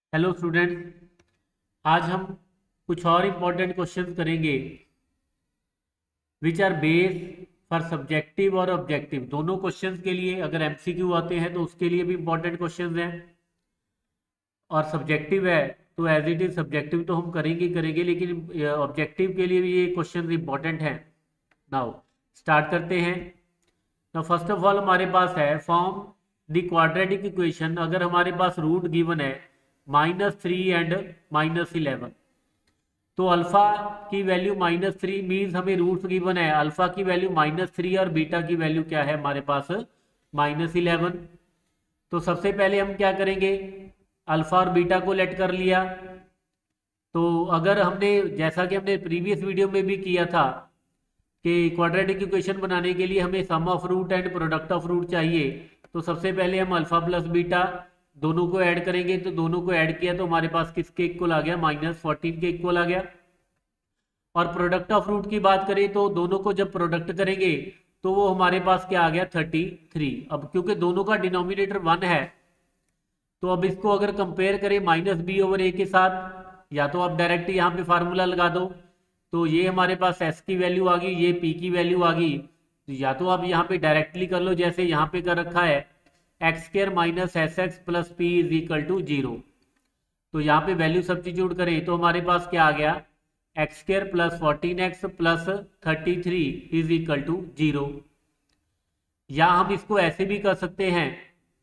Hello student. आज हम कुछ और इम्पोर्टेंट क्वेश्चंस करेंगे which are base for subjective और ऑब्जेक्टिव। दोनों क्वेश्चंस के लिए अगर एमसीक्यू आते हैं तो उसके लिए भी इम्पोर्टेंट क्वेश्चंस हैं, और सब्जेक्टिव है तो एज इट इज सब्जेक्टिव तो हम करेंगे ही करेंगे, लेकिन ऑब्जेक्टिव के लिए भी ये क्वेश्चंस इंपॉर्टेंट हैं। नाउ स्टार्ट करते हैं। नाउ फर्स्ट ऑफ ऑल हमारे पास है फॉर्म द क्वाड्रेटिक इक्वेशन। अगर हमारे पास रूट गिवन है -3 एंड -11, तो अल्फा की वैल्यू -3 मीन्स हमें रूट्स गिवन है, अल्फा की वैल्यू -3 और बीटा की वैल्यू क्या है हमारे पास -11। तो सबसे पहले हम क्या करेंगे, अल्फा और बीटा को लेट कर लिया। तो अगर हमने जैसा कि हमने प्रीवियस वीडियो में भी किया था कि क्वाड्रेटिक इक्वेशन बनाने के लिए हमें sum of root and product of root चाहिए, तो सबसे पहले हम अल्फा प्लस बीटा दोनों को ऐड करेंगे। तो दोनों को ऐड किया तो हमारे पास किसके इक्वल आ गया, -14 के इक्वल आ गया। और प्रोडक्ट ऑफ रूट की बात करें तो दोनों को जब प्रोडक्ट करेंगे तो वो हमारे पास क्या आ गया, 33। अब क्योंकि दोनों का डिनोमिनेटर 1 है, तो अब इसको अगर कंपेयर करें -b/a के साथ, या तो आप डायरेक्ट यहाँ पे फार्मूला लगा दो, तो ये हमारे पास s की वैल्यू आ गई, ये p की वैल्यू आ गई। तो या तो आप यहाँ पे डायरेक्टली कर लो जैसे यहाँ पे कर रखा है, x² - sx + p = 0। तो यहाँ पे वैल्यू सब्स्टिट्यूट करें तो हमारे पास क्या आ गया, x² + 14x + 33 = 0। या हम इसको ऐसे भी कर सकते हैं,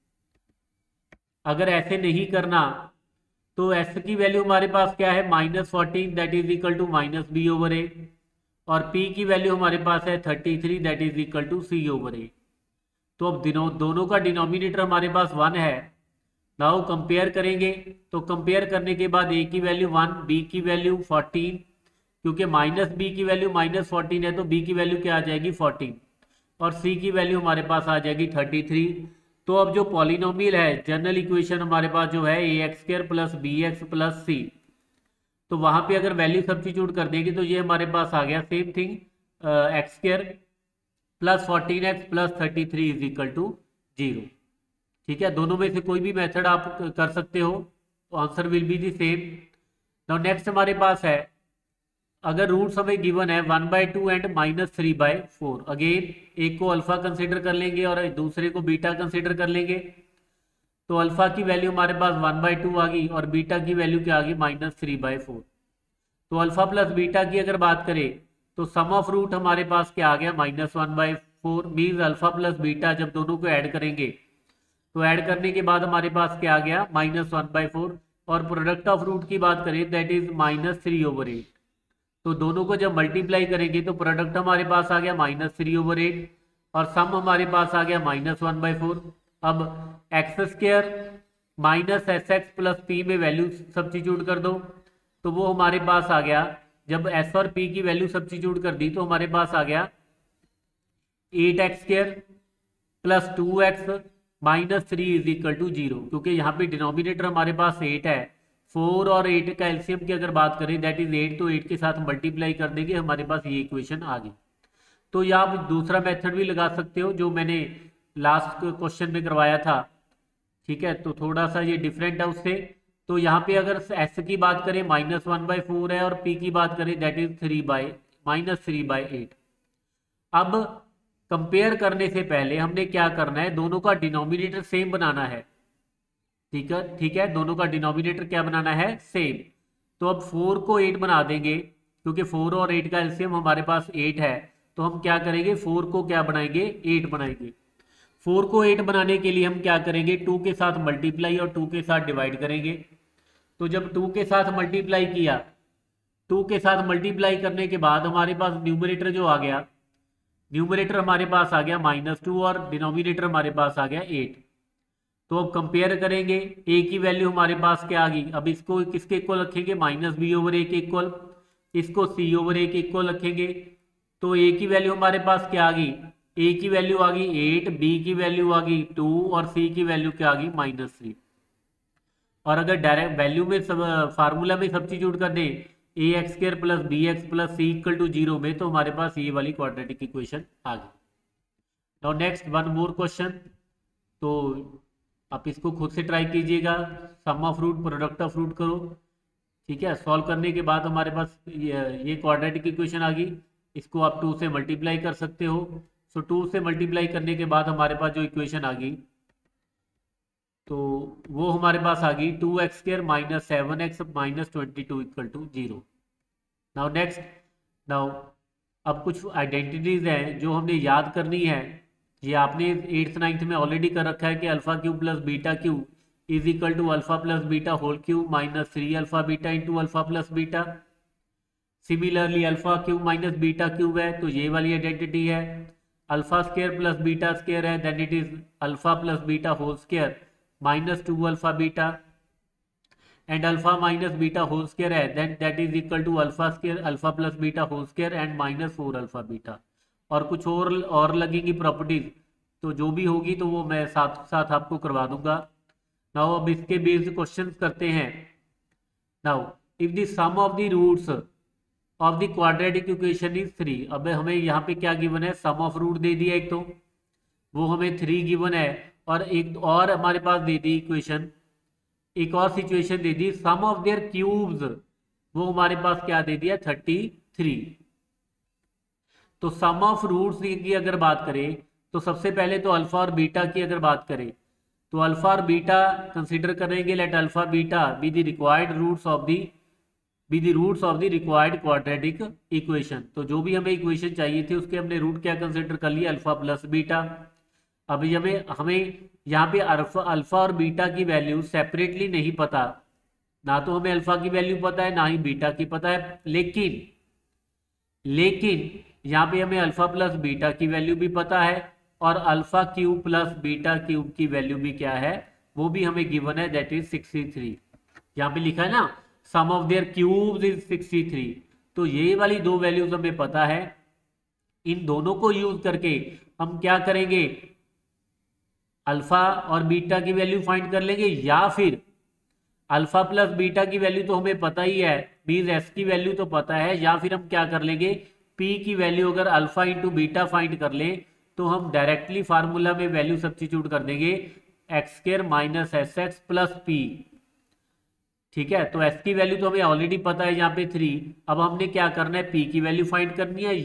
अगर ऐसे नहीं करना तो s की वैल्यू हमारे पास क्या है, -14 that is equal to -b/a, और p की वैल्यू हमारे पास है 33 that is equal to c/a। तो अब दोनों का डिनोमिनेटर हमारे पास 1 है। नाउ कंपेयर करेंगे, तो कंपेयर करने के बाद a की वैल्यू 1, b की वैल्यू 14, क्योंकि -b की वैल्यू -14 है तो b की वैल्यू क्या आ जाएगी, 14, और c की वैल्यू हमारे पास आ जाएगी 33। तो अब जो पॉलिनोमियल है, जनरल इक्वेशन हमारे पास जो है ax² + bx + c, तो वहां पे अगर वैल्यू सब्स्टिट्यूट कर देंगे तो ये हमारे पास आ गया सेम थिंग, x² + 14x + 33 = 0। ठीक है, दोनों में से कोई भी मेथड आप कर सकते हो, तो answer will be the same. Now next हमारे पास है, अगर रूट्स हमें गिवन है 1/2 एंड -3/4, अगेन एक को अल्फा कंसिडर कर लेंगे और दूसरे को बीटा कंसिडर कर लेंगे। तो अल्फा की वैल्यू हमारे पास 1/2 आ गई और बीटा की वैल्यू क्या आ गई, -3/4। तो अल्फा प्लस बीटा की अगर बात करें तो सम ऑफ रूट हमारे पास क्या आ गया, -1/4, मीन्स अल्फा प्लस बीटा जब दोनों को ऐड करेंगे तो ऐड करने के बाद हमारे पास क्या आ गया, -1/4। और प्रोडक्ट ऑफ रूट की बात करें दैट इज -3/8। तो दोनों को जब मल्टीप्लाई करेंगे तो प्रोडक्ट हमारे पास आ गया -3/8, और सम हमारे पास आ गया -1/4। अब x² - sx + p में वैल्यू सब्स्टिट्यूट कर दो, तो वो हमारे पास आ गया, जब s और p की वैल्यू सब्स्टिट्यूट कर दी तो हमारे पास आ गया 8x² + 2x - 3 = 0, क्योंकि यहाँ पे डिनोमिनेटर हमारे पास 8 है। 4 और 8 का एलसीएम की अगर बात करें दैट इज 8, तो 8 के साथ मल्टीप्लाई कर देंगे, हमारे पास ये इक्वेशन आ गई। तो या आप दूसरा मेथड भी लगा सकते हो जो मैंने लास्ट क्वेश्चन में करवाया था। ठीक है, तो थोड़ा सा ये डिफरेंट है उससे। तो यहाँ पे अगर s की बात करें -1/4 है, और p की बात करें दैट इज -3/8। अब कंपेयर करने से पहले हमने क्या करना है, दोनों का डिनोमिनेटर सेम बनाना है। ठीक है, ठीक है, दोनों का डिनोमिनेटर क्या बनाना है, सेम। तो अब 4 को 8 बना देंगे, क्योंकि 4 और 8 का एलसीएम हमारे पास 8 है। तो हम क्या करेंगे, 4 को क्या बनाएंगे, 8 बनाएंगे। 4 को 8 बनाने के लिए हम क्या करेंगे, 2 के साथ मल्टीप्लाई और 2 के साथ डिवाइड करेंगे। तो जब 2 के साथ मल्टीप्लाई किया, 2 के साथ मल्टीप्लाई करने के बाद हमारे पास न्यूमरेटर जो आ गया, न्यूमरेटर हमारे पास आ गया -2 और डिनोमिनेटर हमारे पास आ गया 8। तो अब कंपेयर करेंगे, ए की वैल्यू हमारे पास क्या आ गई, अब इसको किसके इक्वल रखेंगे, -b/a के इक्वल, इसको c/a के इक्वल रखेंगे। तो ए की वैल्यू हमारे पास क्या आ गई, ए की वैल्यू आ गई 8, बी की वैल्यू आ गई 2, और सी की वैल्यू क्या आ गई, -3। और अगर डायरेक्ट वैल्यू में फार्मूला में सब्स्टिट्यूट कर दें ax² + bx + c = 0 में, तो हमारे पास ये वाली क्वाड्रेटिक इक्वेशन आ गई। Now next one more question. तो आप इसको खुद से ट्राई कीजिएगा, sum of root product of root करो, ठीक है। सॉल्व करने के बाद हमारे पास ये क्वाड्रेटिक इक्वेशन आ गई, इसको आप 2 से मल्टीप्लाई कर सकते हो। सो 2 से मल्टीप्लाई करने के बाद हमारे पास जो इक्वेशन आ गई, तो वो हमारे पास आ गई 2x² - 7x - 22 = 0। Now next, now अब कुछ आइडेंटिटीज हैं जो हमने याद करनी है। ये आपने 8th 9th में ऑलरेडी कर रखा है कि alpha cube plus beta cube is equal to alpha plus beta whole cube minus 3 alpha beta into alpha plus beta. Similarly alpha cube minus beta cube है तो ये वाली आइडेंटिटी है। Alpha square plus beta square है, then it is alpha plus beta whole square minus 2 alpha beta, and alpha minus beta whole square है, then that is equal to alpha square alpha plus beta whole square and minus 4 alpha beta. और कुछ और लगेंगी properties, तो जो भी होगी तो वो मैं साथ साथ आपको करवा दूंगा। नाउ अब इसके बेस्ड क्वेश्चंस करते हैं। Now if the sum of the roots of the quadratic equation is 3, अब हमें यहाँ पे क्या गिवन है, सम ऑफ रूट दे दिया एक, तो वो हमें 3 गिवन है, और एक और हमारे पास दे दी इक्वेशन, एक और सिचुएशन दे दी सम ऑफ देयर क्यूब्स, वो हमारे पास क्या दे दिया 33। तो सम ऑफ रूट्स की अगर बात करें तो सबसे पहले तो अल्फा और बीटा की अगर बात करें तो अल्फा और बीटा कंसीडर करेंगे, let alpha beta be the required roots of the required quadratic equation. तो जो भी हमें इक्वेशन चाहिए थी उसके हमने रूट क्या कंसीडर कर लिया, अल्फा प्लस बीटा। अब हमें यहाँ पे अल्फा और बीटा की वैल्यू सेपरेटली नहीं पता, ना तो हमें अल्फा की वैल्यू पता है ना ही बीटा की पता है, लेकिन यहाँ पे हमें अल्फा प्लस बीटा की वैल्यू भी पता है और alpha cube plus beta cube की वैल्यू भी क्या है, वो भी हमें गिवन है, दैट इज 63। यहाँ पे लिखा है ना sum of their cubes is 63, तो ये वाली दो वैल्यूज हमें पता है। इन दोनों को यूज करके हम क्या करेंगे, अल्फा और बीटा की वैल्यू फाइंड कर लेंगे, या फिर अल्फा प्लस बीटा की वैल्यू तो हमें पता ही है, मींस एस की वैल्यू तो पता है, या फिर हम क्या कर लेंगे, पी की वैल्यू अगर अल्फा इंटू बीटा फाइंड कर लें तो हम डायरेक्टली फार्मूला में वैल्यू सब्स्टिट्यूट कर देंगे x² - sx प्लस पी, ठीक है। तो s की वैल्यू तो हमें ऑलरेडी पता है यहाँ पे 3, अब हमने क्या करना है, p की वैल्यू फाइंड करनी है,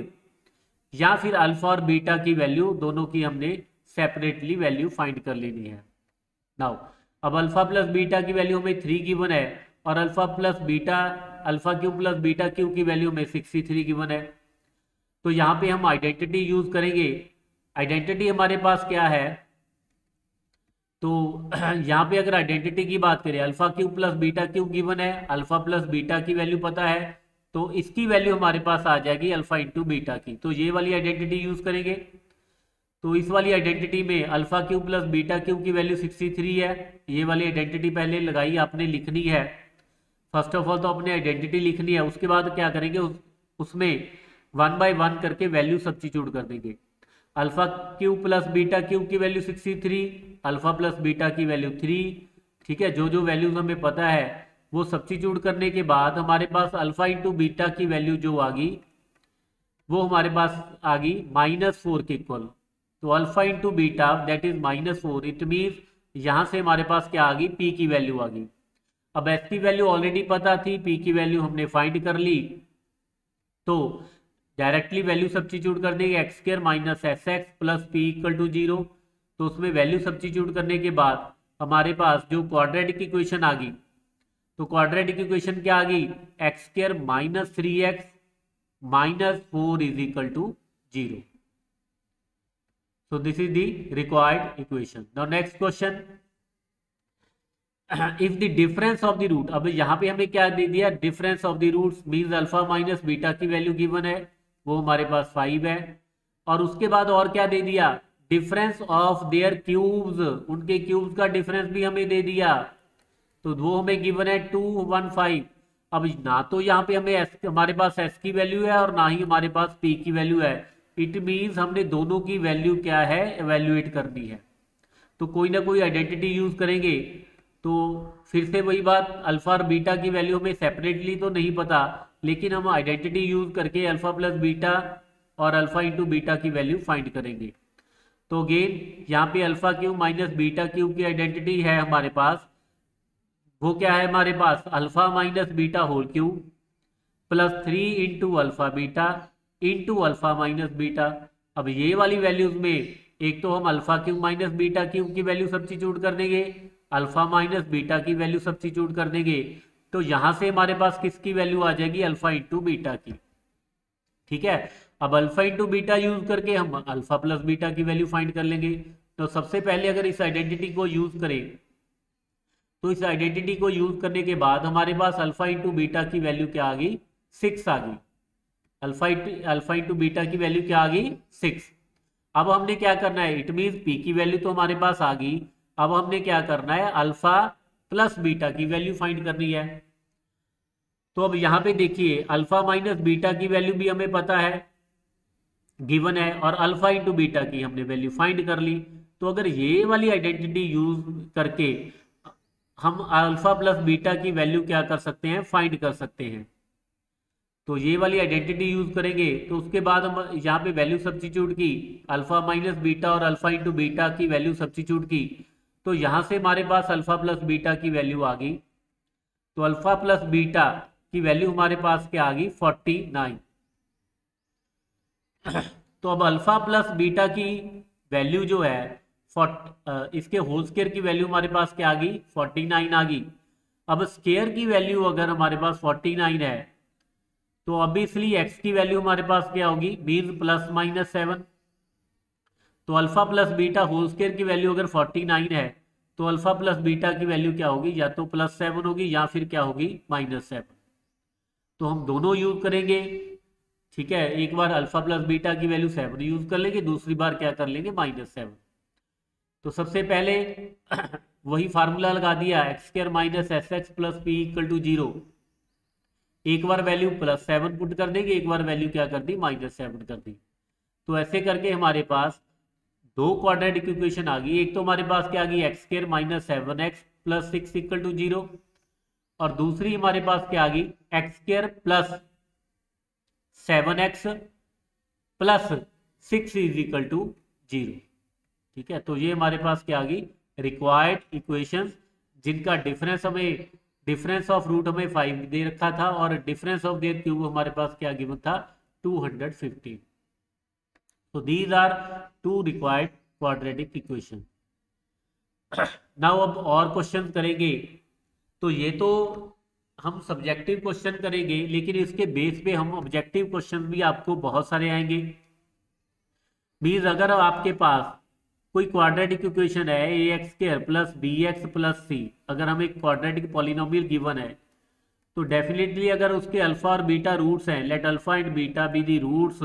या फिर अल्फा और बीटा की वैल्यू दोनों की हमने सेपरेटली वैल्यू फाइंड कर लेनी है। नाउ अब अल्फा प्लस बीटा की वैल्यू हमें 3 गिवन है और alpha cube plus beta cube की वैल्यू में 63 गिवन है। तो यहाँ पे हम आइडेंटिटी यूज करेंगे। आइडेंटिटी हमारे पास क्या है, तो यहाँ पे अगर आइडेंटिटी की बात करें, alpha cube plus beta cube given है, अल्फा प्लस बीटा की वैल्यू पता है, तो इसकी वैल्यू हमारे पास आ जाएगी अल्फा इंटू बीटा की, तो ये वाली आइडेंटिटी यूज करेंगे। तो इस वाली आइडेंटिटी में alpha cube plus beta cube की वैल्यू 63 है, ये वाली आइडेंटिटी पहले लगाई, आपने लिखनी है। फर्स्ट ऑफ ऑल तो अपने आइडेंटिटी लिखनी है, उसके बाद क्या करेंगे, उसमें 1 बाय 1 करके वैल्यू सब्स्टिट्यूट कर देंगे। Alpha cube plus beta cube की वैल्यू 63, अल्फा प्लस बीटा की वैल्यू 3, ठीक है। जो जो वैल्यूज हमें पता है वो सब्स्टिट्यूट करने के बाद हमारे पास अल्फा इंटू बीटा की वैल्यू जो आ गई वो हमारे पास आ गई -4 के इक्वल। तो alpha into beta that is -4, it mean यहां से हमारे पास क्या आ गई, पी की वैल्यू आ गई। अब एस की वैल्यू ऑलरेडी पता थी, पी की वैल्यू हमने फाइंड कर ली, तो डायरेक्टली वैल्यू सब्स्टिट्यूट कर देंगे x² - sx प्लस पी = 0। तो उसमें वैल्यू सब्स्टिट्यूट करने के बाद हमारे पास जो क्वाड्रेटिक इक्वेशन आ गई, तो क्वाड्रेटिक इक्वेशन क्या आ गई, x² - 3x - 4 = 0। So this is the required equation. Now next question, if the difference of the root, अब यहाँ पे हमें क्या दे दिया, difference of the roots means alpha minus beta की वैल्यू गिवन है, वो हमारे पास 5 है, और उसके बाद और क्या दे दिया, डिफरेंस ऑफ देयर क्यूब्स, उनके क्यूब्स का डिफरेंस भी हमें दे दिया, तो वो हमें गिवन है 215। अब ना तो यहाँ पे हमारे पास s की वैल्यू है और ना ही हमारे पास p की वैल्यू है, इट मीन्स हमने दोनों की वैल्यू क्या है, एवेल्युएट करनी है। तो कोई ना कोई आइडेंटिटी यूज करेंगे, तो फिर से वही बात, अल्फा और बीटा की वैल्यू हमें सेपरेटली तो नहीं पता, लेकिन हम आइडेंटिटी यूज करके अल्फा प्लस बीटा और अल्फा इंटू बीटा की वैल्यू फाइंड करेंगे। तो अगेन यहाँ पे alpha cube minus beta cube की आइडेंटिटी है हमारे पास, वो क्या है हमारे पास, alpha minus beta whole cube plus 3 into alpha beta into alpha minus beta. अब ये वाली वैल्यूज में एक तो हम alpha cube minus beta cube की वैल्यू सब्स्टिट्यूट कर देंगे, अल्फा माइनस बीटा की वैल्यू सब्स्टिट्यूट कर देंगे, तो यहां से हमारे पास किसकी वैल्यू आ जाएगी, अल्फा इंटू बीटा की। ठीक है, अब अल्फा इंटू बीटा यूज करके हम अल्फा प्लस बीटा की वैल्यू फाइंड कर लेंगे। तो सबसे पहले अगर इस आइडेंटिटी को यूज करें, तो इस आइडेंटिटी को यूज करने के बाद हमारे पास अल्फा इंटू बीटा की वैल्यू क्या आ गई, 6 आ गई। अल्फा इंटू बीटा की वैल्यू क्या आ गई, 6। अब हमने क्या करना है, इट मीन पी की वैल्यू तो हमारे पास आ गई, अब हमने क्या करना है, अल्फा प्लस बीटा की वैल्यू फाइंड करनी है। तो अब यहां पे देखिए अल्फा माइनस बीटा की वैल्यू भी हमें पता है, गिवन है, और अल्फा इंटू बीटा की हमने वैल्यू फाइंड कर ली। तो अगर ये वाली आइडेंटिटी यूज करके हम अल्फा प्लस बीटा की वैल्यू क्या कर सकते हैं, फाइंड कर सकते हैं। तो ये वाली आइडेंटिटी यूज करेंगे, तो उसके बाद हम यहाँ पे वैल्यू सब्स्टिट्यूट की, अल्फा माइनस बीटा और अल्फा इंटू बीटा की वैल्यू सब्स्टिट्यूट की, तो यहाँ से हमारे पास अल्फा प्लस बीटा की वैल्यू आ गई। तो अल्फा प्लस बीटा की वैल्यू हमारे पास क्या आ गई, 49। तो अब अल्फा प्लस बीटा की वैल्यू जो है इसके होल स्क्वायर की वैल्यू हमारे पास क्या आ गई, 49 आ गई। अब स्क्वायर की वैल्यू अगर हमारे पास 49 है, तो ऑब्वियसली एक्स की वैल्यू हमारे पास क्या होगी, मीन प्लस माइनस 7। तो alpha plus beta whole square की वैल्यू अगर 49 है, तो अल्फा प्लस बीटा की वैल्यू क्या होगी, या तो +7 होगी या फिर क्या होगी, -7। तो हम दोनों यूज करेंगे। ठीक है, एक बार अल्फा प्लस बीटा की वैल्यू 7 यूज कर लेंगे, दूसरी बार क्या कर लेंगे, -7। तो सबसे पहले वही फार्मूला लगा दिया, x² minus SX plus P = 0। एक बार वैल्यू +7 पुट कर देंगे, एक बार वैल्यू क्या कर दी, -7 कर दी। तो ऐसे करके हमारे पास दो क्वाड्रेटिक इक्वेशन आ गई। एक तो हमारे पास क्या आ गई, x² माइनस 7x प्लस 6 = 0, और दूसरी हमारे पास क्या आ गई, x² प्लस 7x प्लस 6 = 0। ठीक है, तो ये हमारे पास क्या आ गई, रिक्वायर्ड इक्वेशंस, जिनका डिफरेंस ऑफ रूट हमें 5 दे रखा था, और डिफरेंस ऑफ देयर क्यूब हमारे पास क्या गिवन था, 215। तो these are 2 required quadratic equation. Now अब और क्वेश्चन करेंगे। तो ये तो हम सब्जेक्टिव क्वेश्चन करेंगे, लेकिन इसके बेस पे हम ऑब्जेक्टिव क्वेश्चन भी आपको बहुत सारे आएंगे। मीन्स अगर आपके पास कोई क्वाड्रेटिक इक्वेशन है ax² plus bx plus c, अगर हमें क्वाड्रेटिक पॉलिनोमियल गिवन है, तो डेफिनेटली अगर उसके अल्फा और बीटा रूट्स हैं, let alpha and beta be the roots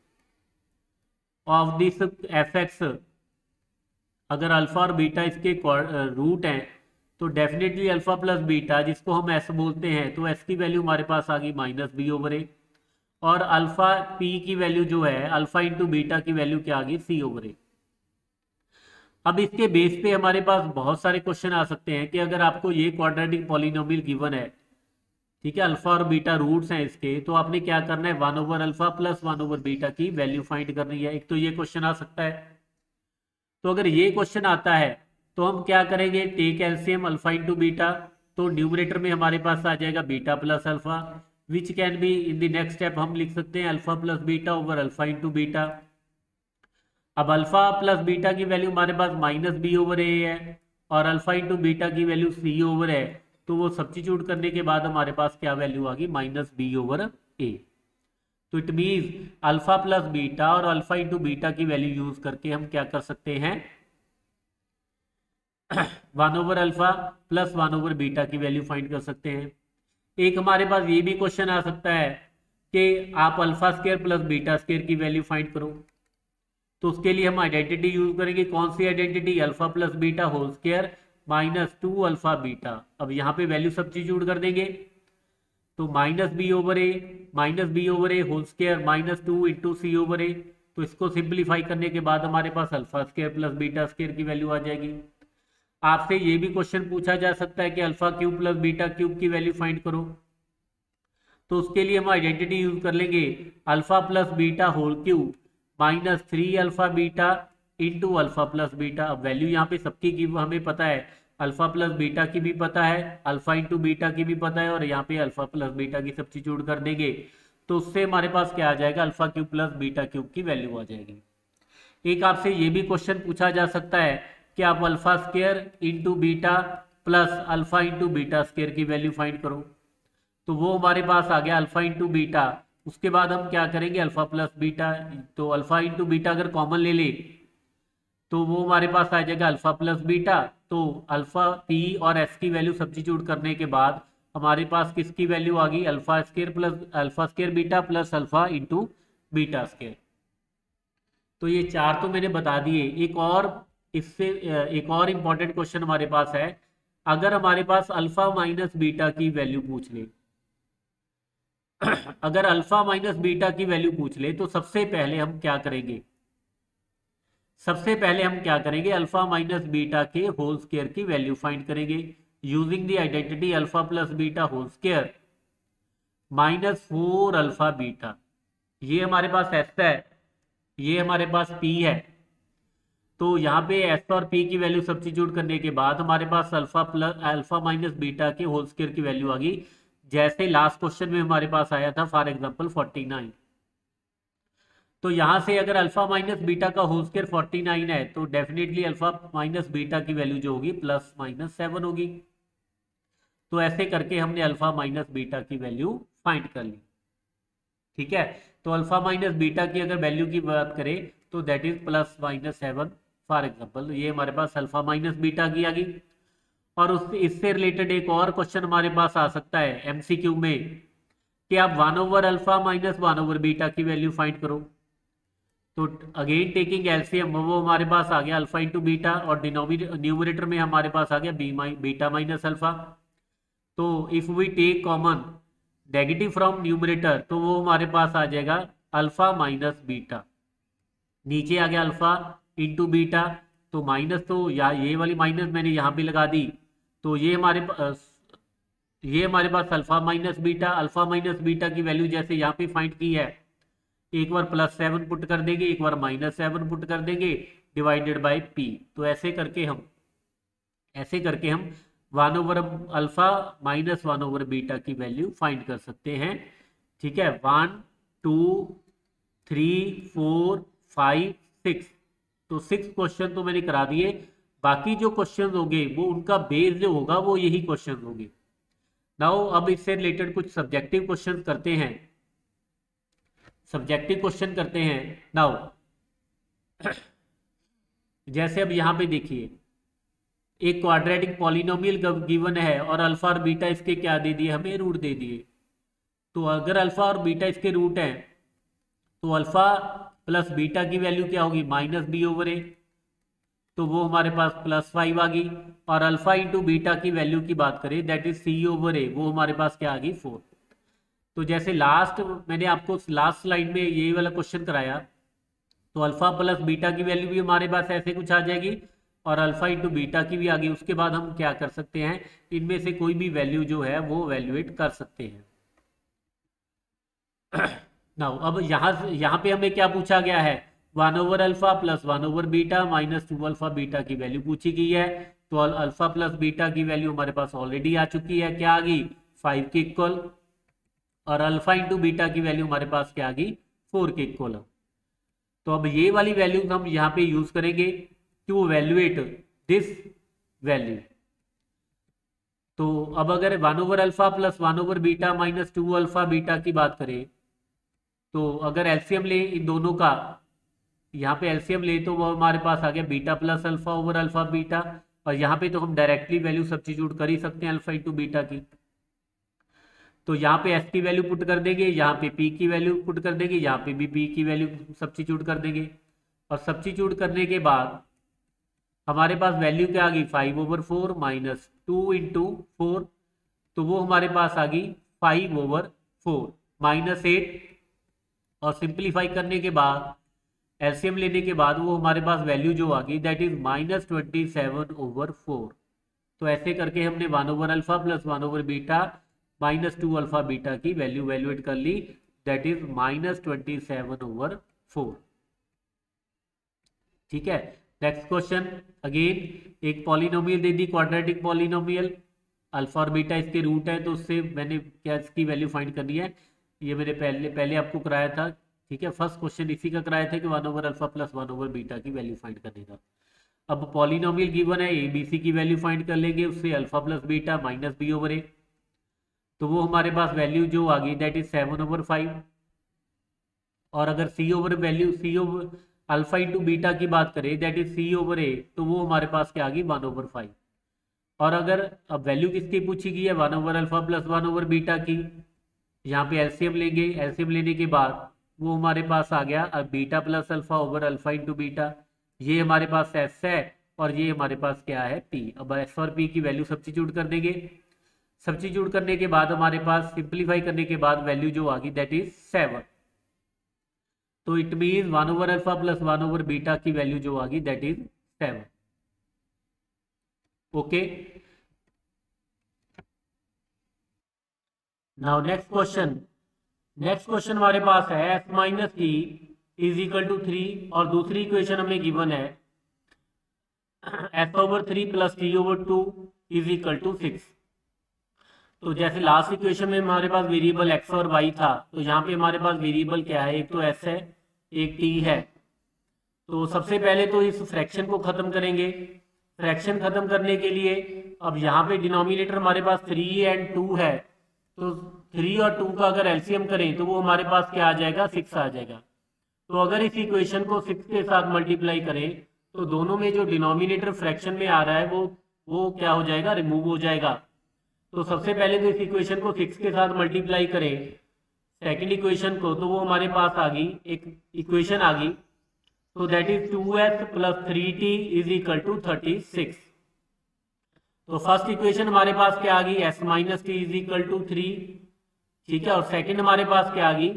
of this fx, अगर अल्फा और बीटा इसके रूट हैं, तो डेफिनेटली अल्फा प्लस बीटा, जिसको हम s बोलते हैं, तो s की वैल्यू हमारे पास आ गई -b/a, और अल्फा p की वैल्यू जो है, अल्फा इंटू बीटा की वैल्यू क्या आ गई, c/a। अब इसके बेस पे हमारे पास बहुत सारे क्वेश्चन आ सकते हैं कि अगर आपको ये क्वाड्रेटिक पॉलिनोमियल गिवन है, ठीक है, अल्फा और बीटा रूट्स हैं इसके, तो आपने क्या करना है, 1/अल्फा प्लस 1/बीटा की वैल्यू फाइंड करनी है। एक तो ये क्वेश्चन आ सकता है। तो अगर ये क्वेश्चन आता है, तो हम क्या करेंगे, take LCM alpha into beta, तो न्यूमरेटर में हमारे पास आ जाएगा beta plus alpha, which can be in the next step हम लिख सकते हैं alpha plus beta over alpha into beta. अब अल्फा प्लस बीटा की वैल्यू हमारे पास -b/a है, और अल्फा इंटू बीटा की वैल्यू c/a है, तो वो सब्स्टिट्यूट करने के बाद हमारे पास क्या वैल्यू आ गई, -b/a। तो it means alpha plus beta और अल्फा इंटू बीटा की वैल्यू यूज करके हम क्या कर सकते हैं, 1/अल्फा प्लस 1/बीटा की वैल्यू फाइंड कर सकते हैं। एक हमारे पास ये भी क्वेश्चन आ सकता है कि आप alpha square plus beta square की वैल्यू फाइंड करो। तो उसके लिए हम आइडेंटिटी यूज करेंगे, कौन सी identity, alpha plus beta whole square -2 alpha beta. अब यहाँ पे वैल्यू सब्स्टिट्यूट कर देंगे, तो -b/a whole square -2 into c/a। तो इसको सिंप्लीफाई करने के बाद हमारे पास alpha square plus beta square की वैल्यू आ जाएगी। आपसे ये भी क्वेश्चन पूछा जा सकता है कि alpha cube plus beta cube की वैल्यू फाइंड करो। तो उसके लिए हम आइडेंटिटी यूज कर लेंगे, alpha plus beta whole cube -3 alpha beta into alpha plus beta. अब वैल्यू यहाँ पे सबकी की हमें पता है, अल्फा प्लस बीटा की भी पता है, अल्फा इंटू बीटा की भी पता है, और यहाँ पे अल्फा प्लस बीटा की सब्स्टिट्यूट कर देंगे तो उससे हमारे पास क्या आ जाएगा, alpha cube plus beta cube की वैल्यू आ जाएगी। एक आपसे ये भी क्वेश्चन पूछा जा सकता है कि आप alpha square into beta plus alpha into beta square की वैल्यू फाइंड करो। तो वो हमारे पास आ गया अल्फा इंटू बीटा। उसके बाद हम क्या करेंगे, अल्फा प्लस बीटा। तो अल्फा इंटू बीटा अगर कॉमन ले ले तो वो हमारे पास आ जाएगा अल्फा प्लस बीटा। तो अल्फा पी और एस की वैल्यू सब्स्टिट्यूट करने के बाद हमारे पास किसकी वैल्यू आ गई, alpha square plus alpha square beta plus alpha into beta square. तो ये चार तो मैंने बता दिए। एक और इंपॉर्टेंट क्वेश्चन हमारे पास है, अगर हमारे पास अल्फा माइनस बीटा की वैल्यू पूछ ले अगर अल्फा माइनस बीटा की वैल्यू पूछ ले तो सबसे पहले हम क्या करेंगे, अल्फा माइनस बीटा के होल स्क्वायर की वैल्यू फाइंड करेंगे using the identity alpha plus beta whole square minus 4 alpha beta. ये हमारे पास एस है, ये हमारे पास पी है। तो यहाँ पे एस और पी की वैल्यू सब्स्टिट्यूट करने के बाद हमारे पास अल्फा माइनस बीटा के होल स्क्वायर की वैल्यू आ गई, जैसे लास्ट क्वेश्चन में हमारे पास आया था फॉर एग्जांपल 49। तो यहाँ से अगर अल्फा माइनस बीटा का होल स्क्वायर 49 है तो डेफिनेटली अल्फा माइनस बीटा की वैल्यू जो होगी प्लस माइनस 7 होगी। तो ऐसे करके हमने अल्फा माइनस बीटा की वैल्यू फाइंड कर ली। ठीक है, तो अल्फा माइनस बीटा की अगर वैल्यू की बात करें तो that is plus minus 7 for example. ये हमारे पास अल्फा माइनस बीटा की आ गई। और उससे इससे रिलेटेड एक और क्वेश्चन हमारे पास आ सकता है एमसीक्यू में कि आप 1 over alpha minus 1 over beta की वैल्यू फाइंड करो। तो अगेन टेकिंग एलसीएम वो हमारे पास आ गया अल्फा इंटू बीटा, और न्यूमरेटर में हमारे पास आ गया बीटा माइनस अल्फा। तो if we take common negative from numerator तो वो हमारे पास आ जाएगा अल्फा माइनस बीटा। नीचे आ गया अल्फा इंटू बीटा, तो माइनस तो ये वाली माइनस मैंने यहाँ पे लगा दी। तो ये हमारे पास अल्फा माइनस बीटा की वैल्यू जैसे यहाँ पे फाइंड की है, एक बार प्लस 7 पुट कर देंगे, एक बार माइनस 7 पुट कर देंगे डिवाइडेड बाय पी। तो ऐसे करके हम 1 over alpha minus 1 over beta की वैल्यू फाइंड कर सकते हैं। ठीक है, 1 2 3 4 5 6। तो 6 क्वेश्चन तो मैंने करा दिए। बाकी जो क्वेश्चन होंगे वो उनका बेस जो होगा वो यही क्वेश्चन होंगे। नाउ अब इससे रिलेटेड कुछ सब्जेक्टिव क्वेश्चन करते हैं। नाउ जैसे अब यहाँ पे देखिए, एक क्वाड्रेटिक पॉलिनोमियल गिवन है और अल्फा और बीटा इसके क्या दे दिए, हमें रूट दे दिए। तो अगर अल्फा और बीटा इसके रूट हैं तो अल्फा प्लस बीटा की वैल्यू क्या होगी, माइनस बी ओवर ए। तो वो हमारे पास प्लस 5 आ गई। और अल्फा इंटू बीटा की वैल्यू की बात करें that is C over A, वो हमारे पास क्या आ गई 4। तो जैसे मैंने आपको लास्ट स्लाइड में ये वाला क्वेश्चन कराया, तो अल्फा प्लस बीटा की वैल्यू भी हमारे पास ऐसे कुछ आ जाएगी और अल्फा इंटू बीटा की भी आ गई। उसके बाद हम क्या कर सकते हैं, इनमें से कोई भी वैल्यू जो है वो वैल्यूएट कर सकते हैं। नाउ अब यहाँ पे हमें क्या पूछा गया है, 1 over alpha plus 1 over beta minus 2 alpha beta की वैल्यू पूछी गई है। तो अल्फा प्लस बीटा की वैल्यू हमारे पास ऑलरेडी आ चुकी है, क्या आ गई 5 के इक्वल। और अल्फा इंटू बीटा की वैल्यू हमारे पास क्या आ गई 4 के इक्वल। तो अब ये वाली वैल्यूज हम यहाँ पे यूज करेंगे टू वैल्यूएट दिस वैल्यू। तो अब अगर 1 over alpha plus 1 over beta minus 2 alpha beta की बात करें, तो अगर एलसीएम ले इन दोनों का, यहाँ पे एलसीएम ले तो वो हमारे पास आ गया beta plus alpha over alpha beta. और यहाँ पे तो हम डायरेक्टली वैल्यू सब्स्टिट्यूट कर ही सकते हैं अल्फा इंटू बीटा की। तो यहाँ पे एस की वैल्यू पुट कर देंगे, यहाँ पे पी की वैल्यू पुट कर देंगे, यहाँ पे भी पी की वैल्यू सब्स्टिट्यूट कर देंगे। और सब्स्टिट्यूट करने के बाद हमारे पास वैल्यू क्या आ गई 5 ओवर 4 माइनस 2 इंटू 4। तो वो हमारे पास आ गई 5 ओवर 4 माइनस 8। और सिंप्लीफाई करने के बाद एलसीएम लेने के बाद वो हमारे पास वैल्यू जो आ गई दैट इज माइनस 27 ओवर 4। तो ऐसे करके हमने 1 over alpha plus 1 over beta minus 2 alpha beta की वैल्यूएट कर ली, दैट इज माइनस 27 ओवर 4। ठीक है। नेक्स्ट क्वेश्चन, अगेन एक पॉलिनोमियल दे दी, क्वाड्रेटिक पॉलिनोमियल, अल्फा और बीटा इसके रूट है, तो उससे मैंने क्या इसकी वैल्यू फाइंड करनी है, ये मैंने पहले आपको कराया था। ठीक है, फर्स्ट क्वेश्चन इसी का कराया था कि 1/अल्फा प्लस 1/बीटा की वैल्यू फाइंड करने का। अब पॉलिनोमियल गिवन है, ए बी सी की वैल्यू फाइंड कर लेंगे, उससे alpha plus beta minus b/a, तो वो हमारे पास वैल्यू जो आ गई दैट इज 7/5। और अगर C over alpha into beta की बात करें दैट इज c/a, तो वो हमारे पास क्या आ गई 1/5। और अगर अब वैल्यू किसकी पूछी गई है 1/अल्फा प्लस 1/बीटा की, यहाँ पे एलसीएम लेंगे, एलसीएम लेने के बाद वो हमारे पास आ गया अब beta plus alpha over alpha into beta, ये हमारे पास एस है और ये हमारे पास क्या है पी। अब एस और पी की वैल्यू सब्स्टिट्यूट कर देंगे, सब्स्टिट्यूट करने के बाद हमारे पास सिंप्लीफाई करने के बाद वैल्यू जो आ गई दैट इज 7। तो इट मीन 1/अल्फा प्लस 1/बीटा की वैल्यू जो आ गई that is 7। Okay, now next question हमारे पास है s minus T is equal to 3 और दूसरी इक्वेशन हमें गिवन है s/3 plus t/2 is equal to 6। तो जैसे लास्ट इक्वेशन में हमारे पास वेरिएबल x और y था, तो यहाँ पे हमारे पास वेरिएबल क्या है, एक तो s है एक t है। तो सबसे पहले तो इस फ्रैक्शन को खत्म करेंगे। फ्रैक्शन खत्म करने के लिए अब यहाँ पे डिनोमिनेटर हमारे पास 3 एंड 2 है, तो 3 और 2 का अगर एलसीएम करें तो वो हमारे पास क्या आ जाएगा 6 आ जाएगा। तो अगर इस इक्वेशन को 6 के साथ मल्टीप्लाई करें तो दोनों में जो डिनोमिनेटर फ्रैक्शन में आ रहा है वो क्या हो जाएगा, रिमूव हो जाएगा। तो सबसे पहले तो इस इक्वेशन को 6 के साथ मल्टीप्लाई करें सेकंड इक्वेशन को, तो वो हमारे पास आ गई एक इक्वेशन आ गई, तो that is 2s plus 3t is equal to 36। तो फर्स्ट इक्वेशन हमारे पास क्या आ गई s minus T is equal to 3, ठीक है। और सेकंड हमारे पास क्या आ गई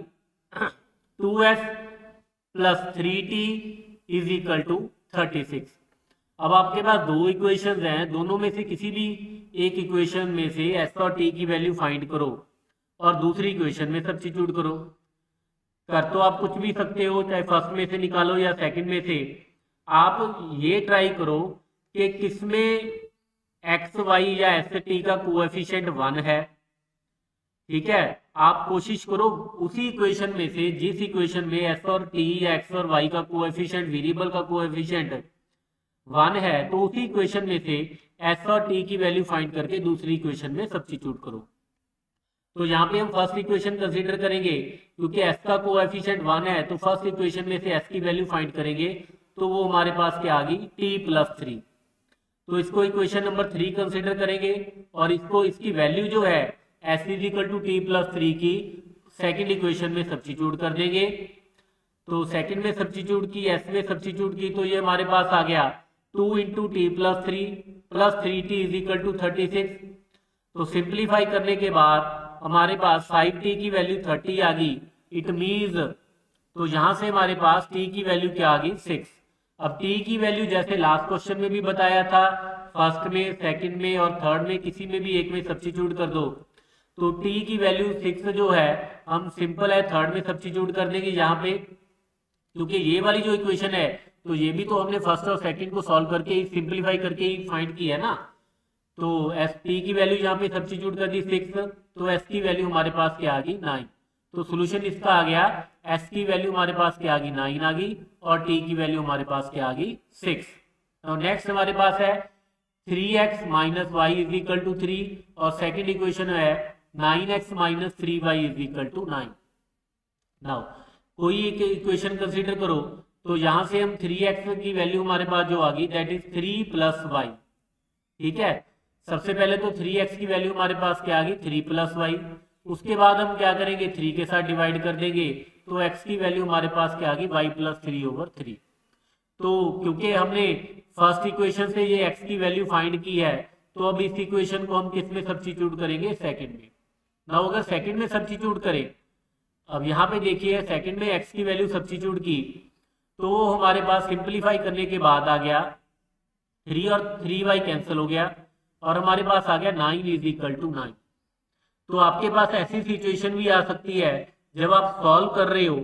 2s plus 3t is equal to 36। अब आपके पास दो इक्वेशंस हैं, दोनों में से किसी भी एक इक्वेशन में से s और t की वैल्यू फाइंड करो और दूसरी इक्वेशन में सब्स्टिट्यूट करो। कर तो आप कुछ भी सकते हो, चाहे फर्स्ट में से निकालो या सेकंड में से। आप ये ट्राई करो कि किसमें एक्स वाई या एस टी का कोएफिशिएंट 1 है, ठीक है। आप कोशिश करो उसी इक्वेशन में से जिस इक्वेशन में एस और टी या एक्स और वाई का कोएफिशिएंट, वेरिएबल का कोएफिशिएंट 1 है, तो उसी इक्वेशन में से एस और टी की वैल्यू फाइंड करके दूसरी इक्वेशन में सब्स्टिट्यूट करो। तो यहाँ पे हम फर्स्ट इक्वेशन कंसीडर करेंगे, क्योंकि s का कोएफिशिएंट 1 है, तो फर्स्ट इक्वेशन में से s की वैल्यू फाइंड करेंगे, तो वो हमारे पास क्या आ गई t प्लस 3। तो इसको इक्वेशन नंबर 3 कंसीडर करेंगे और इसकी वैल्यू जो है s is equal to T plus 3 की सेकेंड इक्वेशन में सब्स्टिट्यूट कर देंगे। तो सेकेंड में सब्स्टिट्यूट की, s में सब्स्टिट्यूट की, तो ये हमारे पास आ गया 2 into T plus 3 is equal to 36। तो सिंप्लीफाई करने के बाद हमारे पास 5t की वैल्यू 30 आ गई। इट मीन्स तो यहां से हमारे पास t की वैल्यू क्या आ गई 6। अब t की वैल्यू जैसे लास्ट क्वेश्चन में भी बताया था, फर्स्ट में, सेकंड में और थर्ड में किसी में भी एक में सब्स्टिट्यूट कर दो। तो t की वैल्यू 6 जो है हम सिंपल है थर्ड में सब्स्टिट्यूट कर देंगे यहाँ पे, क्योंकि ये वाली जो इक्वेशन है तो ये भी तो हमने फर्स्ट और सेकंड को सॉल्व करके ही सिंप्लीफाई करके ही फाइंड की है ना। तो एस टी की वैल्यू यहाँ पे सब्स्टिट्यूट कर दी 6, तो एस की वैल्यू हमारे पास क्या आ गई 9। तो सोल्यूशन इसका आ गया एस की वैल्यू हमारे पास क्या आ गई 9 आ गई और टी की वैल्यू हमारे पास क्या आ गई 6। तो नेक्स्ट हमारे पास है 3x minus Y is equal to 3 और सेकेंड इक्वेशन है 9x minus 3y is equal to 9। Now कोई एक इक्वेशन कंसीडर करो, तो यहां से हम 3x की वैल्यू हमारे पास जो आ गई दैट इज 3 प्लस वाई, ठीक है। सबसे पहले तो 3x की वैल्यू हमारे पास क्या आ गई 3 प्लस वाई, उसके बाद हम क्या करेंगे 3 के साथ डिवाइड कर देंगे, तो x की वैल्यू हमारे पास क्या आ गई y प्लस 3/3। तो क्योंकि हमने फर्स्ट इक्वेशन से ये x की वैल्यू फाइंड की है, तो अब इस इक्वेशन को हम किस में सब्स्टिट्यूट करेंगे सेकंड में। ना अगर सेकंड में सब्स्टिट्यूट करें, अब यहाँ पे देखिए सेकंड में x की वैल्यू सब्स्टिट्यूट की, तो हमारे पास सिंप्लीफाई करने के बाद आ गया 3 और 3y कैंसिल हो गया और हमारे पास आ गया 9 इज इक्वल टू 9। तो आपके पास ऐसी सिचुएशन भी आ सकती है जब आप सॉल्व कर रहे हो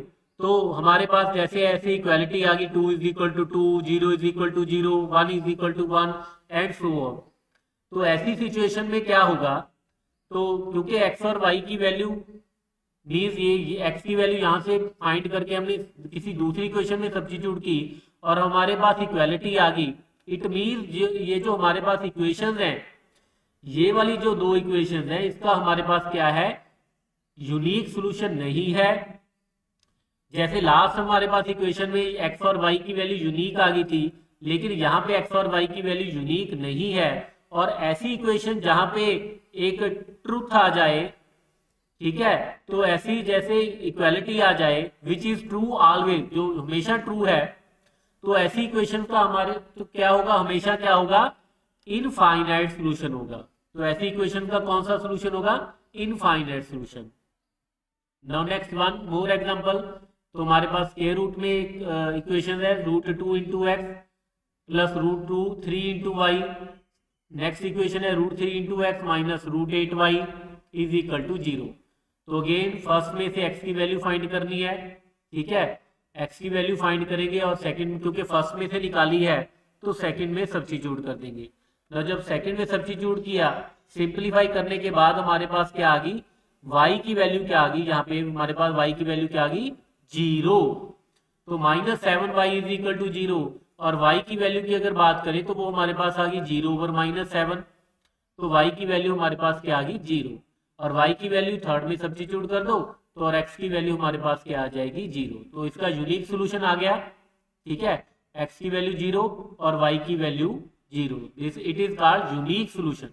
तो हमारे पास जैसे ऐसे इक्वालिटी आ गई, 2 is equal to 2, 0 is equal to 0, 1 is equal to 1 and so on. तो ऐसी सिचुएशन में क्या होगा, तो क्योंकि एक्स और वाई की वैल्यू मीन्स ये एक्स की वैल्यू यहाँ से फाइंड करके हमने किसी दूसरी इक्वेशन में सब्स्टिट्यूट की और हमारे पास इक्वालिटी आ गई, इट मीन्स ये जो हमारे पास इक्वेशंस हैं, ये वाली जो दो इक्वेशंस हैं, इसका हमारे पास क्या है, यूनिक सॉल्यूशन नहीं है। जैसे लास्ट हमारे पास इक्वेशन में एक्स और वाई की वैल्यू यूनिक आ गई थी, लेकिन यहाँ पे एक्स और वाई की वैल्यू यूनिक नहीं है। और ऐसी इक्वेशन जहां पे एक ट्रूथ आ जाए, ठीक है, तो ऐसी जैसे इक्वालिटी आ जाए विच इज ट्रू ऑलवेज, जो हमेशा ट्रू है, तो ऐसी इक्वेशन का हमारे तो क्या होगा, हमेशा क्या होगा, इनफाइनाइट सॉल्यूशन होगा। तो ऐसी इक्वेशन का कौन सा सॉल्यूशन होगा, infinite solution. Now next one more example. तो हमारे पास स्क्वायर रूट में एक इक्वेशन है, √2 into x plus √2 3 into Y. Next equation है √3 into x minus √8y is equal to 0। तो अगेन फर्स्ट में से x की वैल्यू फाइंड करनी है, ठीक है, x की वैल्यू फाइंड करेंगे और सेकंड क्योंकि फर्स्ट में से निकाली है तो सेकंड में सब्स्टिट्यूट कर देंगे। तो जब सेकंड में सब्स्टिट्यूट किया, सिंप्लीफाई करने के बाद हमारे पास क्या आ गई, y की वैल्यू क्या आ गई, यहाँ पे हमारे पास y की वैल्यू क्या आ गई, 0। तो -7y इज इक्वल टू 0 और y की वैल्यू की अगर बात करें तो वो हमारे पास आ गई 0/-7। तो y की वैल्यू हमारे पास क्या आ गई, 0। और y की वैल्यू थर्ड में सब्स्टिट्यूट कर दो तो और x की वैल्यू हमारे पास क्या आ जाएगी, 0। तो इसका यूनिक सॉल्यूशन आ गया, ठीक है, x की वैल्यू 0 और y की value 0, this it is called unique solution,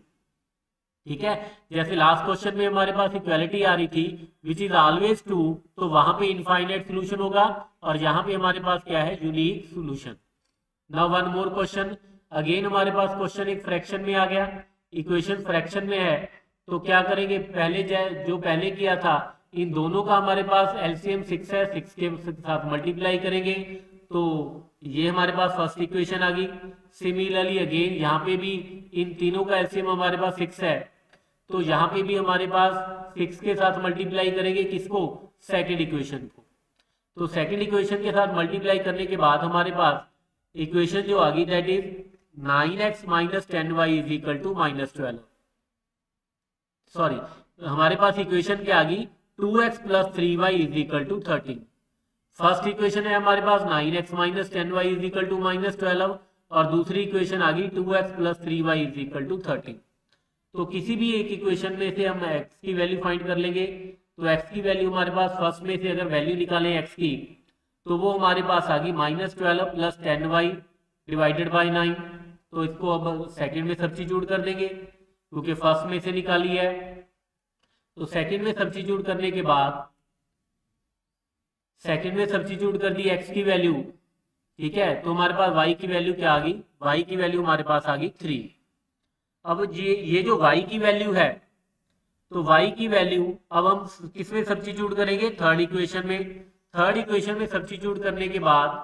ठीक है। जैसे लास्ट क्वेश्चन में हमारे पास इक्वालिटी आ रही थी विच इज ऑलवेज ट्रू, तो वहां पे इनफाइनाइट सॉल्यूशन होगा और यहाँ पे हमारे पास क्या है, unique solution. Now one more question, again हमारे पास क्वेश्चन एक फ्रैक्शन में आ गया, इक्वेशन फ्रैक्शन में है, तो क्या करेंगे, पहले जो पहले किया था इन दोनों का हमारे पास एलसीएम 6 है, 6 के साथ मल्टीप्लाई करेंगे तो ये हमारे पास फर्स्ट इक्वेशन आ गई। सिमिलरली अगेन यहाँ पे भी इन तीनों का एलसीएम हमारे पास 6 है, तो यहाँ पे भी हमारे पास 6 के साथ मल्टीप्लाई करेंगे किसको, सेकेंड इक्वेशन को। तो सेकेंड इक्वेशन के साथ मल्टीप्लाई करने के बाद हमारे पास इक्वेशन जो आ गई that is 9x - 10y is equal to -12। Sorry, हमारे पास इक्वेशन क्या आ गई, 2x + 3y is equal to 13। First equation है हमारे पास 9x - 10y is equal to -12 और दूसरी इक्वेशन आ गई 2x + 3y is equal to 13। तो किसी भी एक इक्वेशन में से हम x की वैल्यू फाइंड कर लेंगे। तो x की वैल्यू हमारे पास फर्स्ट में से अगर वैल्यू निकालें x की, तो वो हमारे पास आ गई -12 + 10y डिवाइडेड बाई 9। तो इसको अब सेकंड में सब्स्टिट्यूट कर देंगे क्योंकि फर्स्ट में से निकाली है। तो सेकंड में सब्स्टिट्यूट करने के बाद सेकंड में सब्स्टिट्यूट कर दी x की वैल्यू, ठीक है, तो हमारे पास y की वैल्यू क्या आ गई, y की वैल्यू हमारे पास आ गई 3। अब ये जो y की वैल्यू है, तो y की वैल्यू अब हम किसमें सब्स्टिट्यूट करेंगे, थर्ड इक्वेशन में। थर्ड इक्वेशन में सब्स्टिट्यूट करने के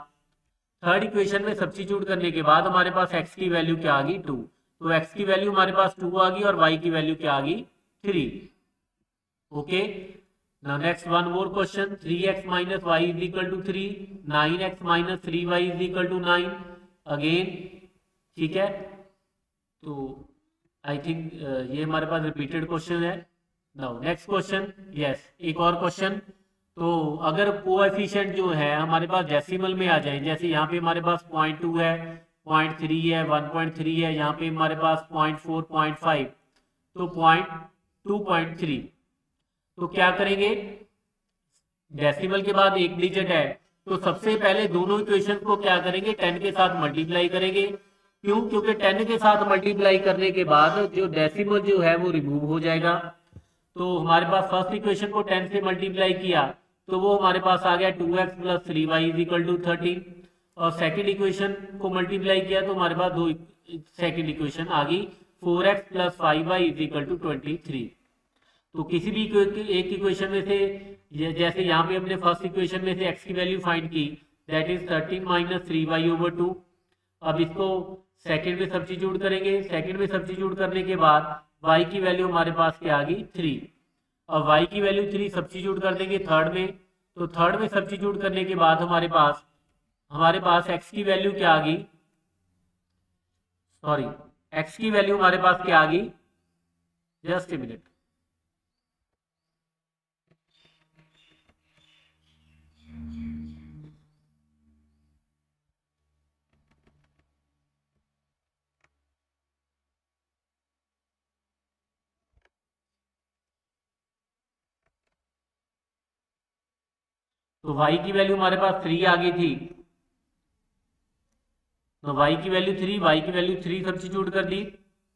बाद हमारे पास x की वैल्यू क्या आ गई, 2। तो x की वैल्यू हमारे पास 2 आ गई और y की वैल्यू क्या आ गई, 3। Okay, now next one more question, 3x - y is equal to 3, 9x - 3y is equal to 9 again, ठीक है। तो आई थिंक ये हमारे पास रिपीटेड क्वेश्चन है। नाउ नेक्स्ट क्वेश्चन, यस एक और क्वेश्चन। तो अगर कोएफिशिएंट जो है हमारे पास डेसिमल में आ जाए, जैसे यहाँ पे हमारे पास 0.2 है, 0.3 है, 1.3 है, यहाँ पे हमारे पास 0.4, 0.5, तो 0.2.3, तो क्या करेंगे, डेसिमल के बाद एक डिजिट है तो सबसे पहले दोनों इक्वेशन को क्या करेंगे, 10 के साथ मल्टीप्लाई करेंगे। क्यों, क्योंकि 10 के साथ मल्टीप्लाई करने के बाद जो डेसिमल जो है वो रिमूव हो जाएगा। तो हमारे पास फर्स्ट इक्वेशन को 10 से मल्टीप्लाई किया तो वो हमारे पास आ गया 2x + 3y is equal to 13 और सेकंड इक्वेशन को मल्टीप्लाई किया तो हमारे पास दो सेकंड इक्वेशन आ गई 4x + 5y is equal to 23। तो किसी भी एक इक्वेशन में से, जैसे यहाँ पे हमने फर्स्ट इक्वेशन में से x की वैल्यू फाइंड की दैट इज 13 - 3y/2। अब इसको सेकंड में सब्स्टिट्यूट करेंगे। सेकंड में सब्स्टिट्यूट करने के बाद y की वैल्यू हमारे पास क्या आ गई, 3 और y की वैल्यू 3 सब्स्टिट्यूट कर देंगे थर्ड में। तो थर्ड में सब्स्टिट्यूट करने के बाद हमारे पास एक्स की वैल्यू क्या आ गई, सॉरी एक्स की वैल्यू हमारे पास क्या आ गई, जस्ट ए मिनट, तो y की वैल्यू हमारे पास 3 आ गई थी, तो y की वैल्यू 3, y की वैल्यू 3 सब्स्टिट्यूट कर दी।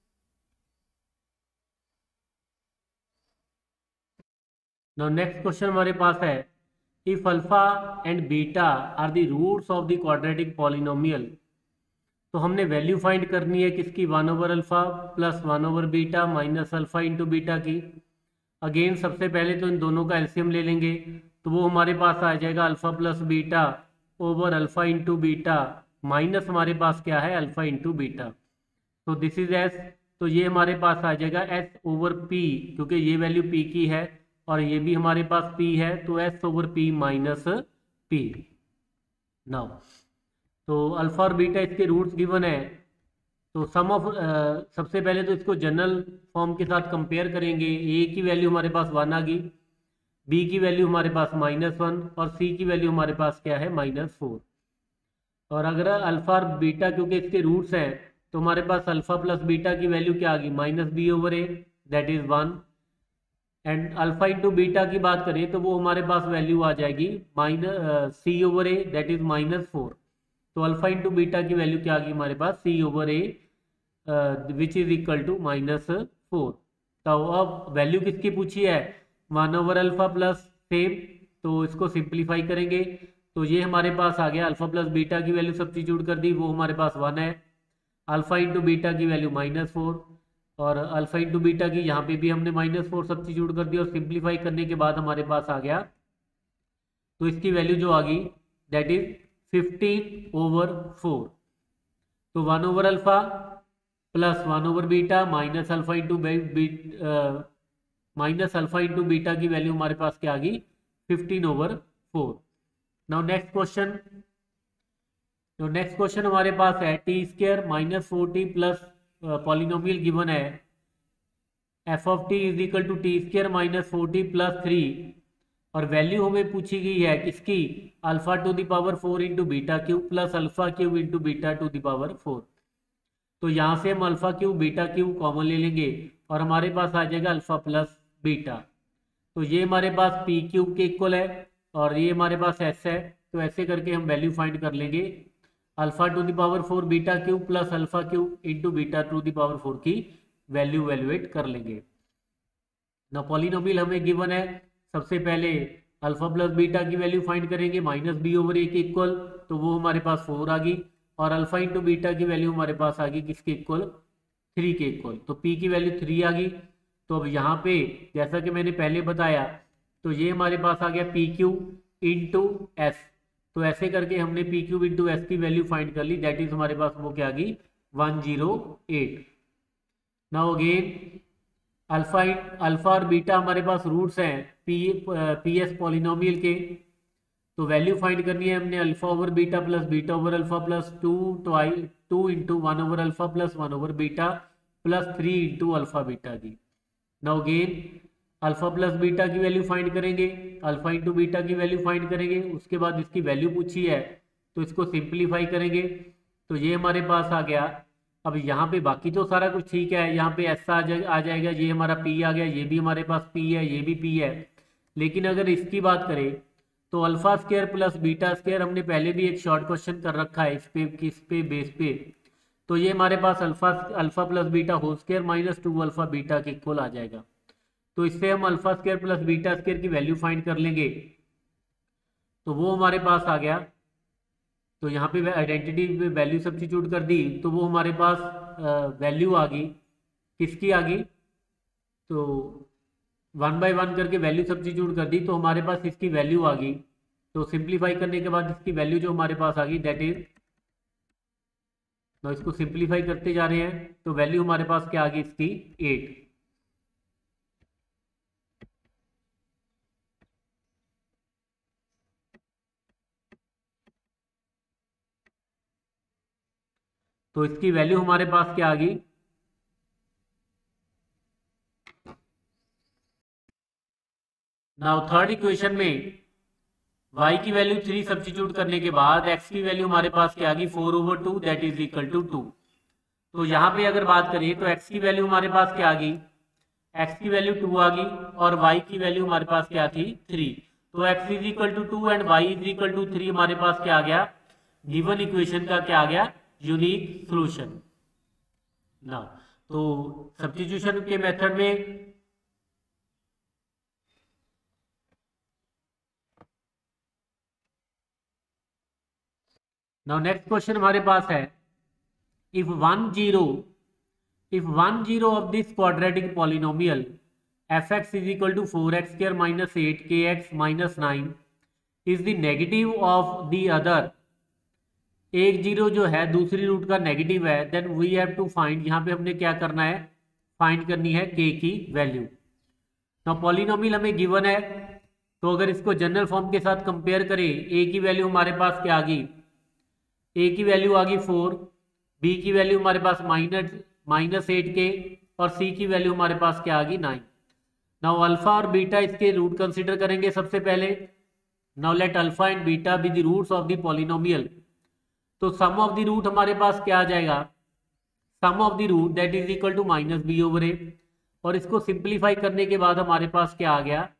नाउ नेक्स्ट क्वेश्चन हमारे पास है, if alpha and beta are the roots of the quadratic polynomial, तो हमने वैल्यू फाइंड करनी है किसकी, 1/अल्फा प्लस 1/बीटा माइनस अल्फा इंटू बीटा की। अगेन सबसे पहले तो इन दोनों का एलसीएम ले लेंगे, तो वो हमारे पास आ जाएगा alpha plus beta over alpha into beta minus हमारे पास क्या है, अल्फा इंटू बीटा। तो दिस इज एस, तो ये हमारे पास आ जाएगा एस ओवर पी, क्योंकि ये वैल्यू पी की है और ये भी हमारे पास पी है, तो S over P minus P. Now तो अल्फा और बीटा इसके रूट्स गिवन है, तो सम ऑफ सबसे पहले तो इसको जनरल फॉर्म के साथ कंपेयर करेंगे। ए की वैल्यू हमारे पास 1 आ गई, बी की वैल्यू हमारे पास -1 और सी की वैल्यू हमारे पास क्या है, -4। और अगर अल्फा और बीटा क्योंकि इसके रूट्स हैं, तो हमारे पास अल्फा प्लस बीटा की वैल्यू क्या आ गई, -b/a, that is 1। And alpha into beta की बात करें तो वो हमारे पास वैल्यू आ जाएगी c/a, दैट इज -4। तो अल्फा इंटू बीटा की वैल्यू क्या आ गई हमारे पास, c/a which is equal to -4। तो अब वैल्यू किसकी पूछी है, 1/अल्फा प्लस सेम, तो इसको सिंप्लीफाई करेंगे, तो ये हमारे पास आ गया अल्फा प्लस बीटा की वैल्यू सब्स्टिट्यूट कर दी, वो हमारे पास 1 है, अल्फा इंटू बीटा की वैल्यू -4 और अल्फा इंटू बीटा की यहाँ पे भी हमने -4 सब्स्टिट्यूट कर दिया और सिंप्लीफाई करने के बाद हमारे पास आ गया, तो इसकी वैल्यू जो आ गई दैट इज 15/4। तो 1/अल्फा प्लस 1/बीटा माइनस अल्फा इंटू बीटा की वैल्यू हमारे पास क्या आ गई, 15/4। नाउ नेक्स्ट क्वेश्चन, तो नेक्स्ट क्वेश्चन हमारे पास है t² -4t plus polynomial given है f of t is equal to t² -4t plus 3 और वैल्यू हमें पूछी गई है किसकी, alpha to the power 4 into beta cube plus alpha cube into beta to the power 4। तो यहाँ से हम alpha cube beta cube common ले लेंगे और हमारे पास आ जाएगा अल्फा प्लस बीटा। तो ये हमारे पास पी क्यूब के इक्वल है और ये हमारे पास एस है, तो ऐसे करके हम वैल्यू फाइंड कर लेंगे, alpha to the power 4 beta cube plus alpha cube into beta to the power 4 की वैल्यू वैल्यूएट कर लेंगे। ना पॉलिनोमियल हमें गिवन है, सबसे पहले अल्फा प्लस बीटा की वैल्यू फाइंड करेंगे -b/a के इक्वल, तो वो हमारे पास 4 आ गई और अल्फा इंटू बीटा की वैल्यू हमारे पास आ गई किसके इक्वल, 3 के इक्वल, तो p की वैल्यू 3 आ गई। तो अब यहाँ पे जैसा कि मैंने पहले बताया, तो ये हमारे पास आ गया पी क्यूब इंटू एस, तो ऐसे करके हमने पी क्यूब इंटू एस की वैल्यू फाइंड कर ली, दैट इज हमारे पास वो क्या आ गई, 108। नाउ अगेन अल्फा और बीटा हमारे पास रूट्स हैं पी एस पॉलिनोमियल के, तो वैल्यू फाइंड करनी है हमने alpha over beta plus beta over alpha plus 2 into 1/अल्फा प्लस 1/बीटा प्लस 3 इंटू अल्फा बीटा की। Now again alpha plus beta की वैल्यू फाइंड करेंगे, अल्फा इंटू बीटा की वैल्यू फाइंड करेंगे, उसके बाद इसकी वैल्यू पूछी है तो इसको सिंप्लीफाई करेंगे, तो ये हमारे पास आ गया। अब यहाँ पे बाकी तो सारा कुछ ठीक है, यहाँ पे ऐसा आ जाएगा, ये हमारा पी आ गया, ये भी हमारे पास पी है, ये भी पी है, लेकिन अगर इसकी बात करें तो alpha square plus beta square हमने पहले भी एक शॉर्ट क्वेश्चन कर रखा है किस पे बेस पे, तो ये हमारे पास alpha plus beta whole square minus 2 alpha beta के इक्वल आ जाएगा। तो इससे हम alpha square plus beta square की वैल्यू फाइंड कर लेंगे, तो वो हमारे पास आ गया। तो यहाँ पे आइडेंटिटी पे वैल्यू सब्स्टिट्यूट कर दी, तो वो हमारे पास वैल्यू आ गई, किसकी आ गई, तो 1 बाय 1 करके वैल्यू सब्स्टिट्यूट कर दी, तो हमारे पास इसकी वैल्यू आ गई। तो सिंप्लीफाई करने के बाद इसकी वैल्यू जो हमारे पास आ गई दैट इज, तो इसको सिंप्लीफाई करते जा रहे हैं, तो वैल्यू हमारे पास क्या आ गई इसकी 8। तो इसकी वैल्यू हमारे पास क्या आ गई, नाउ थर्ड इक्वेशन में y की वैल्यू 3 सब्स्टिट्यूट करने के बाद x की वैल्यू हमारे पास क्या आ गई 4/2 दैट इज इक्वल टू 2। तो यहाँ पे अगर बात करें तो x की वैल्यू हमारे पास क्या आ गई, x की वैल्यू 2 आ गई और y की वैल्यू हमारे पास क्या थी 3। तो x is equal to 2 and y is equal to 3 हमारे पास क्या आ गया, गिवन इक्वेशन का क्या आ गया, यूनिक सॉल्यूशन ना। तो सब्स्टिट्यूशन के मेथड में नाउ नेक्स्ट क्वेश्चन हमारे पास है, if one zero of this quadratic polynomial fx is equal to 4x square minus 8kx minus 9 is the negative of the other, एक जीरो जो है दूसरी रूट का नेगेटिव है, then we have to find, यहाँ पे हमने क्या करना है, फाइंड करनी है k की वैल्यू। नाउ पॉलिनोमियल हमें गिवन है, तो अगर इसको जनरल फॉर्म के साथ कंपेयर करें, a की वैल्यू हमारे पास क्या आ गई, a की वैल्यू आ गई 4, b की वैल्यू हमारे पास माइनस 8k और c की वैल्यू हमारे पास क्या आ गई 9। नाउ अल्फा और बीटा इसके रूट कंसीडर करेंगे सबसे पहले। Now let alpha and beta be the roots of the polynomial. तो सम ऑफ द रूट हमारे पास क्या आ जाएगा, sum of the root that is equal to minus b over a, और इसको सिंप्लीफाई करने के बाद हमारे पास क्या आ गया,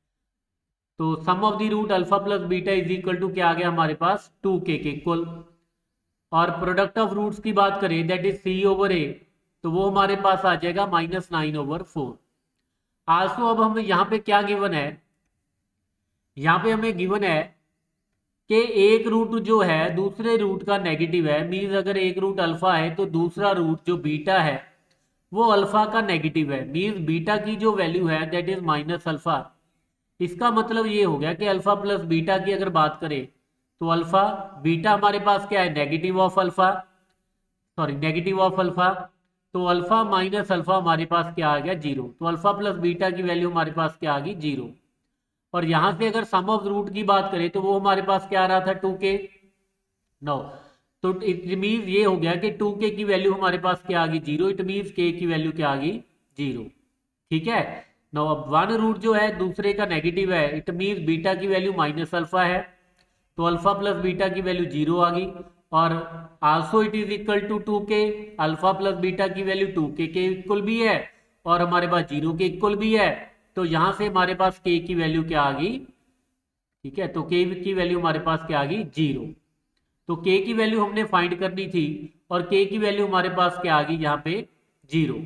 तो sum of the root alpha plus beta is equal to क्या आ गया हमारे पास 2k के इक्वल। और प्रोडक्ट ऑफ रूट्स की बात करें that is c over a, तो वो हमारे पास आ जाएगा -9/4। आल्सो अब हमें यहाँ पे क्या गिवन है, यहाँ पे हमें गिवन है कि एक रूट जो है दूसरे रूट का नेगेटिव है, मीन्स अगर एक रूट अल्फा है तो दूसरा रूट जो बीटा है वो अल्फा का नेगेटिव है, मीन्स बीटा की जो वैल्यू है दैट इज माइनस अल्फा। इसका मतलब ये हो गया कि अल्फा प्लस बीटा की अगर बात करें तो अल्फा बीटा हमारे पास क्या है, negative of alpha, sorry negative of alpha, तो अल्फा माइनस अल्फा हमारे पास क्या आ गया 0। तो अल्फा प्लस बीटा की वैल्यू हमारे पास क्या आ गई 0। और यहां से अगर सम ऑफ रूट की बात करें तो वो हमारे पास क्या आ रहा था 2k। नो, तो इट मीन्स ये हो गया कि 2k की वैल्यू हमारे पास क्या आ गई 0, इट मीन्स k की वैल्यू क्या आ गई 0। ठीक है। नो, अब वन रूट जो है दूसरे का नेगेटिव है, इट मीन्स बीटा की वैल्यू माइनस अल्फा है, तो अल्फा प्लस बीटा की वैल्यू 0 आ गई। और also it is equal to 2k, alpha plus beta की वैल्यू 2k के इक्वल भी है और हमारे पास 0 के इक्वल भी है, तो यहां से हमारे पास k की वैल्यू क्या आ गई, ठीक है, तो k की वैल्यू हमारे पास क्या आ गई 0। तो k की वैल्यू हमने फाइंड करनी थी और k की वैल्यू हमारे पास क्या आ गई यहाँ पे 0।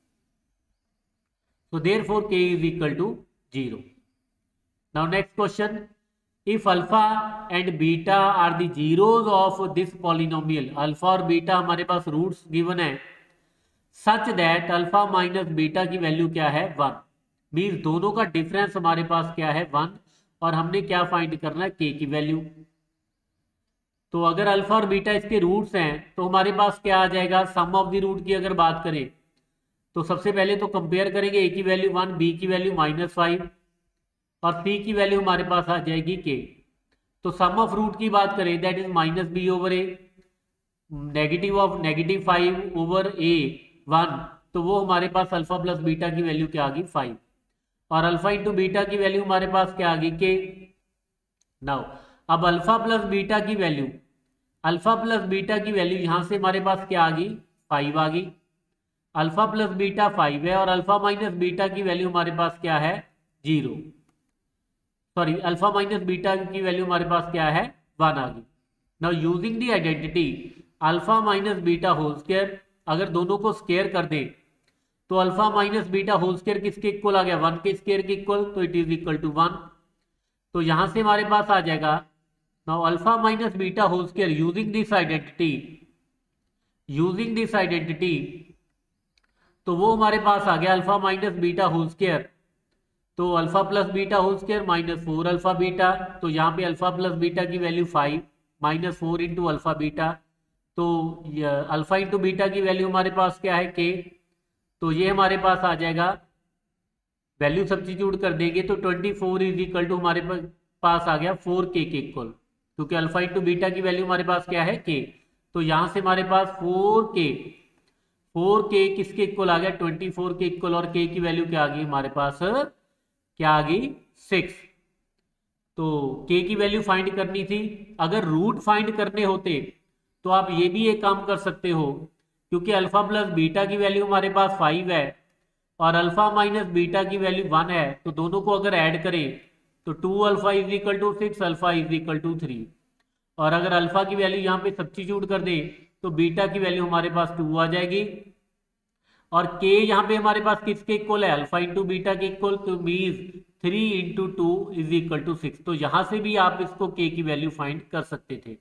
So therefore k is equal to 0. Now next question, if alpha and beta are the zeros of this polynomial, alpha और बीटा हमारे पास रूट्स गिवन है, such that alpha minus beta की वैल्यू क्या है 1, मीन्स दोनों का डिफरेंस हमारे पास क्या है 1, और हमने क्या फाइंड करना है k की वैल्यू। तो अगर अल्फा और बीटा इसके रूट्स हैं तो हमारे पास क्या आ जाएगा, सम ऑफ द रूट की अगर बात करें तो सबसे पहले तो कंपेयर करेंगे, a की वैल्यू 1, b की वैल्यू -5 और c की वैल्यू हमारे पास आ जाएगी k। तो सम ऑफ रूट की बात करें that is -b/a, negative of -5 over a1, तो वो हमारे पास अल्फा प्लस बीटा की वैल्यू क्या आ गई 5, और अल्फा इंटू बीटा की वैल्यू हमारे पास क्या आ गई k। नाउ अब अल्फा प्लस बीटा की वैल्यू, अल्फा प्लस बीटा की वैल्यू यहां से हमारे पास क्या आ गई 5 आ गई, अल्फा प्लस बीटा 5 है और अल्फा माइनस बीटा की वैल्यू हमारे पास क्या है 0, सॉरी अल्फा माइनस बीटा की वैल्यू हमारे पास क्या है 1 आ गई। Now using the identity alpha minus beta whole square, अगर दोनों को स्क्वायर कर दें तो alpha minus beta whole square किसके इक्वल आ गया 1 के स्क्वायर के इक्वल, तो इट इज इक्वल टू 1। तो यहां से हमारे पास आ जाएगा now alpha minus beta whole square using this identity, तो वो हमारे पास आ गया alpha minus beta whole square, तो alpha plus beta whole square -4 alpha beta, तो यहाँ पे अल्फा प्लस बीटा की वैल्यू 5 -4 इंटू अल्फा बीटा, तो अल्फा इंटू बीटा की वैल्यू हमारे पास क्या है k, तो ये हमारे पास आ जाएगा, वैल्यू सब्स्टिट्यूट कर देंगे तो 24 इज इक्वल टू हमारे पास आ गया 4k के इक्वल, क्योंकि अल्फा इंटू बीटा की वैल्यू हमारे पास क्या है k, तो यहां से हमारे पास 4k किसके इक्वल आ गया, 24 के इक्वल, और k की वैल्यू क्या आ गई हमारे पास, क्या आ गई, 6। तो k की वैल्यू फाइंड करनी थी। अगर रूट फाइंड करने होते तो आप ये भी एक काम कर सकते हो, क्योंकि अल्फा प्लस बीटा की वैल्यू हमारे पास 5 है और अल्फा माइनस बीटा की वैल्यू 1 है, तो दोनों को अगर ऐड करें तो 2 alpha is equal to 6, alpha is equal to 3। और अगर अल्फा की वैल्यू यहाँ पे सब्स्टिट्यूट कर दें तो बीटा की वैल्यू हमारे पास 2 आ जाएगी। और k यहाँ पे हमारे पास किसके इक्वल है, अल्फा इंटू बीटा के इक्वल, तो means 3 into 2 is equal to 6। तो यहां से भी आप इसको k की वैल्यू फाइंड कर सकते थे।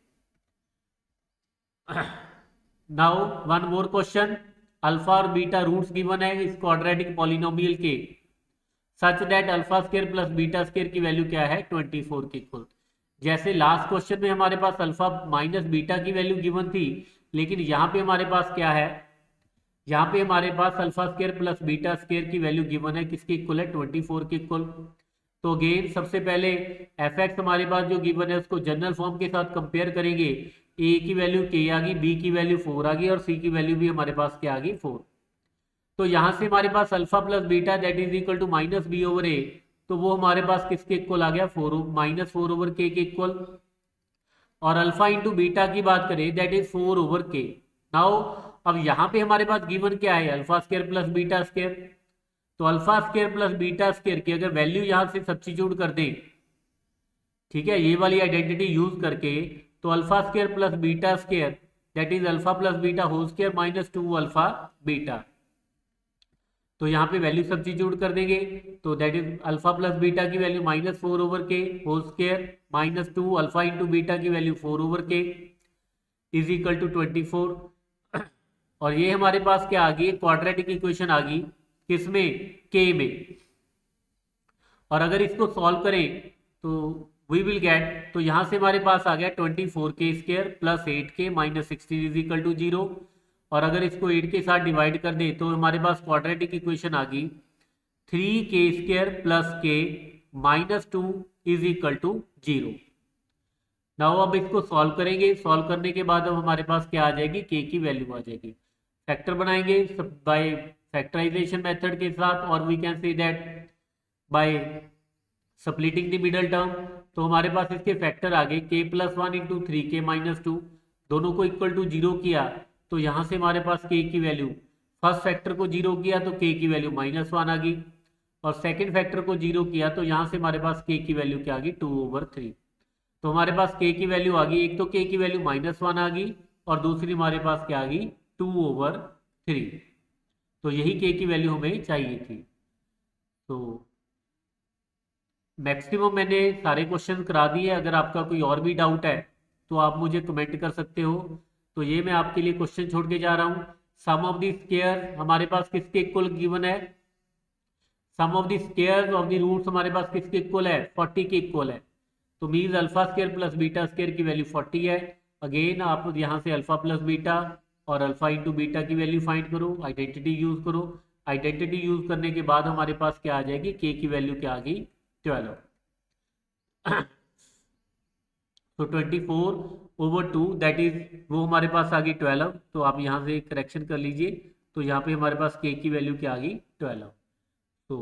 Now one more question, alpha और बीटा रूट्स गिवन है इस क्वाड्रेटिक पॉलिनोमियल के, such that alpha square plus beta square की वैल्यू क्या है, 24 के इक्वल। जैसे लास्ट क्वेश्चन में हमारे पास अल्फा माइनस बीटा की वैल्यू गिवन थी, लेकिन यहाँ पे हमारे पास क्या है, यहाँ पे हमारे पास alpha square plus beta square की वैल्यू गिवन है, किसके इक्वल है, 24 के इक्वल। तो अगेन सबसे पहले एफ एक्स हमारे पास जो गिवन है उसको जनरल फॉर्म के साथ कंपेयर करेंगे। ए की वैल्यू k आ गई, बी की वैल्यू 4 आ गई और सी की वैल्यू भी हमारे पास क्या आ गई, 4। तो यहाँ से हमारे पास alpha plus beta that is equal to minus b over a, तो वो हमारे पास किसके इक्वल आ गया, माइनस 4 ओवर के इक्वल। और अल्फा इंटू बीटा की बात करें that is 4 over k. Now अब यहाँ पे हमारे पास गिवन क्या है, alpha square plus beta square. तो alpha square plus beta square की अगर वैल्यू यहाँ से सब्स्टिट्यूट कर दें, ठीक है, ये वाली आइडेंटिटी यूज करके, तो alpha square plus beta square that is alpha plus beta whole square minus 2 alpha beta. तो यहाँ पे वैल्यू सब्स्टिट्यूट कर देंगे, तो that is alpha plus beta की value minus 4 over k whole square minus 2 alpha into beta की value 4 over k is equal to 24। और ये हमारे पास क्या आ गई, क्वाड्रेटिक इक्वेशन आ गई, किसमें, k में। और अगर इसको सॉल्व करें तो वी विल गेट, तो यहां से हमारे पास आ गया 24k square plus 8k minus 16 is equal to 0। और अगर इसको 8 के साथ डिवाइड कर दे तो हमारे पास क्वाड्रेटिक इक्वेशन आ गई 3k square plus k minus 2 is equal to 0। Now अब इसको सॉल्व करेंगे, सॉल्व करने के बाद अब हमारे पास क्या आ जाएगी, k की वैल्यू आ जाएगी। फैक्टर बनाएंगे बाय फैक्टराइजेशन मेथड के साथ, और we can say that by splitting the middle term. तो हमारे पास इसके फैक्टर आ गए k plus 1 into 3k minus 2, दोनों को इक्वल टू 0 किया तो यहाँ से हमारे पास k की वैल्यू, फर्स्ट फैक्टर को 0 किया तो k की वैल्यू माइनस 1 आ गई, और सेकंड फैक्टर को 0 किया तो यहाँ से हमारे पास k की वैल्यू क्या आ गई, 2 ओवर 3। तो हमारे पास k की वैल्यू आ गई, एक तो k की वैल्यू माइनस 1 आ गई और दूसरी हमारे पास क्या आ गई, 2 ओवर 3। तो यही k की वैल्यू हमें चाहिए थी। तो मैक्सिमम मैंने सारे क्वेश्चन करा दिए, अगर आपका कोई और भी डाउट है तो आप मुझे कमेंट कर सकते हो। तो ये मैं आपके लिए क्वेश्चन छोड़ के जा रहा हूँ। सम ऑफ द स्क्वायर हमारे पास किसके इक्वल गिवन है, sum of the squares of the roots हमारे पास किसके इक्वल है, 40 के इक्वल है। तो means alpha square plus beta square की वैल्यू 40 है। अगेन आप यहाँ से अल्फा प्लस बीटा और अल्फा इंटू बीटा की वैल्यू फाइंड करो, आइडेंटिटी यूज करो। आइडेंटिटी यूज करने के बाद हमारे पास क्या आ जाएगी, k की वैल्यू क्या आ गई, 12। तो 24 ओवर 2 दैट इज वो हमारे पास आ गई 12। तो आप यहाँ से करेक्शन कर लीजिए, तो यहाँ पे हमारे पास k की वैल्यू क्या आ गई, 12। तो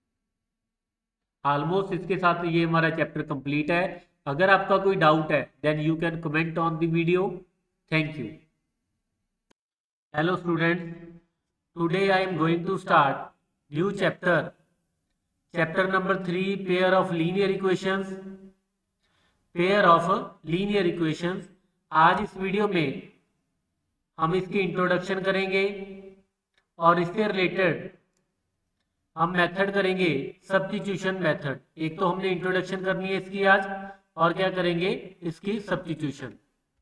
ऑलमोस्ट इसके साथ ये हमारा चैप्टर कंप्लीट है। अगर आपका कोई डाउट है then you can comment on the video. Thank you. Hello students, today I am going to start new chapter, chapter number 3, pair of linear equations, pair of linear equations. आज इस video में हम इसकी introduction करेंगे और इससे related हम method करेंगे सब्स्टिट्यूशन मेथड। एक तो हमने इंट्रोडक्शन करनी है इसकी आज, और क्या करेंगे, इसकी सब्स्टिट्यूशन।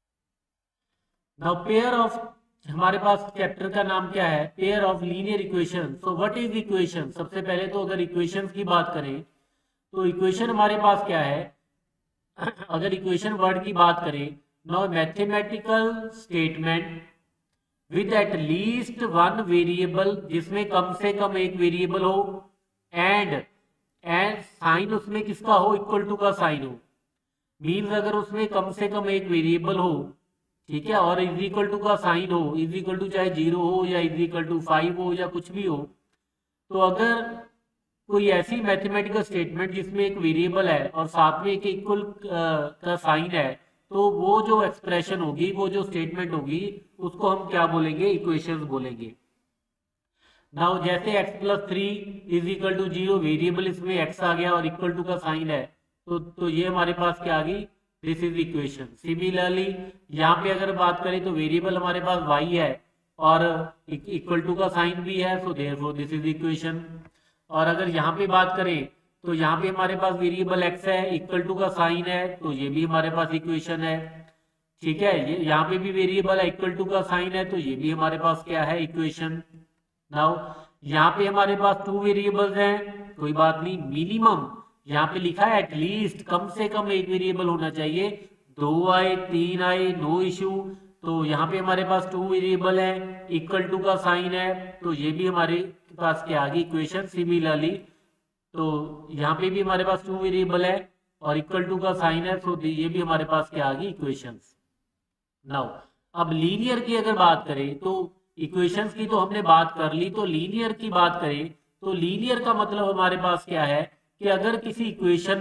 नाउ पेयर ऑफ, हमारे पास चैप्टर का नाम क्या है, pair of linear equation. So what is equation. सबसे पहले तो अगर इक्वेशन की बात करें तो इक्वेशन हमारे पास क्या है, अगर इक्वेशन वर्ड की बात करें, now mathematical statement with at least one variable, जिसमें कम से कम एक वेरिएबल हो, एंड साइन उसमें किसका हो, इक्वल टू का साइन हो। मीन्स अगर उसमें कम से कम एक वेरिएबल हो, ठीक है, और इज इक्वल टू का साइन हो, इज इक्वल टू चाहे 0 हो या इज इक्वल टू 5 हो या कुछ भी हो, तो अगर कोई ऐसी मैथमेटिकल स्टेटमेंट जिसमें एक वेरिएबल है और साथ में एक इक्वल का साइन है, तो वो जो एक्सप्रेशन होगी, वो जो स्टेटमेंट होगी, उसको हम क्या बोलेंगे, इक्वेशंस बोलेंगे। नाउ जैसे x+3 is equal to 0, variable इसमें x आ गया और इक्वल टू का साइन है, तो ये हमारे पास क्या आ गई, दिस इज इक्वेशन। सिमिलरली यहाँ पे अगर बात करें तो वेरिएबल हमारे पास y है और इक्वल टू का साइन भी है, so therefore this is equation. और अगर यहाँ पे बात करें तो यहाँ पे हमारे पास वेरिएबल x है, इक्वल टू का साइन है, तो ये भी हमारे पास इक्वेशन है। ठीक है, ये यहाँ पे भी वेरिएबल है, इक्वल टू का साइन है, तो ये भी हमारे पास क्या है, इक्वेशन। नाउ यहाँ पे हमारे पास 2 वेरिएबल्स हैं, कोई बात नहीं, मिनिमम यहाँ पे लिखा है एटलीस्ट कम से कम एक वेरिएबल होना चाहिए, 2 आए 3 आए नो इश्यू। तो यहाँ पे हमारे पास 2 वेरिएबल है, इक्वल टू का साइन है, तो ये भी हमारे पास क्या आ गई, इक्वेशन। सिमिलरली तो यहाँ पे भी हमारे पास 2 वेरिएबल है और इक्वल टू का साइन है, तो ये भी हमारे पास क्या आ गई, इक्वेशंस। नाउ अब लीनियर की अगर बात करें तो इक्वेशंस की तो हमने बात कर ली, तो लीनियर की बात करें तो लीनियर का मतलब हमारे पास क्या है कि अगर किसी इक्वेशन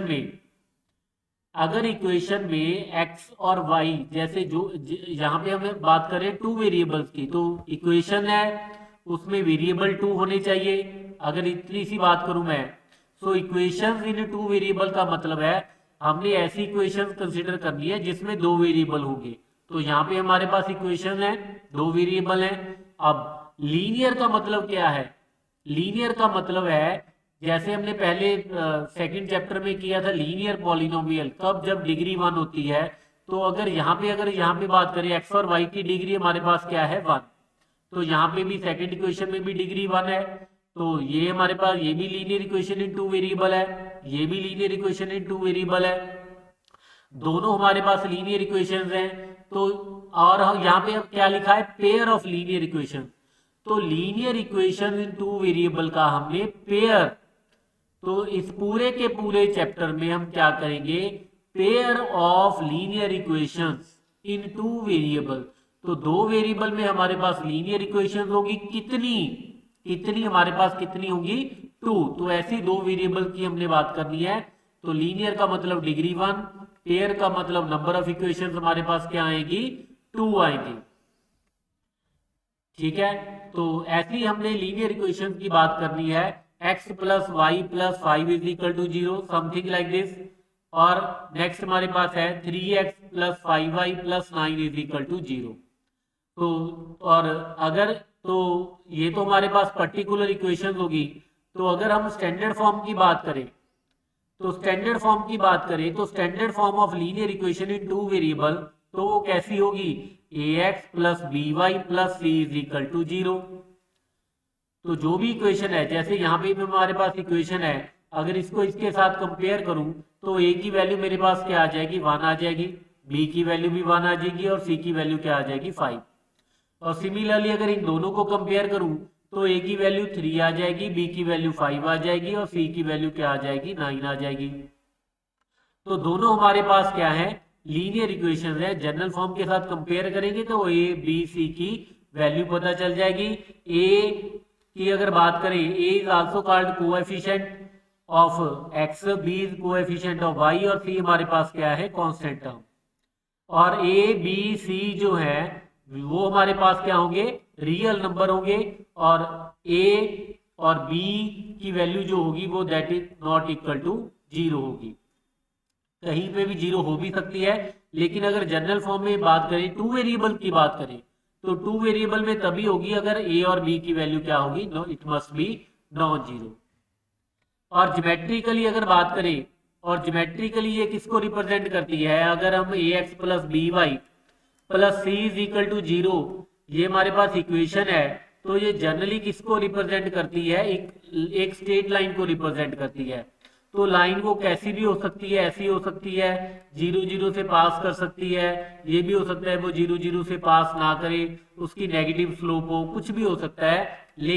में x और y, जैसे जो यहाँ पे हमें बात करें 2 वेरिएबल्स की, तो इक्वेशन है उसमें वेरिएबल 2 होने चाहिए। अगर इतनी सी बात करूं मैं, सो इक्वेशंस इन 2 वेरिएबल का मतलब है हमने ऐसी इक्वेशंस कंसीडर करनी है जिसमें 2 वेरिएबल होंगे। तो यहाँ पे हमारे पास इक्वेशन है, 2 वेरिएबल है। अब लीनियर का मतलब क्या है, लीनियर का मतलब है जैसे हमने पहले सेकंड चैप्टर में किया था लीनियर पॉलिनोमियल, कब, जब डिग्री 1 होती है। तो अगर यहाँ पे बात करें x और y की डिग्री हमारे पास क्या है, 1, तो यहाँ पे भी सेकंड इक्वेशन में भी डिग्री 1 है, तो ये हमारे पास ये भी लीनियर इक्वेशन इन 2 वेरिएबल है, ये भी लीनियर इक्वेशन इन 2 वेरिएबल है, दोनों हमारे पास लीनियर इक्वेशंस हैं। तो और यहाँ पे अब क्या लिखा है, पेयर ऑफ लीनियर इक्वेशन। तो लीनियर इक्वेशन इन 2 वेरिएबल का हमने पेयर, तो इस पूरे के पूरे चैप्टर में हम क्या करेंगे, pair of linear equations in 2 variable. तो 2 वेरिएबल में हमारे पास लीनियर इक्वेशंस होगी कितनी हमारे पास कितनी होगी, 2। तो ऐसी 2 वेरिएबल की हमने बात करनी है। तो लीनियर का मतलब डिग्री 1, पेयर का मतलब नंबर ऑफ इक्वेशंस हमारे पास क्या आएगी, 2 आएंगी। ठीक है, तो ऐसी हमने लीनियर इक्वेशन की बात करनी है, x plus y plus 5 is equal to 0, something like this. और नेक्स्ट हमारे पास है 3x plus 5y plus 9 is equal to 0। तो और अगर तो ये तो हमारे पास पर्टिकुलर इक्वेशन होगी। तो अगर हम स्टैंडर्ड फॉर्म की बात करें तो standard form of linear equation in 2 variable, तो वो कैसी होगी, ax plus by plus c is equal to 0। तो जो भी इक्वेशन है, जैसे यहाँ पे भी हमारे पास इक्वेशन है, अगर इसको इसके साथ कंपेयर करूं तो a की वैल्यू मेरे पास क्या आ जाएगी, 1 आ जाएगी, b की वैल्यू भी 1 आ जाएगी और c की वैल्यू क्या आ जाएगी, 5। और सिमिलरली अगर इन दोनों को कंपेयर करूं तो a की वैल्यू 3 आ जाएगी, b की वैल्यू 5 आ जाएगी और c की वैल्यू क्या आ जाएगी, 9 आ जाएगी। तो दोनों हमारे पास क्या है, लीनियर इक्वेशन है। जनरल फॉर्म के साथ कंपेयर करेंगे तो a b c की वैल्यू पता चल जाएगी। a की अगर बात करें, a is also called coefficient of x, b is coefficient of y और c हमारे पास क्या है, कांस्टेंट टर्म। और a b c जो है वो हमारे पास क्या होंगे, रियल नंबर होंगे। और a और b की वैल्यू जो होगी वो that is not equal to 0 होगी। कहीं पे भी 0 हो भी सकती है, लेकिन अगर जनरल फॉर्म में बात करें, 2 वेरिएबल की बात करें, तो 2 वेरिएबल में तभी होगी अगर a और b की वैल्यू क्या होगी, no, it must be non zero. और ज्योमेट्रिकली अगर बात करें, और ज्योमेट्रिकली ये किसको रिप्रेजेंट करती है, अगर हम ax plus by plus c is equal to 0, ये हमारे पास इक्वेशन है, तो ये जनरली किसको रिप्रेजेंट करती है, एक स्ट्रेट लाइन को रिप्रेजेंट करती है। तो लाइन वो कैसी भी हो सकती है, ऐसी हो सकती है, 0 0 से पास कर सकती है, ये भी हो सकता है वो 0 0 से पास ना करे, उसकी नेगेटिव स्लोप हो, कुछ भी हो सकता है।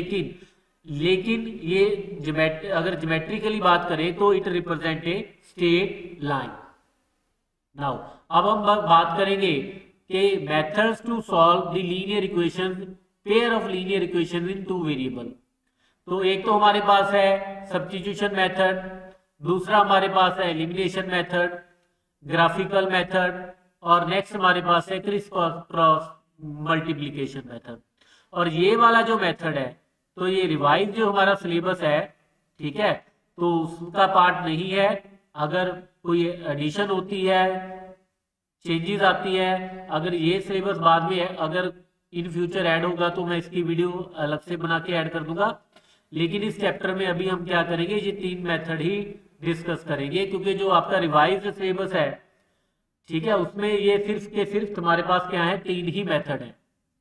लेकिन ये अगर ज्योमेट्रिकली बात करें तो it represent a straight line. Now अब हम बात करेंगे के methods to solve the linear equation, pair of linear equation in two variable. तो एक तो हमारे पास है सब्स्टिट्यूशन मेथड, दूसरा हमारे पास है एलिमिनेशन मेथड, ग्राफिकल मेथड, और नेक्स्ट हमारे पास है क्रिस क्रॉस मल्टीप्लिकेशन मेथड। और ये वाला जो मेथड है, तो ये रिवाइज जो हमारा सिलेबस है, ठीक है, तो उसका पार्ट नहीं है। अगर कोई एडिशन होती है, चेंजेस आती है, अगर ये सिलेबस बाद में अगर इन फ्यूचर ऐड होगा तो मैं इसकी वीडियो अलग से बना के ऐड कर दूंगा। लेकिन इस चैप्टर में अभी हम क्या करेंगे, ये 3 मेथड ही डिस्कस करेंगे, क्योंकि जो आपका रिवाइज सिलेबस है, ठीक है, उसमें ये सिर्फ के सिर्फ तुम्हारे पास क्या है, 3 ही मेथड है।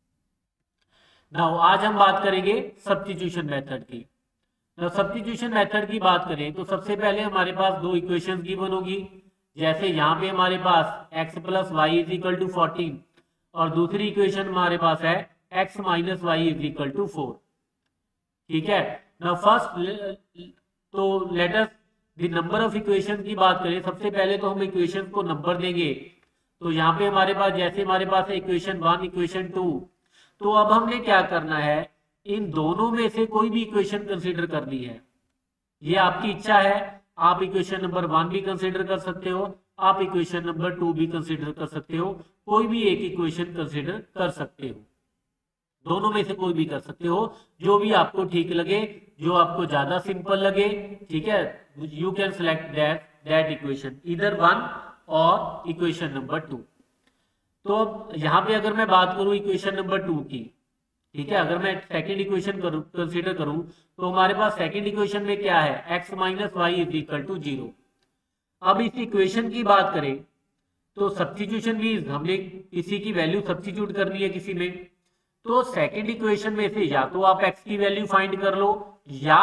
नाउ आज हम बात करेंगे सब्स्टिट्यूशन मेथड की। सब्स्टिट्यूशन मेथड की बात करें तो सबसे पहले हमारे पास 2 इक्वेशन गिवन होगी। जैसे यहाँ पे हमारे पास x plus y is equal to 14 और दूसरी इक्वेशन हमारे पास है x minus Y is equal to 4। ठीक है, नाउ फर्स्ट तो let us the number of equation की बात करें। सबसे पहले तो हम इक्वेशन को नंबर देंगे। तो यहाँ पे हमारे पास जैसे हमारे पास है इक्वेशन 1, इक्वेशन 2, तो अब हमने क्या करना है, इन दोनों में से कोई भी इक्वेशन कंसीडर करनी है। ये आपकी इच्छा है, आप इक्वेशन नंबर 1 भी कंसीडर कर सकते हो, आप इक्वेशन नंबर 2 भी कंसीडर कर सकते हो, कोई भी एक इक्वेशन कंसीडर कर सकते हो, दोनों में से कोई भी कर सकते हो, जो भी आपको ठीक लगे, जो आपको ज्यादा सिंपल लगे। ठीक है, you can select that equation, either 1 और इक्वेशन नंबर 2। तो अब यहाँ पे अगर मैं बात करूं इक्वेशन नंबर 2 की, ठीक है, अगर मैं सेकंड इक्वेशन कंसीडर करूं तो हमारे पास सेकंड इक्वेशन में क्या है, x minus Y is equal to 0। अब इस इक्वेशन की बात करें तो सब्स्टिट्यूशन भी हमने किसी की वैल्यू सब्स्टिट्यूट करनी है किसी में, तो सेकंड इक्वेशन में से या तो आप x की वैल्यू फाइंड कर लो, या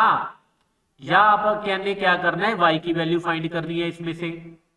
आप कहने क्या करना है, y की वैल्यू फाइंड करनी है इसमें से।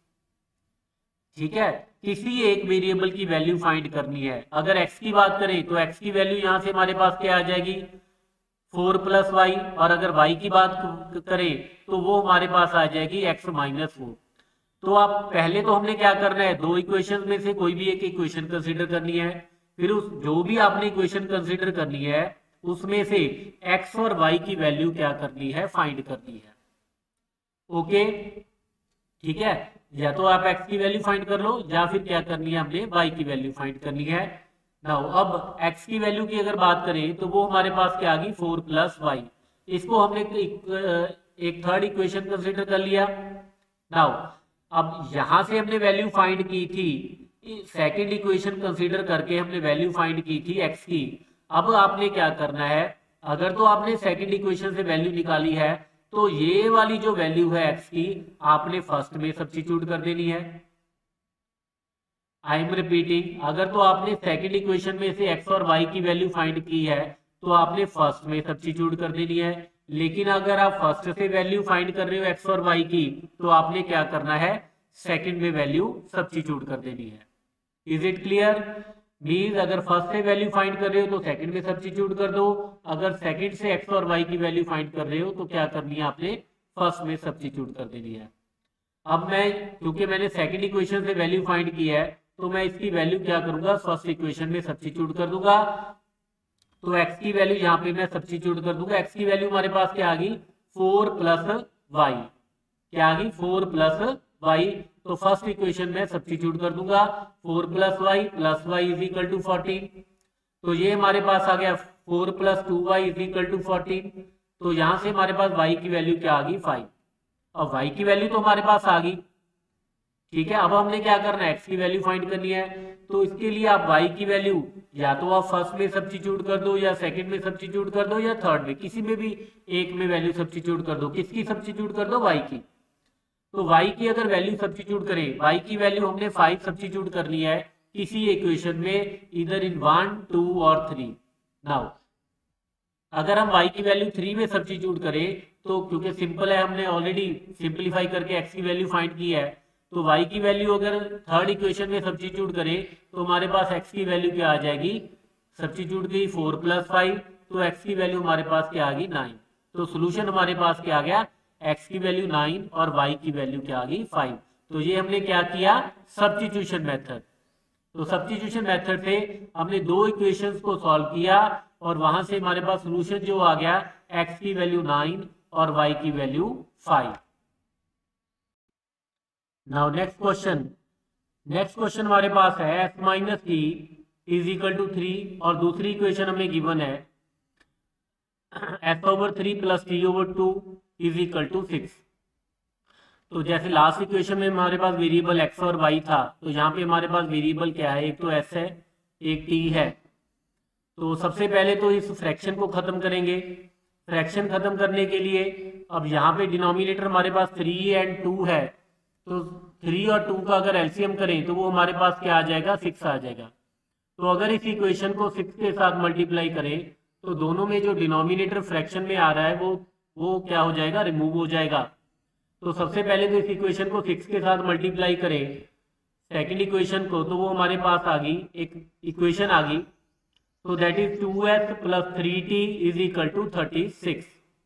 ठीक है, किसी एक वेरिएबल की वैल्यू फाइंड करनी है। अगर x की बात करें तो x की वैल्यू यहां से हमारे पास क्या आ जाएगी, 4 प्लस वाई, और अगर y की बात करें तो वो हमारे पास आ जाएगी x माइनस 4। तो आप पहले तो हमने क्या करना है, 2 इक्वेशन में से कोई भी एक इक्वेशन कंसीडर करनी है, फिर उस जो भी आपने इक्वेशन कंसीडर करनी है उसमें से x और y की वैल्यू क्या करनी है, फाइंड करनी है। ओके, ठीक है, या तो आप x की वैल्यू फाइंड कर लो, या फिर क्या करनी है, हमने y की वैल्यू फाइंड करनी है। नाउ अब x की वैल्यू की अगर बात करें तो वो हमारे पास क्या आ गई, 4 प्लस वाई। इसको हमने एक थर्ड इक्वेशन कंसीडर कर लिया। नाउ अब यहां से हमने वैल्यू फाइंड की थी, सेकंड इक्वेशन कंसीडर करके हमने वैल्यू फाइंड की थी x की। अब आपने क्या करना है, अगर तो आपने सेकंड इक्वेशन से वैल्यू निकाली है तो ये वाली जो वैल्यू है x की आपने फर्स्ट में सब्स्टिट्यूट कर देनी है। आई एम रिपीटिंग, अगर तो आपने सेकंड इक्वेशन में से x और y की वैल्यू फाइंड की है तो आपने फर्स्ट में सब्स्टिट्यूट कर देनी है। लेकिन अगर आप फर्स्ट से वैल्यू फाइंड कर रहे हो x और y की, तो आपने क्या करना है, सेकंड में वैल्यू सब्स्टिट्यूट कर देनी है। Is it clear? मीन्स अगर फर्स्ट से वैल्यू फाइंड कर रहे हो तो सेकंड में सब्स्टिट्यूट कर दो, अगर सेकंड से x और y की वैल्यू फाइंड कर रहे हो तो क्या करनी है, आपने फर्स्ट में सब्स्टिट्यूट कर देनी है। अब मैं, क्योंकि मैंने सेकंड इक्वेशन से वैल्यू फाइंड की है, तो मैं इसकी वैल्यू क्या करूंगा, फर्स्ट इक्वेशन में सब्स्टिट्यूट कर दूंगा। तो x की वैल्यू यहाँ पे मैं सब्स्टिट्यूट कर दूंगा। x की वैल्यू हमारे पास क्या आ गई, 4 प्लस वाई, क्या आ गई, 4 प्लस वाई। तो फर्स्ट इक्वेशन में सब्स्टिट्यूट कर दूंगा, 4 plus y is equal to 14। तो ये हमारे पास आ गया 4 plus 2y is equal to 14। तो यहां से हमारे पास y की वैल्यू क्या आ गई, 5। अब y की वैल्यू तो हमारे पास आ गई, ठीक है। अब हमने क्या करना है, x की वैल्यू फाइंड करनी है। तो इसके लिए आप y की वैल्यू या तो आप फर्स्ट में सब्स्टिट्यूट कर दो, या सेकंड में सब्स्टिट्यूट कर दो, या थर्ड में, किसी में भी एक में वैल्यू सब्स्टिट्यूट कर दो। किसकी सब्स्टिट्यूट कर दो, y की। तो y की अगर वैल्यू सब्स्टिट्यूट करें, y की वैल्यू हमने 5 सब्स्टिट्यूट करनी है किसी इक्वेशन में, इधर इन 1, 2 और 3। नाउ अगर हम y की वैल्यू 3 में सब्स्टिट्यूट करें तो क्योंकि सिंपल है, हमने ऑलरेडी सिंपलीफाई करके x की वैल्यू फाइंड की है, तो y की वैल्यू अगर थर्ड इक्वेशन में सब्स्टिट्यूट करें तो हमारे पास x की वैल्यू क्या आ जाएगी, सब्स्टिट्यूट की 4 प्लस 5, तो x की वैल्यू हमारे पास क्या आ गई, 9। तो सोल्यूशन हमारे पास क्या आ गया, x की वैल्यू 9 और y की वैल्यू क्या आ गई, 5। तो ये हमने क्या किया, सब्स्टिट्यूशन मेथड। तो सब्स्टिट्यूशन मेथड से हमने दो इक्वेशंस को सॉल्व किया और वहां से हमारे पास सोल्यूशन जो आ गया x की वैल्यू 9 और y की वैल्यू 5। नाउ नेक्स्ट क्वेश्चन हमारे पास है s minus T is equal to 3 और दूसरी इक्वेशन हमें गिवन है s over 3 plus t over 2 is equal to 6। तो जैसे लास्ट इक्वेशन में हमारे पास वेरिएबल x और y था, तो यहाँ पे हमारे पास वेरिएबल क्या है, एक तो s है एक t है। तो सबसे पहले तो इस फ्रैक्शन को खत्म करेंगे। फ्रैक्शन खत्म करने के लिए अब यहाँ पे डिनोमिनेटर हमारे पास 3 एंड 2 है, तो 3 और 2 का अगर एलसीएम करें तो वो हमारे पास क्या आ जाएगा, 6 आ जाएगा। तो अगर इस इक्वेशन को 6 के साथ मल्टीप्लाई करें तो दोनों में जो डिनोमिनेटर फ्रैक्शन में आ रहा है वो क्या हो जाएगा, रिमूव हो जाएगा। तो सबसे पहले तो इस इक्वेशन को 6 के साथ मल्टीप्लाई करें सेकंड इक्वेशन को, तो वो हमारे पास आ गई, एक इक्वेशन आ गई, तो that is 2s plus 3t is equal to 36।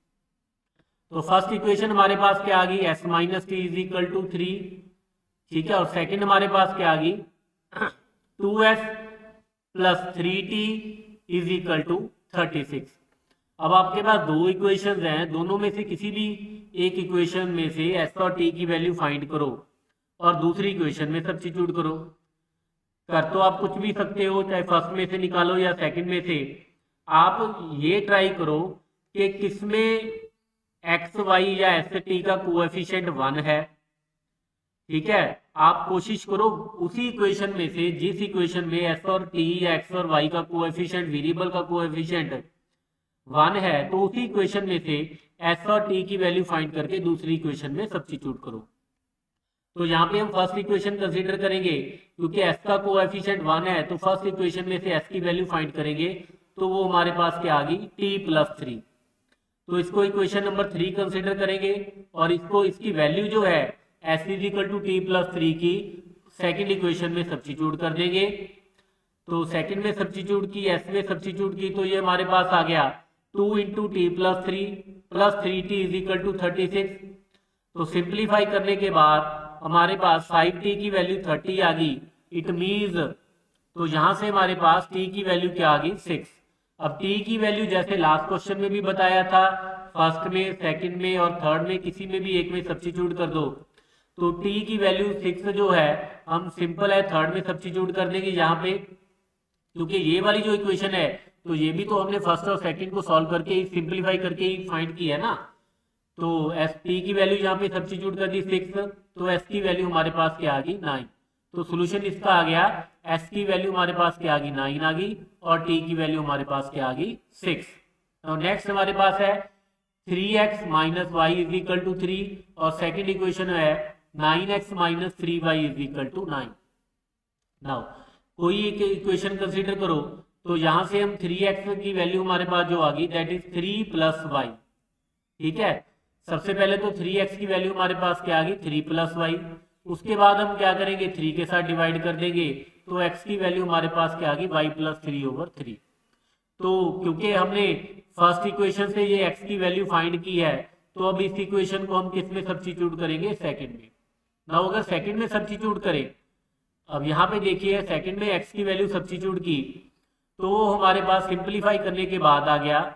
तो फर्स्ट इक्वेशन हमारे पास क्या आ गई, s minus T is equal to 3, ठीक है। और सेकंड हमारे पास क्या आ गई 2s plus 3t is equal to 36। अब आपके पास दो इक्वेशंस हैं, दोनों में से किसी भी एक इक्वेशन में से s और t की वैल्यू फाइंड करो और दूसरी इक्वेशन में सब्स्टिट्यूट करो। कर तो आप कुछ भी सकते हो, चाहे फर्स्ट में से निकालो या सेकंड में से। आप ये ट्राई करो कि किसमें एक्स वाई या एस टी का कोएफिशिएंट 1 है, ठीक है। आप कोशिश करो उसी इक्वेशन में से, जिस इक्वेशन में एस और टी या एक्स और वाई का कोएफिशिएंट, वेरिएबल का कोएफिशिएंट 1 है, तो उसी इक्वेशन में से एस और टी की वैल्यू फाइंड करके दूसरी इक्वेशन में सब्स्टिट्यूट करो। तो यहाँ पे हम फर्स्ट इक्वेशन कंसीडर करेंगे, क्योंकि s का कोएफिशिएंट 1 है, तो फर्स्ट इक्वेशन में से s की वैल्यू फाइंड करेंगे, तो वो हमारे पास क्या आ गई, t प्लस 3। तो इसको इक्वेशन नंबर 3 कंसीडर करेंगे और इसकी वैल्यू जो है s is equal to T plus 3 की सेकेंड इक्वेशन में सब्स्टिट्यूट कर देंगे। तो सेकेंड में सब्स्टिट्यूट की, s में सब्स्टिट्यूट की, तो ये हमारे पास आ गया 2 into T plus 3 is equal to 36। तो सिंप्लीफाई करने के बाद हमारे पास 5t की वैल्यू 30 आ गई। इट मीन्स, तो यहां से हमारे पास t की वैल्यू क्या आ गई, 6। अब t की वैल्यू जैसे लास्ट क्वेश्चन में भी बताया था, फर्स्ट में, सेकंड में और थर्ड में किसी में भी एक में सब्स्टिट्यूट कर दो। तो t की वैल्यू 6 जो है, हम सिंपल है थर्ड में सब्स्टिट्यूट कर देंगे यहाँ पे, क्योंकि ये वाली जो इक्वेशन है, तो ये भी तो हमने फर्स्ट और सेकंड को सॉल्व करके ही, सिंप्लीफाई करके ही फाइंड की है ना। तो एस टी की वैल्यू यहाँ पे सब्स्टिट्यूट कर दी 6, तो एस की वैल्यू हमारे पास क्या आ गई, 9। तो सोल्यूशन इसका आ गया, एस की वैल्यू हमारे पास क्या आ गई, 9 आ गई, और टी की वैल्यू हमारे पास क्या आ गई, 6। तो नेक्स्ट हमारे पास है 3x minus Y is equal to 3 और सेकेंड इक्वेशन है 9x minus 3y is equal to 9। Now कोई एक इक्वेशन कंसीडर करो, तो यहां से हम 3x की वैल्यू हमारे पास जो आ गई, दैट इज 3 प्लस वाई, ठीक है। सबसे पहले तो 3x की वैल्यू हमारे पास क्या आ गई, 3 प्लस वाई। उसके बाद हम क्या करेंगे, 3 के साथ डिवाइड कर देंगे, तो x की वैल्यू हमारे पास क्या आ गई, y प्लस 3 ओवर 3। तो क्योंकि हमने फर्स्ट इक्वेशन से ये x की वैल्यू फाइंड की है, तो अब इस इक्वेशन को हम किस में सब्स्टिट्यूट करेंगे, सेकंड में। ना अगर सेकंड में सब्स्टिट्यूट करें, अब यहाँ पे देखिए सेकंड में x की वैल्यू सब्स्टिट्यूट की, तो हमारे पास सिंप्लीफाई करने के बाद आ गया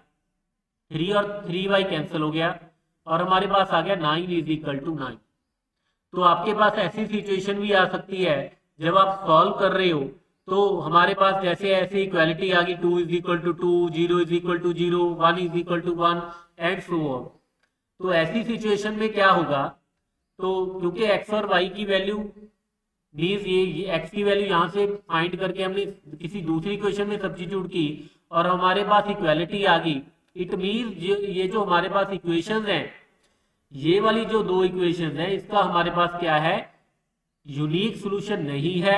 3 और 3y कैंसिल हो गया और हमारे पास आ गया 9 इज इक्वल टू 9। तो आपके पास ऐसी सिचुएशन भी आ सकती है जब आप सॉल्व कर रहे हो, तो हमारे पास जैसे ऐसे इक्वालिटी आ गई, 2 is equal to 2, 0 is equal to 0, 1 is equal to 1 and so on. तो ऐसी सिचुएशन में क्या होगा, तो क्योंकि x और y की वैल्यू मीन्स ये x की वैल्यू यहाँ से फाइंड करके हमने किसी दूसरी इक्वेशन में सब्स्टिट्यूट की और हमारे पास इक्वालिटी आ गई, इट मीन्स ये जो हमारे पास इक्वेशंस हैं, ये वाली जो दो इक्वेशंस हैं, इसका हमारे पास क्या है, यूनिक सॉल्यूशन नहीं है।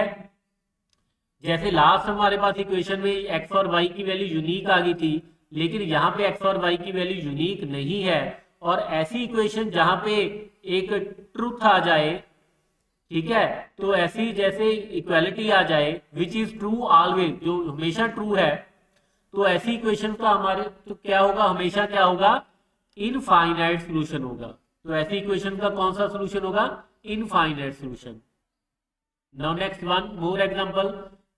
जैसे लास्ट हमारे पास इक्वेशन में x और y की वैल्यू यूनिक आ गई थी, लेकिन यहाँ पे x और y की वैल्यू यूनिक नहीं है। और ऐसी इक्वेशन जहां पे एक ट्रूथ आ जाए, ठीक है, तो ऐसी जैसे इक्वालिटी आ जाए विच इज ट्रू ऑलवेज, जो हमेशा ट्रू है, तो ऐसी इक्वेशन का हमारे तो क्या होगा, हमेशा क्या होगा, इनफाइनाइट सॉल्यूशन होगा। तो ऐसी इक्वेशन का कौन सा सॉल्यूशन होगा, infinite solution. Now next one more example,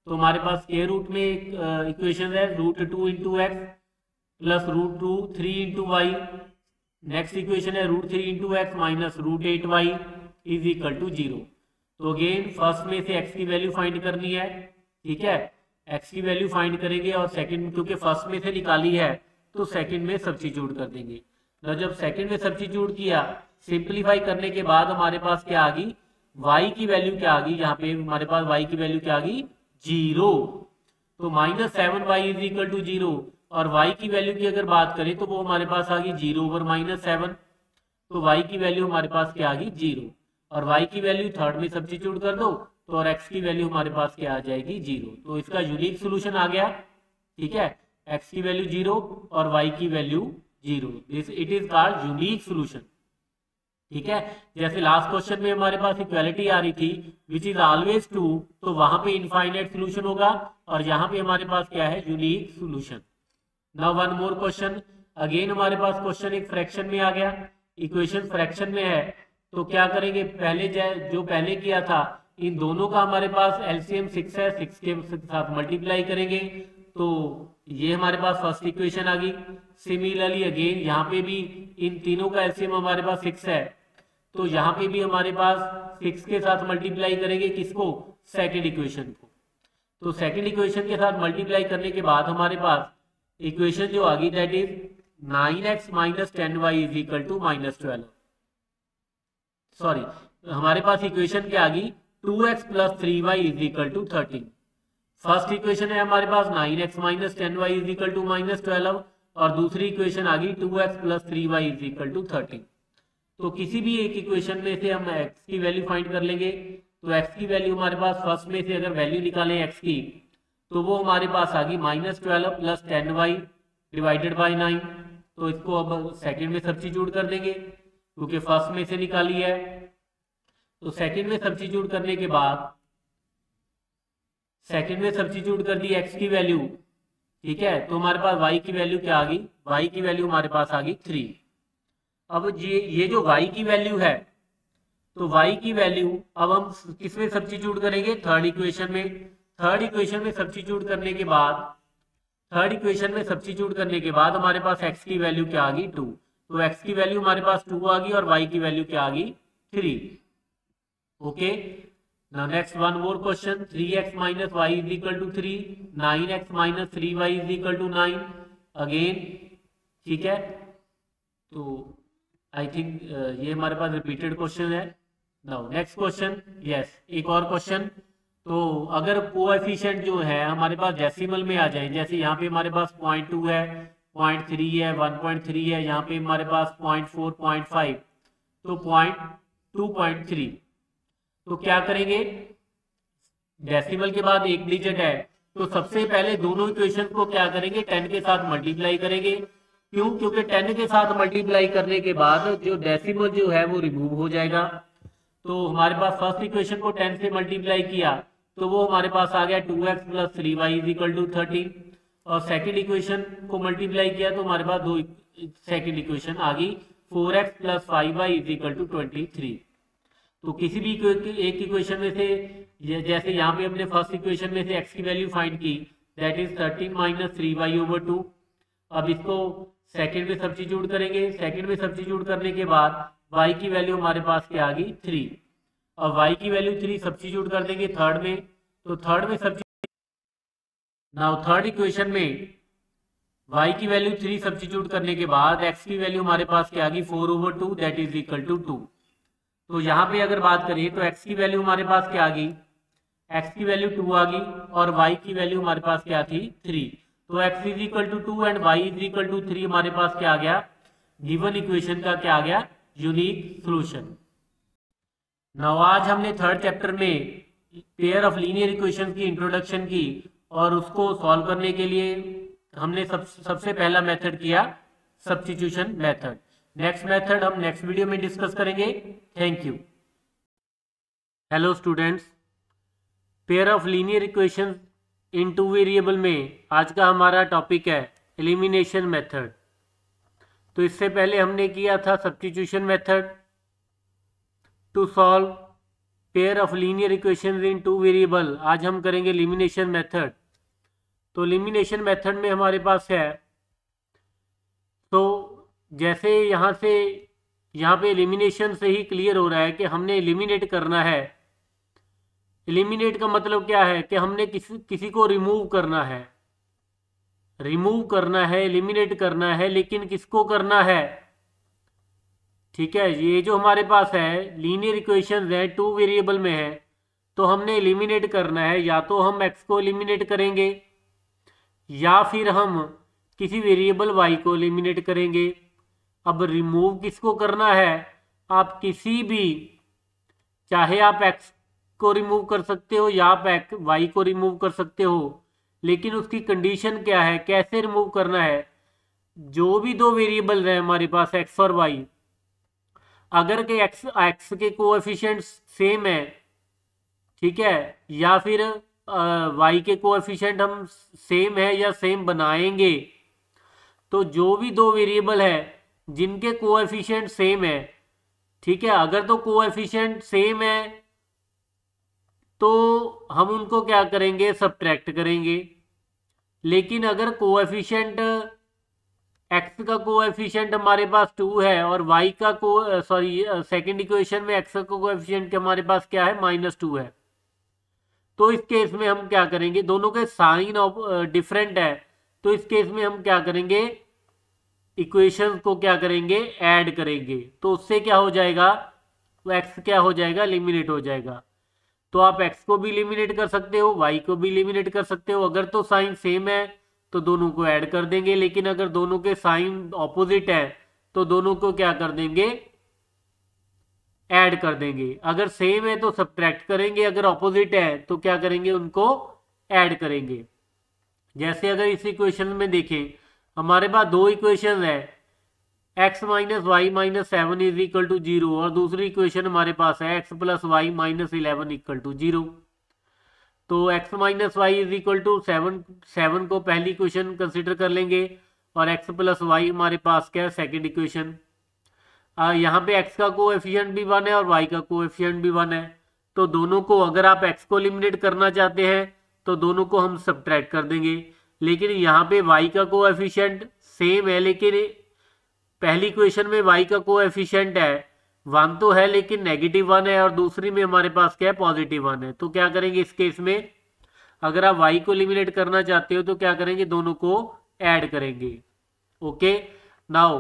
तो हमारे पास स्क्वायर रूट में एक इक्वेशन है √2 into x plus √2 3 into Y. Next equation है √3 into x minus √8y is equal to 0। तो अगेन फर्स्ट में से x की वैल्यू फाइंड करनी है, ठीक है, x की वैल्यू फाइंड करेंगे और सेकंड क्योंकि फर्स्ट में से निकाली है तो सेकंड में सब्स्टिट्यूट कर देंगे। तो जब सेकंड में सब्स्टिट्यूट किया, सिंप्लीफाई करने के बाद हमारे पास क्या आ गई, y की वैल्यू क्या आ गई, यहाँ पे हमारे पास y की वैल्यू क्या आ गई 0। तो -7y इज इक्वल टू 0 और y की वैल्यू की अगर बात करें तो वो हमारे पास आ गई 0/-7। तो y की वैल्यू हमारे पास क्या आ गई 0 और y की वैल्यू थर्ड में सब्स्टिट्यूट कर दो तो और x की वैल्यू हमारे पास क्या आ जाएगी 0। तो इसका यूनिक सोल्यूशन आ गया, ठीक है, x की वैल्यू 0 और y की value 0। This it is called unique solution, ठीक है। जैसे लास्ट क्वेश्चन में हमारे पास इक्वालिटी आ रही थी विच इज ऑलवेज ट्रू, तो वहां पे इनफाइनाइट सोल्यूशन होगा और यहाँ पे हमारे पास क्या है unique solution. Now one more question, again हमारे पास क्वेश्चन एक फ्रैक्शन में आ गया, इक्वेशन फ्रैक्शन में है, तो क्या करेंगे, पहले जो पहले किया था इन दोनों का हमारे पास एलसीएम 6 है, 6 के साथ मल्टीप्लाई करेंगे तो ये हमारे पास फर्स्ट इक्वेशन आ गई। सिमिलरली अगेन यहाँ पे भी इन तीनों का एलसीएम हमारे पास 6 है, तो यहाँ पे भी हमारे पास 6 के साथ मल्टीप्लाई करेंगे किसको, सेकंड इक्वेशन को। तो सेकंड इक्वेशन के साथ मल्टीप्लाई करने के बाद हमारे पास इक्वेशन जो आ गई that is 9x - 10y is equal to -12। Sorry, हमारे पास इक्वेशन क्या आ गई 2x + 3y is equal to 13। First equation है हमारे पास 9x - 10y is equal to -12 और दूसरी इक्वेशन आ गई 2x + 3y is equal to 13। तो किसी भी एक इक्वेशन में से हम x की वैल्यू फाइंड कर लेंगे। तो x की वैल्यू हमारे पास फर्स्ट में से अगर वैल्यू निकालें x की तो वो हमारे पास आ गई -12 + 10y डिवाइडेड बाई 9। तो इसको अब सेकंड में सब्स्टिट्यूट कर देंगे क्योंकि फर्स्ट में से निकाली है। तो सेकंड में सब्स्टिट्यूट करने के बाद सेकंड में सब्स्टिट्यूट कर दी x की वैल्यू, ठीक है, तो हमारे पास y की वैल्यू क्या आ गई, y की वैल्यू हमारे पास आ गई 3। अब ये जो y की वैल्यू है, तो y की वैल्यू अब हम किसमें सब्स्टिट्यूट करेंगे, थर्ड इक्वेशन में। थर्ड इक्वेशन में सब्स्टिट्यूट करने के बाद हमारे पास x की वैल्यू क्या आ गई 2। तो x की वैल्यू हमारे पास 2 आ गई और y की वैल्यू क्या आ गई 3। Okay, now next one more question, 3x - y is equal to 3, 9x - 3y is equal to 9 again, ठीक है। तो आई थिंक ये हमारे पास रिपीटेड क्वेश्चन है। नाउ नेक्स्ट क्वेश्चन, यस एक और क्वेश्चन। तो अगर कोएफिशिएंट जो है हमारे पास डेसिमल में आ जाए, जैसे यहाँ पे हमारे पास 0.2 है, 0.3 है, 1.3 है, यहाँ पे हमारे पास 0.4, 0.5, तो 0.2.3, तो क्या करेंगे, डेसिमल के बाद एक डिजिट है तो सबसे पहले दोनों इक्वेशन को क्या करेंगे 10 के साथ मल्टीप्लाई करेंगे। क्यों, क्योंकि 10 के साथ मल्टीप्लाई करने के बाद जो डेसिमल जो है वो रिमूव हो जाएगा। तो हमारे पास फर्स्ट इक्वेशन को 10 से मल्टीप्लाई किया तो वो हमारे पास आ गया 2x + 3y is equal to 13 और सेकंड इक्वेशन को मल्टीप्लाई किया तो हमारे पास दो सेकंड इक्वेशन आ गई 4x + 5y is equal to 23। तो किसी भी एक इक्वेशन में से, जैसे यहाँ पे हमने फर्स्ट इक्वेशन में से x की वैल्यू फाइंड की दैट इज 13 - 3y/2। अब इसको सेकंड में सब्स्टिट्यूट करेंगे, सेकंड में सब्स्टिट्यूट करने के बाद y की वैल्यू हमारे पास क्या आ गई 3 और y की वैल्यू 3 सब्स्टिट्यूट कर देंगे थर्ड में। तो थर्ड में नाउ थर्ड इक्वेशन में y की वैल्यू 3 सब्स्टिट्यूट करने के बाद x की वैल्यू हमारे पास क्या आ गई 4/2 दैट इज इक्वल टू 2। तो यहाँ पे अगर बात करें तो x की वैल्यू हमारे पास क्या आ गई, x की वैल्यू 2 आ गई और y की वैल्यू हमारे पास क्या थी 3। तो x is equal to 2 and y is equal to 3 हमारे पास क्या आ गया, गिवन इक्वेशन का क्या आ गया, यूनिक सॉल्यूशन। नाउ आज हमने थर्ड चैप्टर में पेयर ऑफ लीनियर इक्वेशंस की इंट्रोडक्शन की और उसको सॉल्व करने के लिए हमने सबसे पहला मेथड किया सब्स्टिट्यूशन मेथड। नेक्स्ट मेथड हम नेक्स्ट वीडियो में डिस्कस करेंगे। Thank you. Hello students, pair of linear equations in two variable में आज का हमारा टॉपिक है एलिमिनेशन मेथड। तो इससे पहले हमने किया था substitution method to solve pair of linear equations in two variable. आज हम करेंगे एलिमिनेशन मेथड। तो एलिमिनेशन मेथड में हमारे पास है, तो जैसे यहाँ पे एलिमिनेशन से ही क्लियर हो रहा है कि हमने एलिमिनेट करना है। एलिमिनेट का मतलब क्या है कि हमने किसी को रिमूव करना है, एलिमिनेट करना है, लेकिन किसको करना है? ठीक है, ये जो हमारे पास है लीनियर इक्वेशंस है, टू वेरिएबल में है, तो हमने एलिमिनेट करना है। या तो हम x को एलिमिनेट करेंगे या फिर हम किसी वेरिएबल y को एलिमिनेट करेंगे। अब रिमूव किसको करना है? आप किसी भी, चाहे आप x को रिमूव कर सकते हो या आप y को रिमूव कर सकते हो, लेकिन उसकी कंडीशन क्या है, कैसे रिमूव करना है? जो भी दो वेरिएबल है हमारे पास x और y, अगर के x के कोएफिशिएंट्स सेम है, ठीक है, या फिर y के कोएफिशिएंट हम सेम है या सेम बनाएंगे, तो जो भी दो वेरिएबल है जिनके कोएफिशिएंट सेम है, ठीक है, अगर तो कोएफिशिएंट सेम है तो हम उनको क्या करेंगे, सब्ट्रैक्ट करेंगे। लेकिन अगर कोएफिशिएंट x का कोएफिशिएंट हमारे पास 2 है और y का सेकंड इक्वेशन में x का कोएफिशिएंट हमारे पास क्या है, -2 है, तो इस केस में हम क्या करेंगे, दोनों के साइन डिफरेंट है, तो इस केस में हम क्या करेंगे, इक्वेशन को क्या करेंगे, ऐड करेंगे। तो उससे क्या हो जाएगा, तो x क्या हो जाएगा, एलिमिनेट हो जाएगा। तो आप x को भी एलिमिनेट कर सकते हो, y को भी एलिमिनेट कर सकते हो। अगर तो साइन सेम है तो दोनों को ऐड कर देंगे, लेकिन अगर दोनों के साइन ऑपोजिट है तो दोनों को क्या कर देंगे, ऐड कर देंगे। अगर सेम है तो सब्ट्रैक्ट करेंगे, अगर ऑपोजिट है तो क्या करेंगे, उनको ऐड करेंगे। जैसे अगर इस इक्वेशन में देखें, हमारे पास दो इक्वेशन है, x minus y minus 7 is equal to 0, और दूसरी इक्वेशन हमारे पास है x plus y minus 11 equal to 0। तो x minus Y is equal to 7 को पहली इक्वेशन कंसिडर कर लेंगे, और x प्लस वाई हमारे पास क्या है, सेकेंड इक्वेशन। यहाँ पे x का कोएफिशिएंट भी 1 है और y का कोएफिशिएंट भी 1 है, तो दोनों को, अगर आप x को एलिमिनेट करना चाहते हैं तो दोनों को हम सब्ट्रैक्ट कर देंगे। लेकिन यहाँ पे y का कोएफिशिएंट सेम है, लेकिन पहली इक्वेशन में y का कोएफिशिएंट है 1 तो है, लेकिन -1 है, और दूसरी में हमारे पास क्या है, +1 है। तो क्या करेंगे इस केस में, अगर आप y को एलिमिनेट करना चाहते हो तो क्या करेंगे, दोनों को ऐड करेंगे। ओके, नाउ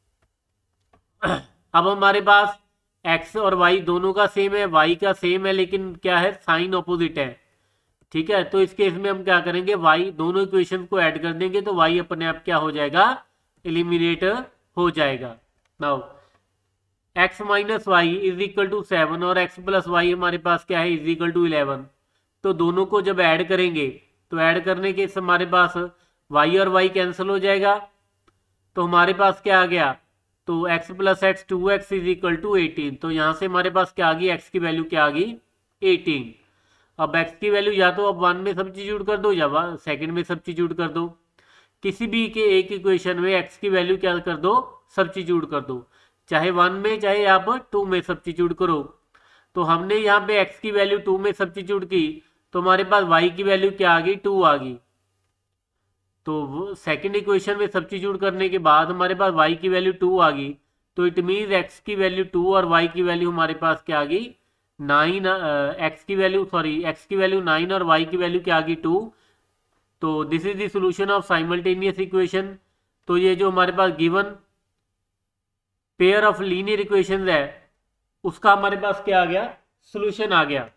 अब हमारे पास x और y दोनों का सेम है, y का सेम है, लेकिन क्या है, साइन ऑपोजिट है। ठीक है, तो इस केस में हम क्या करेंगे, y दोनों इक्वेशन को ऐड कर देंगे, तो y अपने आप क्या हो जाएगा, एलिमिनेट हो जाएगा। Now x minus Y is equal to 7 और x प्लस वाई हमारे पास क्या है, इज इक्वल टू 11। तो दोनों को जब ऐड करेंगे तो ऐड करने के हमारे पास y और y कैंसिल हो जाएगा, तो हमारे पास क्या आ गया, तो x plus x 2x is equal to 18। तो यहाँ से हमारे पास क्या आ गई, x की वैल्यू क्या आ गई, 18। अब x की वैल्यू या तो अब 1 में सब्स्टिट्यूट कर दो या सेकंड में सब्स्टिट्यूट कर दो, किसी भी के एक इक्वेशन में x की वैल्यू क्या कर दो, सब्स्टिट्यूट कर दो, चाहे 1 में चाहे आप 2 में सब्स्टिट्यूट करो। तो हमने यहाँ पे x की वैल्यू 2 में सब्स्टिट्यूट की, तो हमारे पास y की वैल्यू क्या आ गई, 2 आ गई। तो सेकंड इक्वेशन में सब्स्टिट्यूट करने के बाद हमारे पास y की वैल्यू 2 आ गई, तो इट मीन्स x की वैल्यू 2 और y की वैल्यू हमारे पास क्या आ गई, 9। x की वैल्यू 9 और y की वैल्यू क्या आ गई, 2। तो this is the solution of simultaneous equation. तो ये जो हमारे पास given pair of linear equations है, उसका हमारे पास क्या आ गया, सॉल्यूशन आ गया।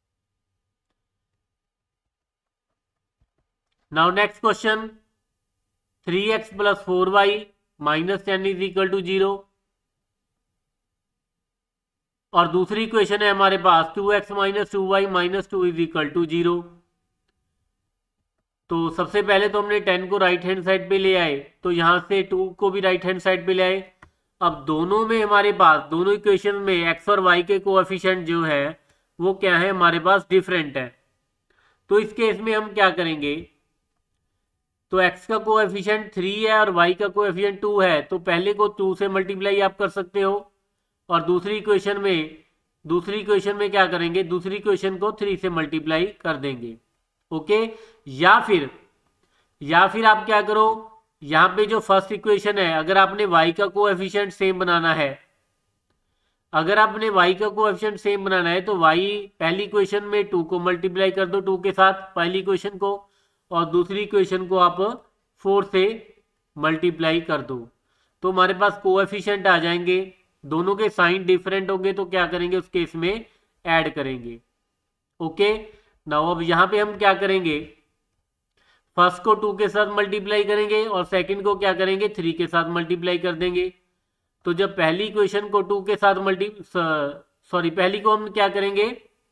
Now next question, 3x plus 4y minus 10 is equal to 0, और दूसरी इक्वेशन है हमारे पास 2x minus 2y minus 2 is equal to 0। तो सबसे पहले तो हमने 10 को राइट हैंड साइड पे ले आए, तो यहां से 2 को भी राइट हैंड साइड पे ले आए। अब दोनों में हमारे पास, दोनों इक्वेशन में x और y के कोएफिशिएंट जो है वो क्या है, हमारे पास डिफरेंट है। तो इस केस में हम क्या करेंगे, तो x का कोएफिशिएंट 3 है और y का कोएफिशिएंट 2 है, तो पहले को 2 से मल्टीप्लाई आप कर सकते हो, और दूसरी इक्वेशन में दूसरी इक्वेशन में क्या करेंगे, दूसरी इक्वेशन को 3 से मल्टीप्लाई कर देंगे। ओके, या फिर आप क्या करो, यहाँ पे जो फर्स्ट इक्वेशन है, अगर आपने y का कोएफिशिएंट सेम बनाना है, अगर आपने y का कोएफिशिएंट सेम बनाना है तो y पहली इक्वेशन में 2 को मल्टीप्लाई कर दो 2 के साथ पहली इक्वेशन को, और दूसरी इक्वेशन को आप 4 से मल्टीप्लाई कर दो, तो हमारे पास कोएफिशिएंट आ जाएंगे। दोनों के साइन डिफरेंट होंगे तो क्या करेंगे, उस केस में ऐड करेंगे। ओके, नाउ अब यहाँ पे हम क्या करेंगे, फर्स्ट को 2 के साथ मल्टीप्लाई करेंगे और सेकंड को क्या करेंगे, 3 के साथ मल्टीप्लाई कर देंगे। तो जब पहली इक्वेशन को 2 के साथ पहली को हम क्या करेंगे,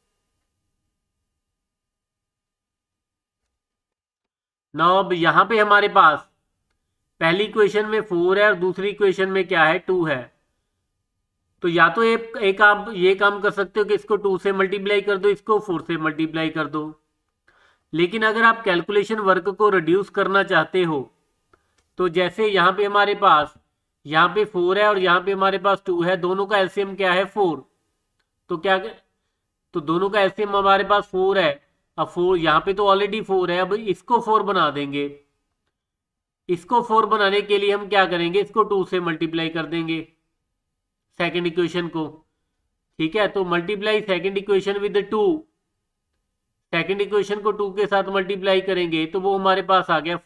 नाउ अब यहां पे हमारे पास पहली इक्वेशन में 4 है और दूसरी इक्वेशन में क्या है, 2 है। तो या तो एक आप ये काम कर सकते हो कि इसको 2 से मल्टीप्लाई कर दो, इसको 4 से मल्टीप्लाई कर दो। लेकिन अगर आप कैलकुलेशन वर्क को रिड्यूस करना चाहते हो तो जैसे यहाँ पे हमारे पास यहाँ पे 4 है और यहाँ पे हमारे पास 2 है, दोनों का एलसीएम क्या है, 4। तो क्या, तो दोनों का एलसीएम हमारे पास 4 है। अब 4 यहाँ पे तो ऑलरेडी 4 है, अब इसको 4 बना देंगे। इसको 4 बनाने के लिए हम क्या करेंगे, इसको 2 से मल्टीप्लाई कर देंगे सेकंड इक्वेशन को। ठीक है, तो multiply second equation with 2, second equation को 2 के साथ मल्टीप्लाई करेंगे तो वो हमारे पास आ गया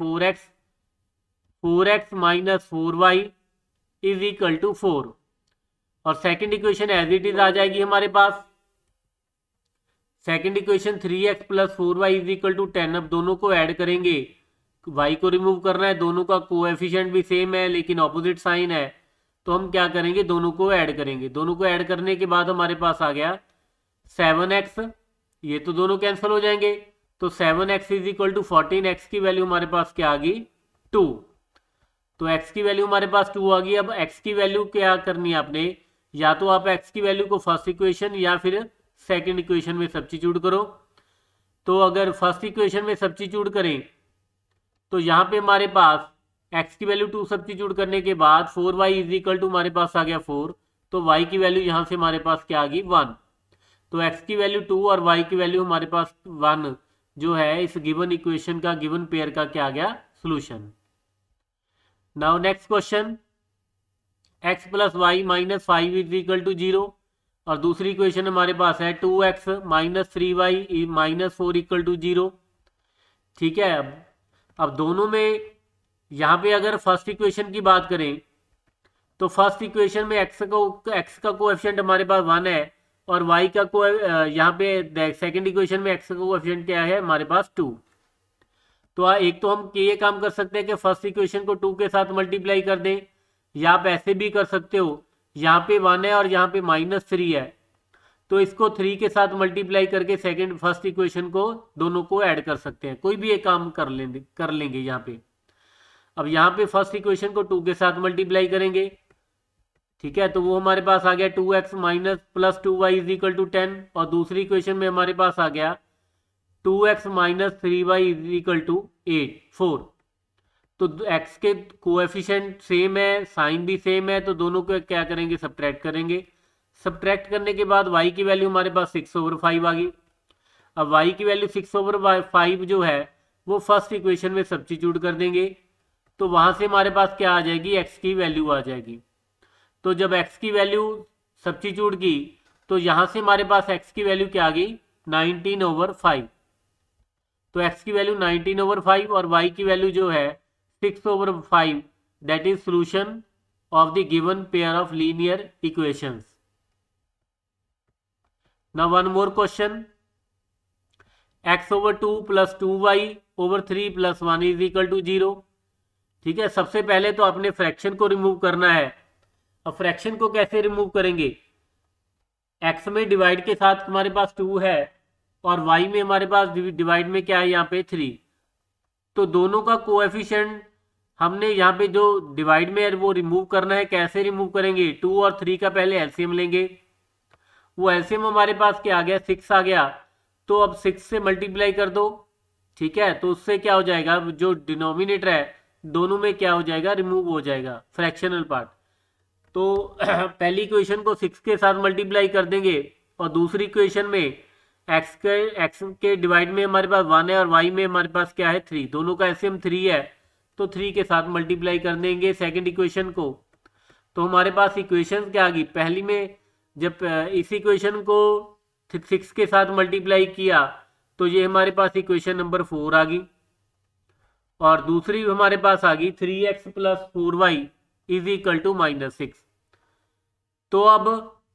4x minus 4y is equal to 4, और second equation as it is आ जाएगी हमारे पास। Second equation 3x plus 4y is equal to 10। अब दोनों को ऐड करेंगे, y को रिमूव करना है, दोनों का कोएफिशिएंट भी सेम है लेकिन ऑपोजिट साइन है, तो हम क्या करेंगे, दोनों को ऐड करेंगे। दोनों को ऐड करने के बाद हमारे पास आ गया 7x, ये तो दोनों कैंसिल हो जाएंगे, तो 7x is equal to 14। x की वैल्यू हमारे पास क्या आ गई, 2। तो x की वैल्यू हमारे पास 2 आ गई। अब x की वैल्यू क्या करनी है आपने, या तो आप x की वैल्यू को फर्स्ट इक्वेशन या फिर सेकंड इक्वेशन में सब्स्टिट्यूट करो। तो अगर फर्स्ट इक्वेशन में सब्स्टिट्यूट करें तो यहाँ पे हमारे पास x की वैल्यू 2 सब्स्टिट्यूट करने के बाद 4y इज इक्वल टू हमारे पास आ गया 4, तो y की वैल्यू यहाँ से हमारे पास क्या आ गई, 1। तो x की वैल्यू 2 और y की वैल्यू हमारे पास 1 जो है इस गिवन इक्वेशन का, गिवन पेयर का क्या आ गया, solution. Now next question, x plus y minus 5 is equal to 0, और दूसरी इक्वेशन हमारे पास है 2x minus 3y minus 4 equal to 0। ठीक है, अब दोनों में यहाँ पे अगर फर्स्ट इक्वेशन की बात करें तो फर्स्ट इक्वेशन में x का कोएफिशिएंट हमारे पास 1 है और y का यहाँ पे सेकंड इक्वेशन में x का कोएफिशिएंट क्या है, हमारे पास 2। तो एक तो हम ये काम कर सकते हैं कि फर्स्ट इक्वेशन को 2 के साथ मल्टीप्लाई कर दें, या आप ऐसे भी कर सकते हो, यहाँ पे 1 है और यहाँ पे माइनस 3 है, तो इसको 3 के साथ मल्टीप्लाई करके सेकंड फर्स्ट इक्वेशन को दोनों को ऐड कर सकते हैं। कोई भी एक काम कर लेंगे यहाँ पे। अब यहाँ पे फर्स्ट इक्वेशन को 2 के साथ मल्टीप्लाई करेंगे, ठीक है, तो वो हमारे पास आ गया 2x minus plus 2y is equal to 10, और दूसरी इक्वेशन में हमारे पास आ गया 2x minus 3y is equal to 4। तो x के कोएफिशिएंट सेम है, साइन भी सेम है, तो दोनों को क्या करेंगे, सब्ट्रैक्ट करेंगे। सब्ट्रैक्ट करने के बाद y की वैल्यू हमारे पास 6/5 आ गई। अब y की वैल्यू 6/5 जो है वो फर्स्ट इक्वेशन में सब्स्टिट्यूट कर देंगे, तो वहां से हमारे पास क्या आ जाएगी, x की वैल्यू आ जाएगी। तो जब x की वैल्यू सब्स्टिट्यूट की तो यहां से हमारे पास x की वैल्यू क्या आ गई, 19/5। तो x की वैल्यू 19/5 और y की वैल्यू जो है 6/5, that is solution of the given pair of linear equations. Now one more question, x/2 plus 2y/3 plus 1 is equal to 0। ठीक है, सबसे पहले तो आपने फ्रैक्शन को रिमूव करना है। अब फ्रैक्शन को कैसे रिमूव करेंगे, x में डिवाइड के साथ हमारे पास 2 है और y में हमारे पास डिवाइड में क्या है, यहाँ पे 3, तो दोनों का कोएफिशिएंट हमने यहाँ पे जो डिवाइड में है वो रिमूव करना है। कैसे रिमूव करेंगे, 2 और 3 का पहले एलसीएम लेंगे, वो एलसीएम हमारे पास क्या आ गया, 6 आ गया, तो अब 6 से मल्टीप्लाई कर दो। ठीक है, तो उससे क्या हो जाएगा, जो डिनोमिनेटर है दोनों में क्या हो जाएगा, रिमूव हो जाएगा फ्रैक्शनल पार्ट। तो पहली इक्वेशन को 6 के साथ मल्टीप्लाई कर देंगे और दूसरी इक्वेशन में एक्स के डिवाइड में हमारे पास 1 है और वाई में हमारे पास क्या है 3, दोनों का एलसीएम 3 है, तो 3 के साथ मल्टीप्लाई कर देंगे सेकंड इक्वेशन को। तो हमारे पास इक्वेशन क्या आ गई, पहली में जब इस इक्वेशन को 6 के साथ मल्टीप्लाई किया तो ये हमारे पास इक्वेशन नंबर 4 आ गई, और दूसरी हमारे पास आ गई 3x + 4y = -6। तो अब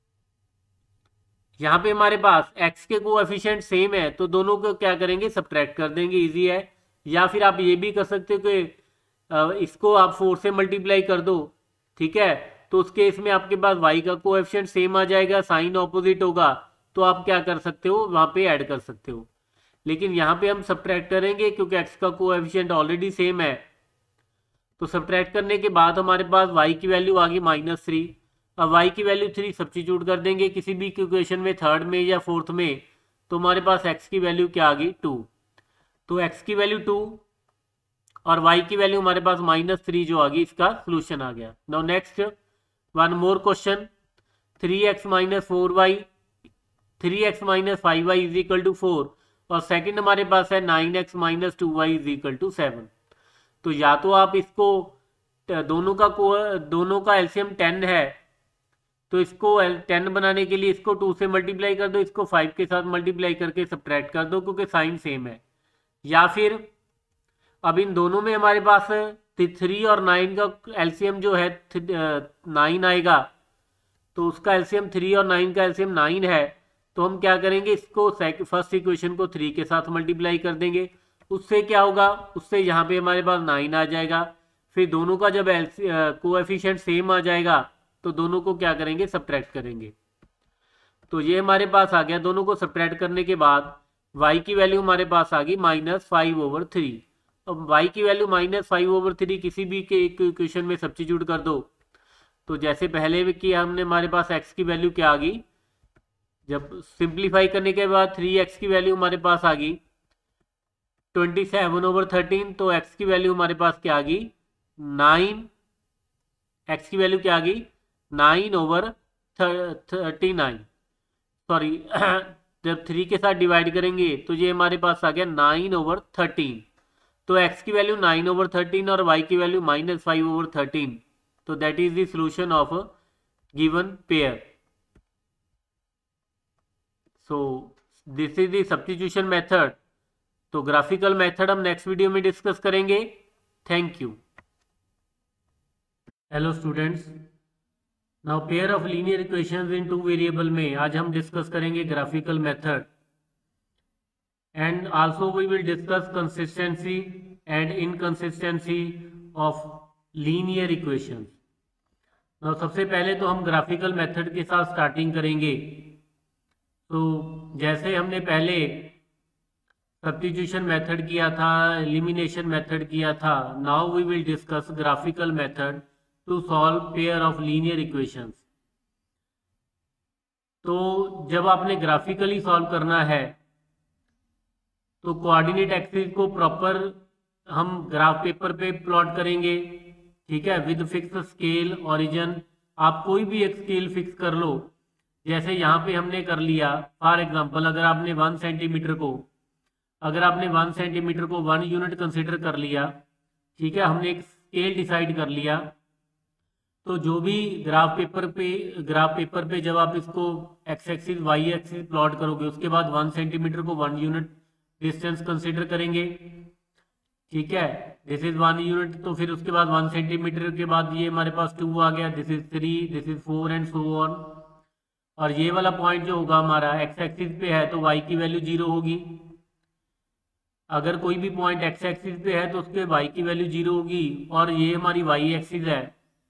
यहाँ पे हमारे पास x के कोएफिशिएंट सेम है तो दोनों को क्या करेंगे, सब्ट्रैक्ट कर देंगे, इजी है। या फिर आप ये भी कर सकते हो कि इसको आप 4 से मल्टीप्लाई कर दो, ठीक है, तो उस केस में आपके पास y का कोएफिशिएंट सेम आ जाएगा, साइन ऑपोजिट होगा, तो आप क्या कर सकते हो, वहां पे ऐड कर सकते हो। लेकिन यहाँ पे हम सब्ट्रैक्ट करेंगे क्योंकि x का कोएफिशिएंट ऑलरेडी सेम है। तो सब्ट्रैक्ट करने के बाद हमारे पास y की वैल्यू आ गई -3। अब y की वैल्यू 3 सब्स्टिट्यूट कर देंगे किसी भी इक्वेशन में, थर्ड में या फोर्थ में, तो हमारे पास x की वैल्यू क्या आ गई 2। तो x की वैल्यू 2 और y की वैल्यू हमारे पास -3 जो आ गई, इसका सोल्यूशन आ गया। Now next one more question, 3x - 4y 3x - 5y = 4 और सेकंड हमारे पास है 9x - 2y = 7। तो या तो आप इसको दोनों का एलसीएम 10 है, तो इसको 10 बनाने के लिए इसको 2 से मल्टीप्लाई कर दो, इसको 5 के साथ मल्टीप्लाई करके सब्ट्रैक्ट कर दो क्योंकि साइन सेम है। या फिर अब इन दोनों में हमारे पास 3 और 9 का एलसीएम जो है 9 आएगा, तो उसका एलसीएम 3 और 9 का एलसीएम 9 है, तो हम क्या करेंगे, इसको फर्स्ट इक्वेशन को 3 के साथ मल्टीप्लाई कर देंगे। उससे क्या होगा, उससे यहाँ पे हमारे पास 9 आ जाएगा। फिर दोनों का जब कोएफिशिएंट सेम आ जाएगा तो दोनों को क्या करेंगे, सब्ट्रैक्ट करेंगे। तो ये हमारे पास आ गया। दोनों को सब्ट्रैक्ट करने के बाद y की वैल्यू हमारे पास आ गई -5/3। अब y की वैल्यू -5/3 किसी भी के इक्वेशन में सब्स्टिट्यूट कर दो, तो जैसे पहले भी किया हमने, हमारे पास x की वैल्यू क्या आ गई, जब सिंप्लीफाई करने के बाद 3x की वैल्यू हमारे पास आ गई 27/13, तो x की वैल्यू हमारे पास क्या आ गई 9, x की वैल्यू क्या आ गई 9/39, सॉरी जब 3 के साथ डिवाइड करेंगे तो ये हमारे पास आ गया 9/13। तो x की वैल्यू 9/13 और y की वैल्यू -5/13, तो that is the solution of given pair. So this is the substitution method. तो ग्राफिकल मेथड हम नेक्स्ट वीडियो में डिस्कस करेंगे। Thank you. Hello students, now pair of linear equations in 2 variable में आज हम discuss करेंगे graphical method, and also we will discuss consistency and inconsistency of linear equations. Now सबसे पहले तो हम ग्राफिकल मेथड के साथ स्टार्टिंग करेंगे। तो जैसे हमने पहले सब्स्टिट्यूशन मेथड किया था, एलिमिनेशन मेथड किया था, now we will discuss graphical method to solve pair of linear equations. तो जब आपने ग्राफिकली सॉल्व करना है तो कोऑर्डिनेट एक्सिस को प्रॉपर हम ग्राफ पेपर पे प्लॉट करेंगे, ठीक है, विद फिक्स स्केल ओरिजिन। आप कोई भी एक स्केल फिक्स कर लो, जैसे यहाँ पे हमने कर लिया फॉर एग्जांपल, अगर आपने 1 सेंटीमीटर को 1 यूनिट कंसिडर कर लिया, ठीक है, हमने एक स्केल डिसाइड कर लिया, तो जो भी ग्राफ पेपर पे जब आप इसको x axis y axis plot करोगे, उसके बाद 1 सेंटीमीटर को 1 यूनिट डिस्टेंस कंसिडर करेंगे, ठीक है, दिस इज 1 यूनिट। तो फिर उसके बाद 1 सेंटीमीटर के बाद ये हमारे पास 2 आ गया, this is 3, this is 4 and so on. और ये वाला पॉइंट जो होगा हमारा एक्स एक्सिस पे है तो y की वैल्यू 0 होगी। अगर कोई भी पॉइंट एक्स एक्सिस पे है तो उसके y की वैल्यू 0 होगी। और ये हमारी y एक्सिस है,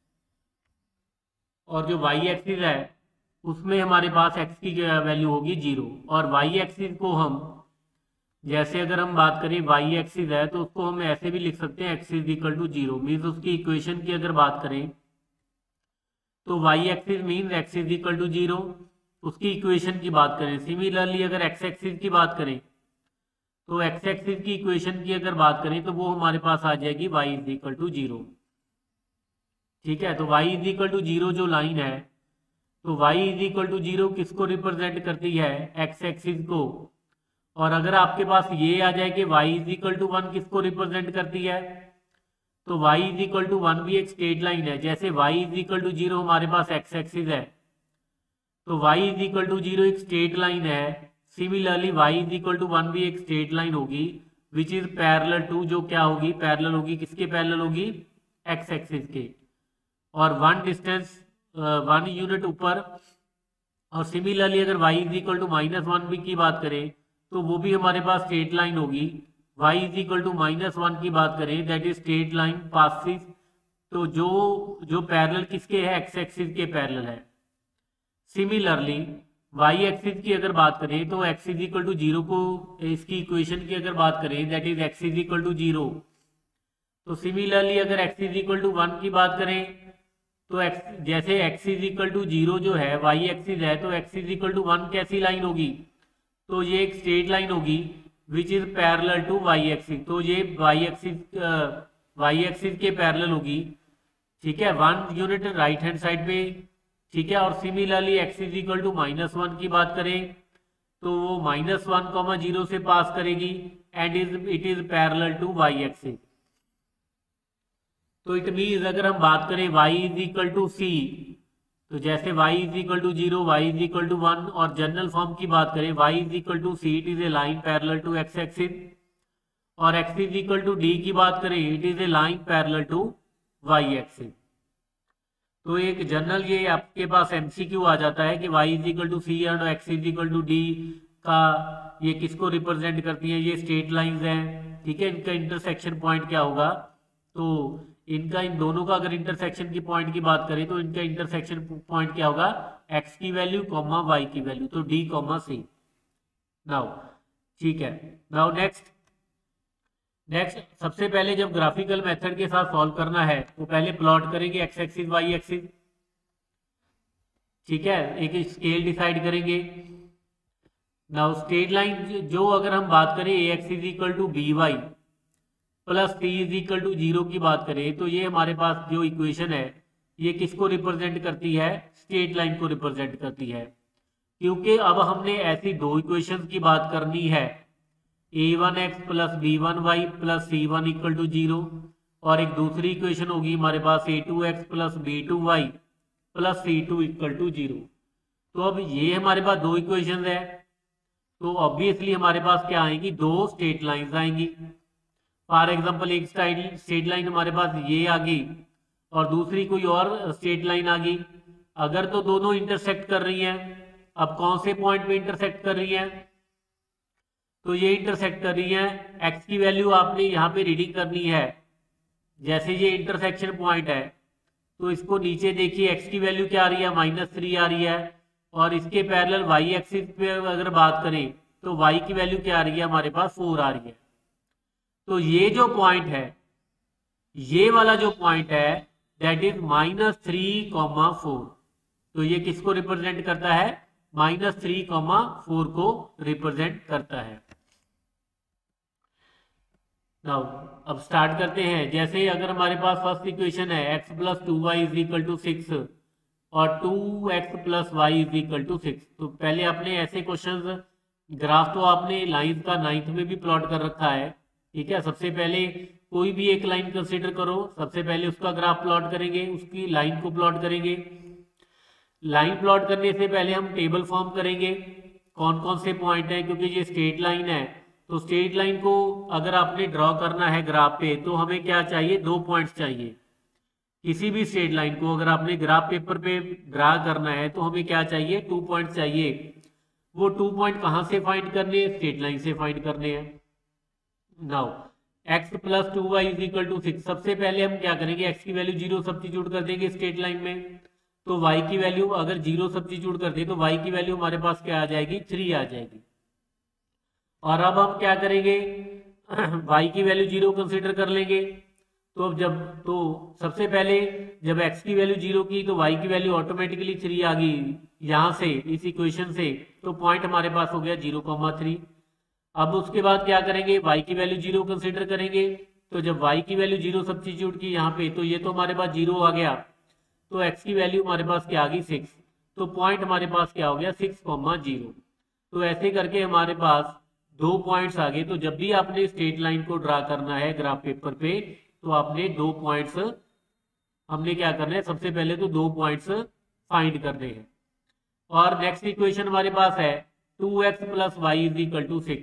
और जो y एक्सिस है उसमें हमारे पास x की वैल्यू होगी 0। और y एक्सिस को हम, जैसे अगर हम बात करें y एक्सिस है तो उसको हम ऐसे भी लिख सकते हैं x = 0, मीन्स उसकी इक्वेशन की अगर बात करें तो y एक्सिस मीन्स x = 0, उसकी इक्वेशन की बात करें। सिमिलरली अगर x एक्सिस की बात करें तो x एक्सिस की इक्वेशन की अगर बात करें तो वो हमारे पास आ जाएगी y = 0, ठीक है। तो y = 0 जो लाइन है तो y इज इक्वल टू 0 किसको रिप्रेजेंट करती है, x एक्सिस को। और अगर आपके पास ये आ जाए कि y इज इक्वल टू 1 किसको रिप्रेजेंट करती है, तो y इज इक्वल टू 1 भी एक स्ट्रेट लाइन है। जैसे y इज इक्वल टू 0 हमारे पास x एक्सिस है, तो y इज इक्वल टू 0 एक स्ट्रेट लाइन है। Similarly y is equal to 1 भी एक स्ट्रेट लाइन होगी विच इज पैरेलल टू, जो क्या होगी, पैरेलल होगी, किसके पैरेलल होगी, x एक्सिस के। और 1 डिस्टेंस 1 यूनिट ऊपर। और सिमिलरली अगर y इज इक्वल टू -1 भी की बात करें तो वो भी हमारे पास स्ट्रेट लाइन होगी। y इज इक्वल टू -1 की बात करें that is straight line passes, तो जो पैरेलल किसके है, x एक्सिस के पैरेलल है। सिमिलरली y एक्सिस की अगर बात करें तो x इज इक्वल टू 0 को, इसकी इक्वेशन की अगर बात करें that is x is equal to 0। तो सिमिलरली अगर x इज इक्वल टू 1 की बात करें तो x, जैसे x इज इक्वल टू 0 जो है y एक्सिस है, तो x इज इक्वल टू 1 कैसी लाइन होगी, तो ये एक स्ट्रेट लाइन होगी which is parallel to y axis. तो ये y एक्सिस के पैरेलल होगी, ठीक है, 1 यूनिट राइट हैंड साइड पे, ठीक है। और similarly x is equal to -1 की बात करें तो वो -1, 0 से पास करेगी and it is parallel to y axis. तो इट मीन्स अगर हम बात करें y is equal to c, तो जैसे y is equal to 0, y is equal to 1, और जनरल फॉर्म की बात करें y is equal to c, it is a line parallel to x axis. और x is equal to d की बात करें, it is a line parallel to y axis. तो एक जनरल ये आपके पास MCQ आ जाता है कि y is equal to c and x is equal to d का ये किसको रिप्रेजेंट करती है, ये स्ट्रेट लाइंस हैं, ठीक है। इनका इंटरसेक्शन पॉइंट क्या होगा, तो इनका इन दोनों का अगर इंटरसेक्शन की पॉइंट की बात करें तो इनका इंटरसेक्शन पॉइंट क्या होगा, x की वैल्यू कॉमा y की वैल्यू, तो d कॉमा c। नाउ ठीक है, नाउ नेक्स्ट सबसे पहले जब ग्राफिकल मेथड के साथ सॉल्व करना है तो पहले प्लॉट करेंगे x एक्सिस y एक्सिस, ठीक है, एक स्केल डिसाइड करेंगे। नाउ स्ट्रेट लाइन जो अगर हम बात करें ax is equal to by plus c is equal to 0 की बात करें तो ये हमारे पास जो इक्वेशन है ये किसको रिप्रेजेंट करती है, स्ट्रेट लाइन को रिप्रेजेंट करती है। क्योंकि अब हमने ऐसी दो इक्वेशंस की बात करनी है, a1x plus b1y plus c1 equal to 0, और एक दूसरी इक्वेशन होगी हमारे पास a2x plus b2y plus c2 equal to 0। तो अब ये हमारे पास दो इक्वेशंस है, तो ऑब्वियसली हमारे पास क्या आएंगी, दो स्ट्रेट लाइंस आएंगी। फॉर एग्जांपल एक स्ट्रेट लाइन हमारे पास ये आ गई और दूसरी कोई और स्ट्रेट लाइन आ गई। अगर तो दोनों इंटरसेक्ट कर रही हैं, अब कौन से पॉइंट पे इंटरसेक्ट कर रही हैं, तो ये इंटरसेक्ट कर रही हैं, x की वैल्यू आपने यहाँ पे रीडिंग करनी है। जैसे ये इंटरसेक्शन पॉइंट है तो इसको नीचे देखिए, x की वैल्यू क्या आ रही है, -3 आ रही है, और इसके पैरेलल y एक्सिस पे अगर बात करें तो y की वैल्यू क्या आ रही है, हमारे पास 4 आ रही है। तो ये जो पॉइंट है, ये वाला जो पॉइंट है दैट इज -3,4, तो ये किसको रिप्रेजेंट करता है, -3,4 को रिप्रेजेंट करता है। नाउ अब स्टार्ट करते हैं। जैसे अगर हमारे पास फर्स्ट इक्वेशन है x plus 2y is equal to 6 और 2x plus y is equal to 6, तो पहले आपने ऐसे क्वेश्चंस, ग्राफ तो आपने लाइन का 9th में भी प्लॉट कर रखा है, ठीक है। सबसे पहले कोई भी एक लाइन कंसीडर करो, सबसे पहले उसका ग्राफ प्लॉट करेंगे, उसकी लाइन को प्लॉट करेंगे। लाइन प्लॉट करने से पहले हम टेबल फॉर्म करेंगे कौन कौन से पॉइंट हैं, क्योंकि ये स्ट्रेट लाइन है। तो स्ट्रेट लाइन को अगर आपने ड्रॉ करना है ग्राफ पे तो हमें क्या चाहिए, 2 पॉइंट्स चाहिए। किसी भी स्ट्रेट लाइन को अगर आपने ग्राफ पेपर पे ड्रा करना है तो हमें क्या चाहिए, 2 पॉइंट्स चाहिए। वो 2 पॉइंट कहाँ से फाइंड करने हैं, स्ट्रेट लाइन से फाइंड करने हैं। Now x plus 2y is equal to 6, सबसे पहले हम क्या करेंगे, x की वैल्यू 0 सब्स्टिट्यूट कर देंगे स्ट्रेट लाइन में, तो y की वैल्यू अगर 0 सब्स्टिट्यूट कर दे तो y की वैल्यू हमारे पास क्या आ जाएगी, 3 आ जाएगी। और अब हम क्या करेंगे, y की वैल्यू 0 कंसीडर कर लेंगे। तो अब सबसे पहले जब x की वैल्यू 0 की तो y की वैल्यू ऑटोमेटिकली 3 आ गई यहाँ से, इस इक्वेशन से, तो पॉइंट हमारे पास हो गया 0,3। अब उसके बाद क्या करेंगे, y की वैल्यू 0 कंसीडर करेंगे, तो जब y की वैल्यू 0 सब्स्टिट्यूट की यहाँ पे तो ये तो हमारे पास 0 आ गया, तो x की वैल्यू हमारे पास क्या आ गई, 6। तो पॉइंट हमारे पास क्या हो गया 6,0। तो ऐसे करके हमारे पास 2 पॉइंट्स आ गए। तो जब भी आपने स्ट्रेट लाइन को ड्रा करना है ग्राफ पेपर पे, तो आपने 2 पॉइंट्स, हमने क्या करना है, सबसे पहले तो 2 पॉइंट्स फाइंड करने हैं। और नेक्स्ट इक्वेशन हमारे पास है 2x + y = 6।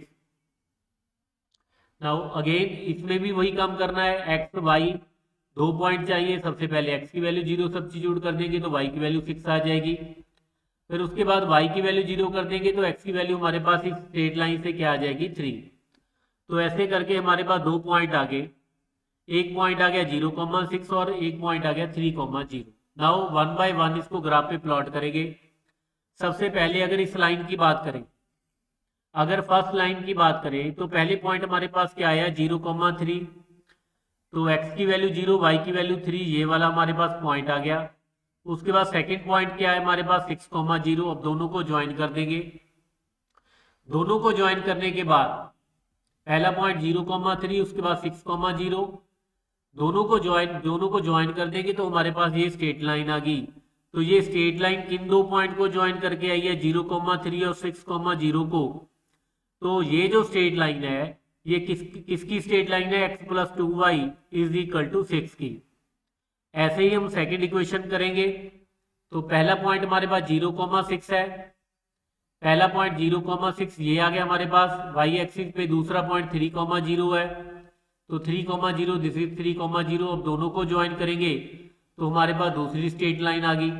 नाउ अगेन इसमें भी वही काम करना है, x y 2 पॉइंट चाहिए। सबसे पहले x की वैल्यू 0 सब्स्टिट्यूट कर देंगे तो y की वैल्यू 6 आ जाएगी। फिर उसके बाद y की वैल्यू 0 कर देंगे तो x की वैल्यू हमारे पास इस स्ट्रेट लाइन से क्या आ जाएगी 3। तो ऐसे करके हमारे पास 2 पॉइंट आ गए, एक पॉइंट आ गया 0,6 और एक पॉइंट आ गया 3,0। नाउ 1 बाय 1 इसको ग्राफ पे प्लॉट करेंगे। सबसे पहले अगर इस लाइन की बात करें, अगर फर्स्ट लाइन की बात करें तो पहले पॉइंट हमारे पास क्या आया 0,3। तो x की वैल्यू 0, y की वैल्यू 3, ये वाला हमारे पास पॉइंट आ गया। उसके बाद सेकंड पॉइंट क्या है हमारे पास 6,0। अब दोनों को ज्वाइन कर देंगे। दोनों को ज्वाइन करने के बाद पहला पॉइंट 0,3, उसके बाद 6,0, दोनों को ज्वाइन कर देंगे तो हमारे पास ये स्ट्रेट लाइन आ गई। तो ये स्ट्रेट लाइन किन 2 पॉइंट को ज्वाइन करके आई है 0,3 और 6,0 को। तो ये जो स्ट्रेट लाइन है ये किसकी स्ट्रेट लाइन है, x + 2y = 6 की। ऐसे ही हम सेकंड इक्वेशन करेंगे। तो पहला पॉइंट हमारे पास 0,6 है, पहला पॉइंट 0,6 ये आ गया हमारे पास y एक्सिस पे। दूसरा पॉइंट 3,0 है, तो 3,0 दिस इज 3,0। अब दोनों को ज्वाइन करेंगे तो हमारे पास दूसरी स्ट्रेट लाइन आ गई।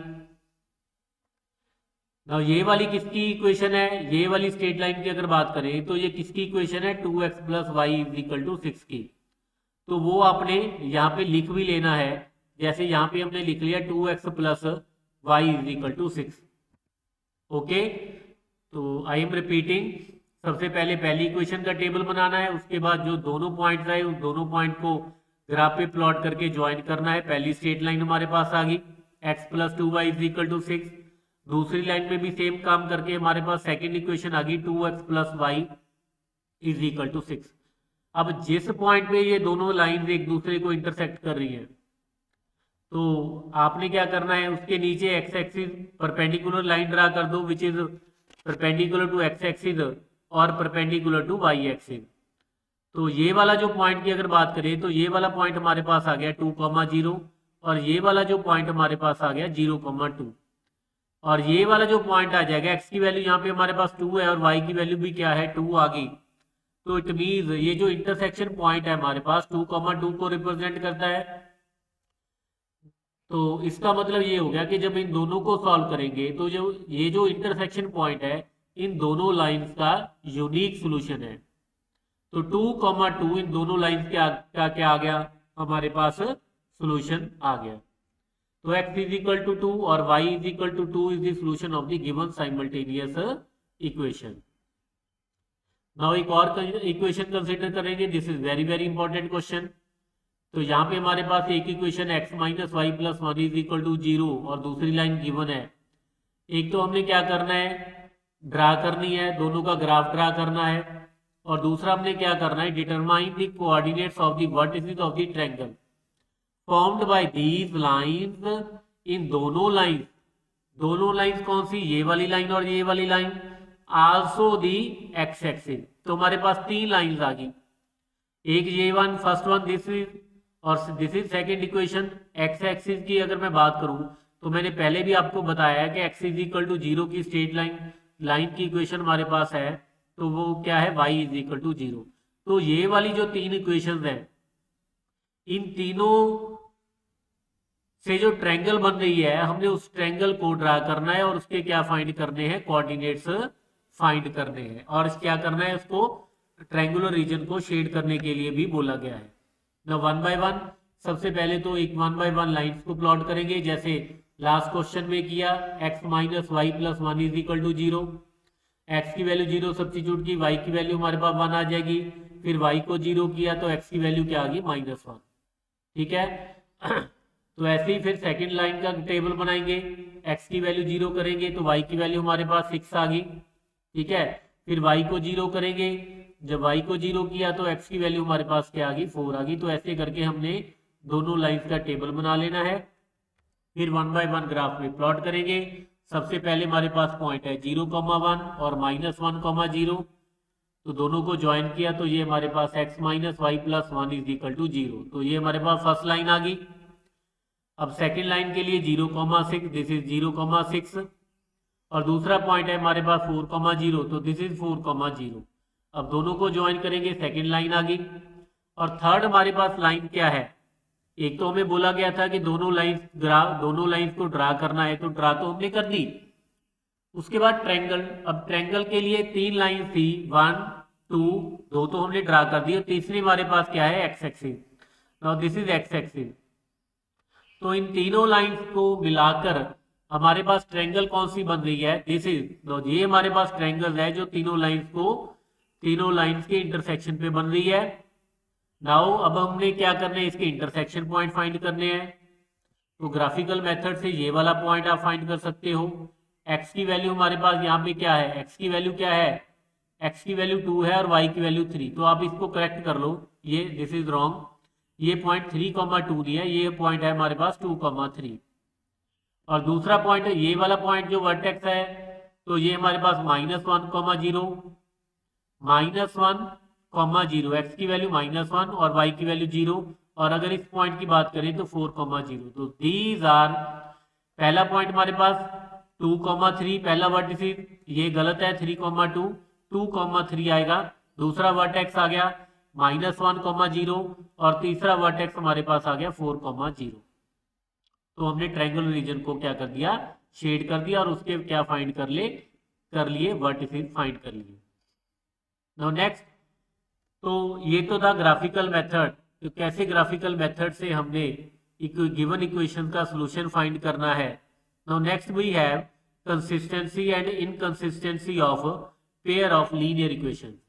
नाउ ये वाली किसकी इक्वेशन है, ये वाली स्ट्रेट लाइन की अगर बात करें तो ये किसकी इक्वेशन है 2x + y = 6 की। तो वो आपने यहाँ पे लिख भी लेना है, जैसे यहाँ पे हमने लिख लिया 2x + y = 6। ओके, तो आई एम रिपीटिंग, सबसे पहले पहली इक्वेशन का टेबल बनाना है, उसके बाद जो दोनों पॉइंट्स आए उन दोनों पॉइंट को ग्राफ पे प्लॉट करके ज्वाइन करना है। पहली स्ट्रेट लाइन हमारे पास आ गई x + 2y = 6। दूसरी लाइन में भी सेम काम करके हमारे पास सेकंड इक्वेशन आ गई 2x + y = 6। अब जिस पॉइंट पे ये दोनों लाइन एक दूसरे को इंटरसेक्ट कर रही है, तो आपने क्या करना है, उसके नीचे x axis perpendicular line draw कर दो which is perpendicular to x axis और परपेंडिकुलर टू y एक्सिस। तो ये वाला जो पॉइंट की अगर बात करें तो ये वाला पॉइंट हमारे पास आ गया 2,0 और ये वाला जो पॉइंट हमारे पास आ गया 0,2। और ये वाला जो पॉइंट आ जाएगा, x की वैल्यू यहाँ पे हमारे पास 2 है और y की वैल्यू भी क्या है 2 आ गई। तो इट मींस ये जो इंटरसेक्शन पॉइंट है हमारे पास 2,2 को रिप्रेजेंट करता है। तो इसका मतलब ये हो गया कि जब इन दोनों को सॉल्व करेंगे तो जो ये जो इंटरसेक्शन पॉइंट है इन दोनों लाइंस का यूनिक सॉल्यूशन है। तो 2,2 इन दोनों लाइंस का क्या आ गया हमारे पास सॉल्यूशन आ गया। तो x = 2 और y = 2 is the solution of the given simultaneous equation. Now एक और इक्वेशन कंसीडर करेंगे, this is very very important question. तो यहाँ पे हमारे पास एक इक्वेशन x - y + 1 = 0 और दूसरी लाइन गिवन है। एक तो हमने क्या करना है, ड्रा करनी है, दोनों का ग्राफ ड्रा करना है, और दूसरा हमने क्या करना है, determine the coordinates of the vertices of the triangle formed by these lines. इन दोनों लाइंस कौन सी, ये वाली लाइन और ये वाली line, also the x axis. तो हमारे पास 3 लाइंस आ गई, एक ये one first one this is और this is second equation. x axis की अगर मैं बात करूं तो मैंने पहले भी आपको बताया है कि x = 0 की स्ट्रेट लाइन की इक्वेशन हमारे पास है, तो वो क्या है y = 0। तो ये वाली जो 3 इक्वेशंस हैं, इन तीनों से जो ट्रायंगल बन रही है हमने उस ट्रायंगल को ड्रा करना है और उसके क्या फाइंड करने हैं, कोऑर्डिनेट्स फाइंड करने हैं, और क्या करना है, उसको ट्रायंगुलर रीजन को शेड करने के लिए भी बोला गया है। ना 1 बाय 1 सबसे पहले तो एक 1 बाय 1 लाइंस को प्लॉट करेंगे, जैसे लास्ट क्वेश्चन में किया x - y + 1 = 0। x की वैल्यू 0 सब्स्टिट्यूट की, y की वैल्यू हमारे पास 1 आ जाएगी, फिर y को 0 किया तो x की वैल्यू क्या आ गई -1। ठीक है, तो ऐसे ही फिर सेकंड लाइन का टेबल बनाएंगे, x की वैल्यू 0 करेंगे तो y की वैल्यू हमारे पास 6 आ गई। ठीक है, फिर y को 0 करेंगे, जब y को 0 किया तो x की वैल्यू हमारे पास क्या आ गई 4 आ गई। तो ऐसे करके हमने दोनों लाइंस का टेबल बना लेना है, फिर 1 बाय 1 ग्राफ में प्लॉट करेंगे। सबसे पहले हमारे पास पॉइंट है 0,1 और -1,0, तो दोनों को ज्वाइन किया तो ये हमारे पास x minus y plus 1 is equal to 0। तो ये हमारे पास फर्स्ट लाइन आ गई। अब सेकेंड लाइन के लिए 0,6, दिस इज 0,6 और दूसरा पॉइंट है हमारे पास 4,0, तो दिस इज 4,0। अब दोनों को ज्वाइन करेंगे, सेकेंड लाइन आ गई। और थर्ड हमारे पास लाइन क्या है, एक तो हमें बोला गया था कि दोनों लाइंस को ड्रा करना है, तो ड्रा तो हमने कर दी। उसके बाद ट्रायंगल, अब ट्रायंगल के लिए 3 लाइन थी, 1 2, 2 तो हमने ड्रा कर दी और तीसरी हमारे पास क्या है, x axis. Now this is x axis. तो इन तीनों लाइंस को मिलाकर हमारे पास ट्रायंगल कौन सी बन रही है, दिस इज, ये हमारे पास ट्रायंगल है जो तीनों लाइंस के इंटरसेक्शन पे बन रही है। नाउ अब हमने क्या करना है, इसके इंटरसेक्शन पॉइंट फाइंड करने हैं। तो ग्राफिकल मेथड से ये वाला पॉइंट आप फाइंड कर सकते हो। x की वैल्यू हमारे पास यहाँ पे क्या है, x की वैल्यू क्या है, x की वैल्यू 2 है और y की वैल्यू 3। तो आप इसको करेक्ट कर लो, ये दिस इज रॉन्ग, ये पॉइंट 3,2 नहीं है, ये पॉइंट है हमारे पास 2,3। और दूसरा पॉइंट है ये वाला पॉइंट जो वर्टेक्स है, तो ये हमारे पास -1,0, -1,0, x की वैल्यू -1 और y की वैल्यू 0। और अगर इस पॉइंट की बात करें तो 4,0। तो दीज आर, पहला पॉइंट हमारे पास 2,3, पहला वर्टिस ये गलत है, 3,2, 2,3 आएगा। दूसरा वर्टेक्स आ गया -1,0 और तीसरा वर्टेक्स हमारे पास आ गया 4,0। तो हमने ट्रायंगल रीजन को क्या कर दिया, शेड कर दिया और उसके क्या फाइंड कर लिए वर्टिसेस फाइंड कर लिए। नाउ नेक्स्ट, तो ये तो था ग्राफिकल मेथड, तो कैसे ग्राफिकल मेथड से हमने गिवन इक्वेशन का सॉल्यूशन फाइंड करना है। Now next we have consistency and inconsistency of pair of linear equation.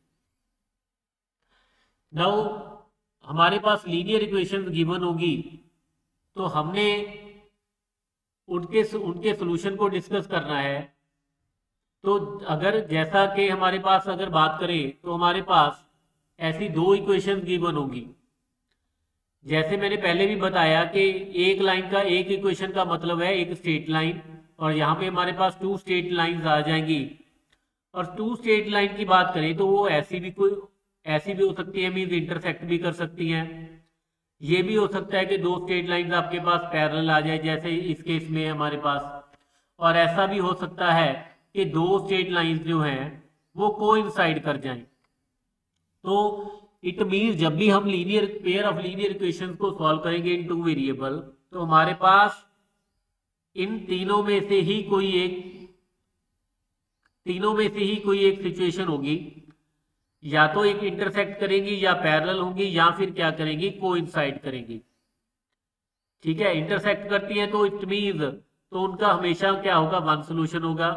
Now हमारे पास लीनियर इक्वेशन गिवन होगी तो हमने उनके सॉल्यूशन को डिस्कस करना है। तो अगर जैसा कि हमारे पास अगर बात करें तो हमारे पास ऐसी 2 इक्वेशन गिवन होगी। जैसे मैंने पहले भी बताया कि एक लाइन का, एक इक्वेशन का मतलब है एक स्ट्रेट लाइन, और यहाँ पे हमारे पास 2 स्ट्रेट लाइंस आ जाएंगी। और 2 स्ट्रेट लाइन की बात करें तो वो ऐसी भी हो सकती है, मीन्स इंटरसेक्ट भी कर सकती हैं। ये भी हो सकता है कि 2 स्ट्रेट लाइंस आपके पास पैरेलल आ जाए, जैसे इस केस में हमारे पास। और ऐसा भी हो सकता है कि 2 स्ट्रेट लाइंस जो हैं वो कोइंसाइड कर जाएं। तो इट मीन्स जब भी हम पेयर ऑफ लीनियर इक्वेशंस को सॉल्व करेंगे इन 2 वेरिएबल, तो हमारे पास इन तीनों में से ही कोई एक सिचुएशन होगी, या तो एक इंटरसेक्ट करेंगी या पैरेलल होंगी या फिर क्या करेंगी, कोइंसाइड करेंगी। ठीक है, इंटरसेक्ट करती हैं तो इट मीन्स तो उनका हमेशा क्या होगा, 1 सॉल्यूशन होगा।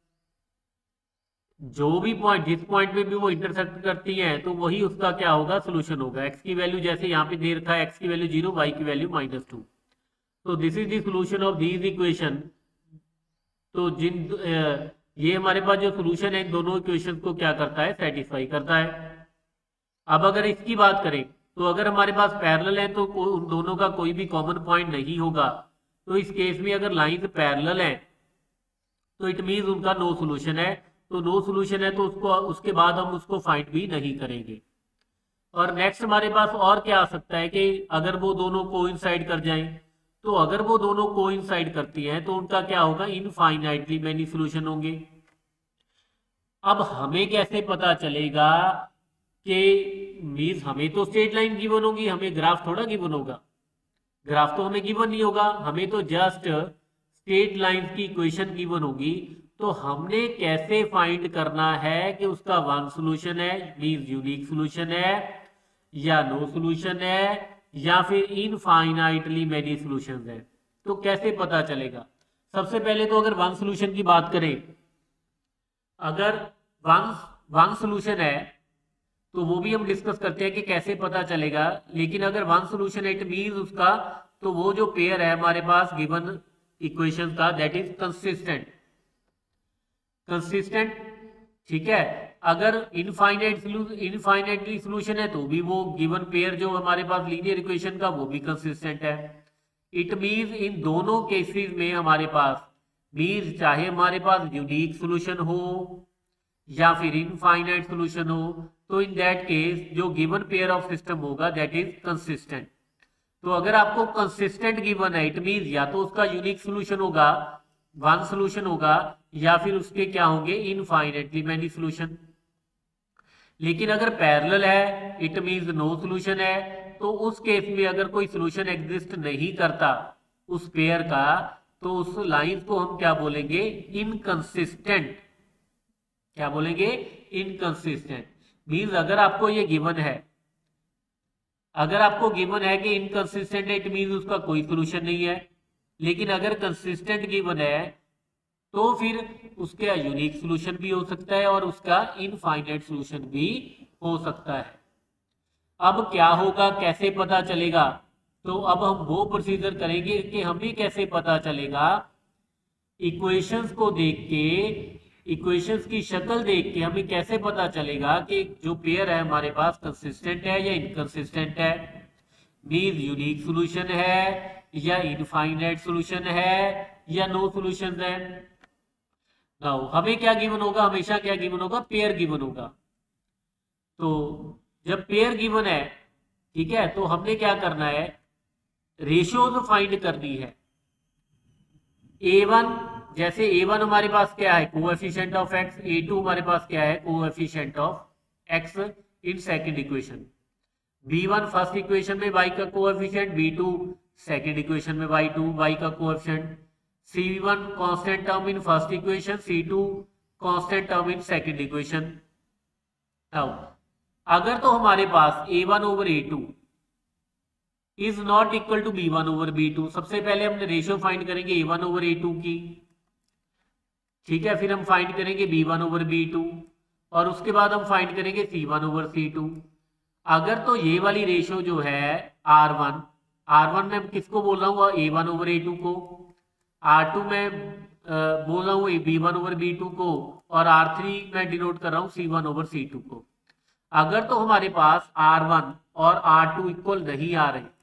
जो भी पॉइंट, जिस पॉइंट में भी वो इंटरसेक्ट करती हैं तो वही उसका क्या होगा, सॉल्यूशन होगा। एक्स की वैल्यू जैसे यहाँ पे दे रखा है, एक्स की वैल्यू 0, वाई की वैल्यू -2। तो this is the solution of these equation. तो ये हमारे पास जो सॉल्यूशन है इन दोनों इक्वेशन को क्या करता है, सेटिस्फाई करता है। अब अगर इसकी बात करें तो अगर हमारे पास पैरेलल है तो उन दोनों का कोई भी कॉमन पॉइंट नहीं होगा। तो इस केस में अगर लाइन पैरेलल है तो इट मीन्स उनका नो सॉल्यूशन है। तो नो सॉल्यूशन है तो उसके बाद हम उसको फाइंड भी नहीं करेंगे। और नेक्स्ट हमारे पास और क्या आ सकता है कि अगर वो दोनों कोइंसाइड कर जाएं, तो अगर वो दोनों कोइंसाइड करती हैं तो उनका क्या होगा, इनफाइनाइटली मैनी सॉल्यूशन होंगे। अब हमें कैसे पता चलेगा कि मीन्स हमें तो स्ट्रेट लाइन गिवन होगी, हमें ग्राफ थोड़ा गिवन होगा। ग्राफ तो हमें गिवन नहीं होगा, हमें तो जस्ट स्ट्रेट लाइन की इक्वेशन गिवन होगी। तो हमने कैसे फाइंड करना है कि उसका 1 सॉल्यूशन है, मीन्स यूनिक सॉल्यूशन है, या नो सॉल्यूशन है, या फिर इनफाइनाइटली मेनी सॉल्यूशंस है। तो कैसे पता चलेगा? सबसे पहले तो अगर 1 सॉल्यूशन की बात करें, अगर 1 सॉल्यूशन है तो वो भी हम डिस्कस करते हैं कि कैसे पता चलेगा। लेकिन अगर 1 सॉल्यूशन है इट मीन्स उसका, तो वो जो पेयर है हमारे पास गिवन इक्वेशन का, दैट इज कंसिस्टेंट। ठीक है, अगर इनफाइनाइटली सॉल्यूशन है तो भी वो गिवन पेयर जो हमारे पास लीनियर इक्वेशन का, वो भी कंसिस्टेंट है। इट मीन्स इन दोनों केसेस में हमारे पास मीन्स चाहे हमारे पास यूनिक सोल्यूशन हो या फिर इनफाइनाइट सोल्यूशन हो, तो इन दैट केस जो गिवन पेयर ऑफ सिस्टम होगा दैट इज कंसिस्टेंट। तो अगर आपको कंसिस्टेंट गिवन है, इट मीन्स या तो उसका यूनिक सोल्यूशन होगा, वन सोल्यूशन होगा, या फिर उसके क्या होंगे, इनफाइनाइटली मैनी सोल्यूशन। लेकिन अगर पैरेलल है, इट मीन्स नो सोल्यूशन है, तो उस केस में अगर कोई सोल्यूशन एग्जिस्ट नहीं करता उस पेयर का, तो उस लाइन को हम क्या बोलेंगे, इनकंसिस्टेंट। क्या बोलेंगे, इनकंसिस्टेंट। मीन्स अगर आपको ये गिवन है, अगर आपको गिवन है कि इनकंसिस्टेंट है, इट मीन्स उसका कोई सोल्यूशन नहीं है। लेकिन अगर कंसिस्टेंट गिवन है तो फिर उसका यूनिक सोल्यूशन भी हो सकता है और उसका इनफाइनाइट सोल्यूशन भी हो सकता है। अब क्या होगा, कैसे पता चलेगा, तो अब हम वो प्रोसीजर करेंगे कि हमें कैसे पता चलेगा, इक्वेशंस को देख के, इक्वेशंस की शक्ल देख के हमें कैसे पता चलेगा कि जो पेयर है हमारे पास कंसिस्टेंट है या इनकंसिस्टेंट है। मीन्स यूनिक सोल्यूशन है या इनफाइनाइट सोल्यूशन है या नो सोल्यूशन है। नाउ हमें क्या गिवन होगा, हमेशा क्या गिवन होगा, पेयर गिवन होगा। तो जब पेयर गिवन है, ठीक है, तो हमने क्या करना है, रेशियोज फाइंड करनी है। A1, जैसे A1 हमारे पास क्या है, कोएफिशिएंट ऑफ x, A2 हमारे पास क्या है, coefficient of x in second equation. B1 first equation में y का कोएफिशिएंट, B2 सेकंड इक्वेशन में y का coefficient, C1 constant term in first equation, C2 constant term in second equation. Now अगर तो हमारे पास A1 over A2 is not equal to B1 over B2, सबसे पहले हमने रेशियो फाइंड करेंगे A1 ओवर A2 की, ठीक है, फिर हम फाइंड करेंगे B1 ओवर B2 और उसके बाद हम फाइंड करेंगे C1 ओवर C2। अगर तो ये वाली रेशियो जो है R1 में किसको बोल रहा हूँ, A1 ओवर A2 को, R2 में बोल रहा हूँ B1 ओवर B2 को, और R3 में डिनोट कर रहा हूँ C1 ओवर C2 को। अगर तो हमारे पास R1 और R2 इक्वल नहीं आ रहे,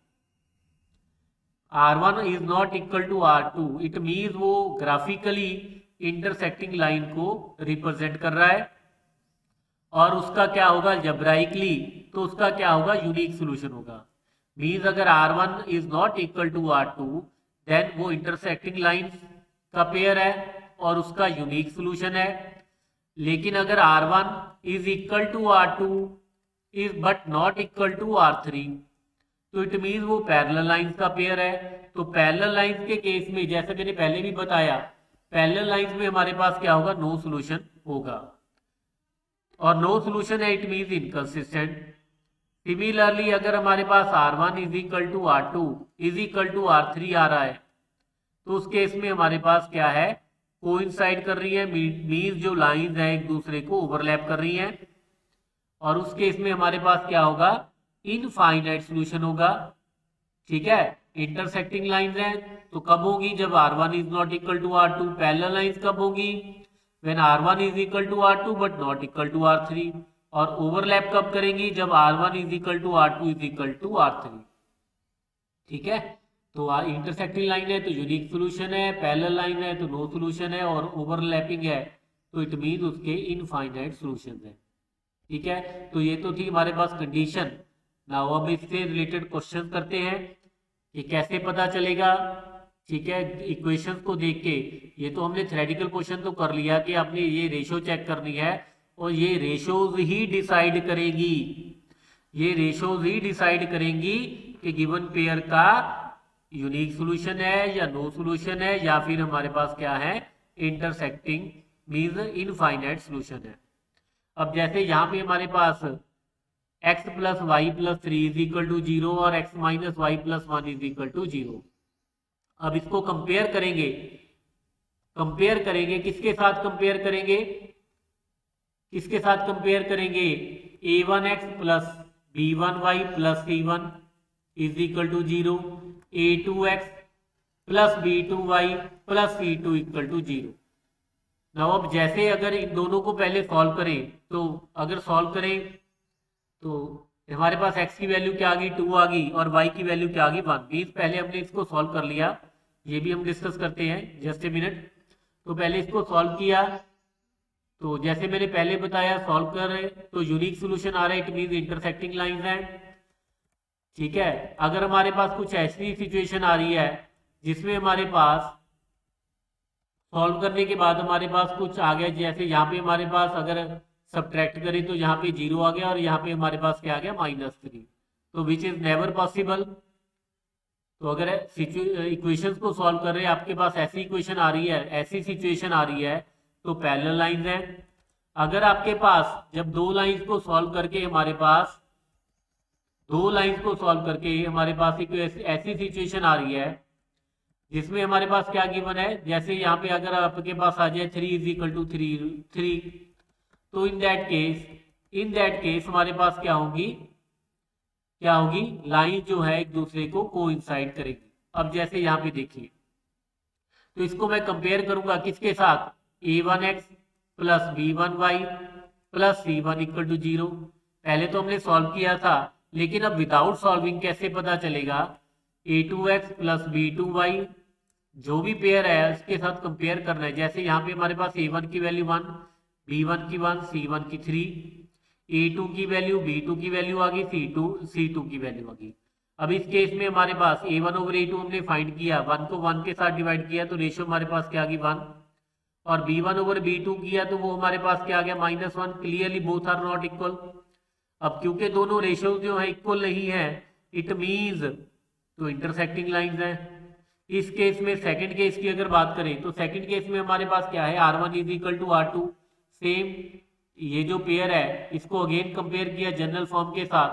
R1 is not equal to R2, it means वो ग्राफिकली इंटरसेक्टिंग लाइन को रिप्रेजेंट कर रहा है और उसका क्या होगा, जब्राइकली, तो उसका क्या होगा, यूनिक सोल्यूशन होगा। मीन्स अगर R1 is not equal to R2 then वो इंटरसेक्टिंग लाइन का पेयर है और उसका यूनिक सोल्यूशन है। लेकिन अगर R1 is equal to R2 is but not equal to R3, तो इट मीन्स वो पैरेलल लाइंस का पेयर है। तो पैरेलल लाइंस के केस में, जैसे मैंने पहले भी बताया, पैरेलल लाइंस में हमारे पास क्या होगा, नो सोल्यूशन होगा, और नो सोल्यूशन है इट मीन्स इनकंसिस्टेंट। सिमिलरली अगर हमारे पास R1 is equal to R2 is equal to R3 आ रहा है, तो उस केस में हमारे पास क्या है, कोइंसाइड कर रही है, मीन्स जो लाइंस है एक दूसरे को ओवरलैप कर रही हैं, और उस केस में हमारे पास क्या होगा, इनफाइनाइट सोल्यूशन होगा। ठीक है, इंटरसेक्टिंग लाइंस हैं, तो कब होगी, जब R1 is not equal to R2। Parallel lines कब होगी, when R1 is equal to R2 but not equal to R3। और ओवरलैप कब करेंगी, जब R1 is equal to R2 is equal to R3। ठीक है, तो इंटरसेक्टिंग लाइन है तो यूनिक सोल्यूशन है, पैरेलल लाइन है तो नो सोल्यूशन है, और ओवरलैपिंग है तो इट मीन उसके इनफाइनाइट सोल्यूशन है। ठीक है, तो ये तो थी हमारे पास कंडीशन। नाउ अब इससे रिलेटेड क्वेश्चन करते हैं कि कैसे पता चलेगा। ठीक है, इक्वेशंस को देख के, ये तो हमने थ्योरेटिकल क्वेश्चन तो कर लिया कि आपने ये रेशियो चेक करनी है, और ये रेशियोज ही डिसाइड करेगी, ये रेशियोज ही डिसाइड करेंगी कि गिवन पेयर का यूनिक सोल्यूशन है या नो सोल्यूशन है, या फिर हमारे पास क्या है, इंटरसेक्टिंग मींस इनफाइनाइट सोल्यूशन है। अब जैसे यहाँ पे हमारे पास x plus y plus 3 is equal to 0 और x minus y plus 1 is equal to 0। अब इसको कंपेयर करेंगे, कंपेयर करेंगे किसके साथ, कंपेयर करेंगे किसके साथ, कंपेयर करेंगे a1x plus b1y plus c1 is equal to 0, a2x plus b2y plus c2 equal to 0। Now अब जैसे अगर इन दोनों को पहले सॉल्व करें, तो अगर सॉल्व करें तो हमारे पास x की वैल्यू क्या आ गई, 2 आ गई, और y की वैल्यू क्या आ गई, 1। मीन्स पहले हमने इसको सॉल्व कर लिया, ये भी हम डिस्कस करते हैं, जस्ट ए मिनट। तो पहले इसको सॉल्व किया, तो जैसे मैंने पहले बताया सॉल्व कर रहे तो यूनिक सोल्यूशन आ रहा है, इट मीन इंटरसेक्टिंग लाइंस है। ठीक है, अगर हमारे पास कुछ ऐसी सिचुएशन आ रही है जिसमें हमारे पास सॉल्व करने के बाद हमारे पास कुछ आ गया, जैसे यहाँ पे हमारे पास अगर सब्ट्रैक्ट करें तो यहाँ पे 0 आ गया और यहाँ पे हमारे पास क्या आ गया -3, तो विच इज नेवर पॉसिबल। तो अगर इक्वेशंस को सॉल्व कर रहे हैं आपके पास ऐसी इक्वेशन आ रही है, ऐसी सिचुएशन आ रही है, तो पैरेलल लाइंस हैं। अगर आपके पास जब दो लाइंस को सॉल्व करके हमारे पास एक ऐसी सिचुएशन आ रही है जिसमें हमारे पास क्या गिवन है, जैसे यहाँ पे अगर आपके पास आ जाए 3 = 3, तो इन दैट केस हमारे पास क्या होगी लाइन जो है एक दूसरे को कोइंसाइड करेगी। अब जैसे यहाँ पे देखिए, तो इसको मैं कंपेयर करूंगा किसके साथ, a1x + b1y + c1 = 0। पहले तो हमने सॉल्व किया था, लेकिन अब विदाउट सॉल्विंग कैसे पता चलेगा, a2x + b2y जो भी पेयर है उसके साथ कंपेयर करना है। जैसे यहाँ पे हमारे पास a1 की वैल्यू 1, b1 की 1, c1 की 3, a2 की वैल्यू, b2 की वैल्यू आ गई, c2 की वैल्यू आ गई। अब इस केस में हमारे पास a1/a2 हमने फाइंड किया, 1 को 1 के साथ डिवाइड किया तो रेशियो हमारे पास क्या आ गई 1, और b1/b2 किया तो वो हमारे पास क्या आ गया -1। Clearly both are not equal. अब क्योंकि दोनों रेशियो जो है इक्वल नहीं है, इट मीन्स तो इंटरसेक्टिंग लाइंस है। इस केस में सेकंड केस की अगर बात करें तो सेकंड केस में हमारे पास क्या है, r1 = r2। सेम ये जो पेयर है इसको अगेन कंपेयर किया जनरल फॉर्म के साथ,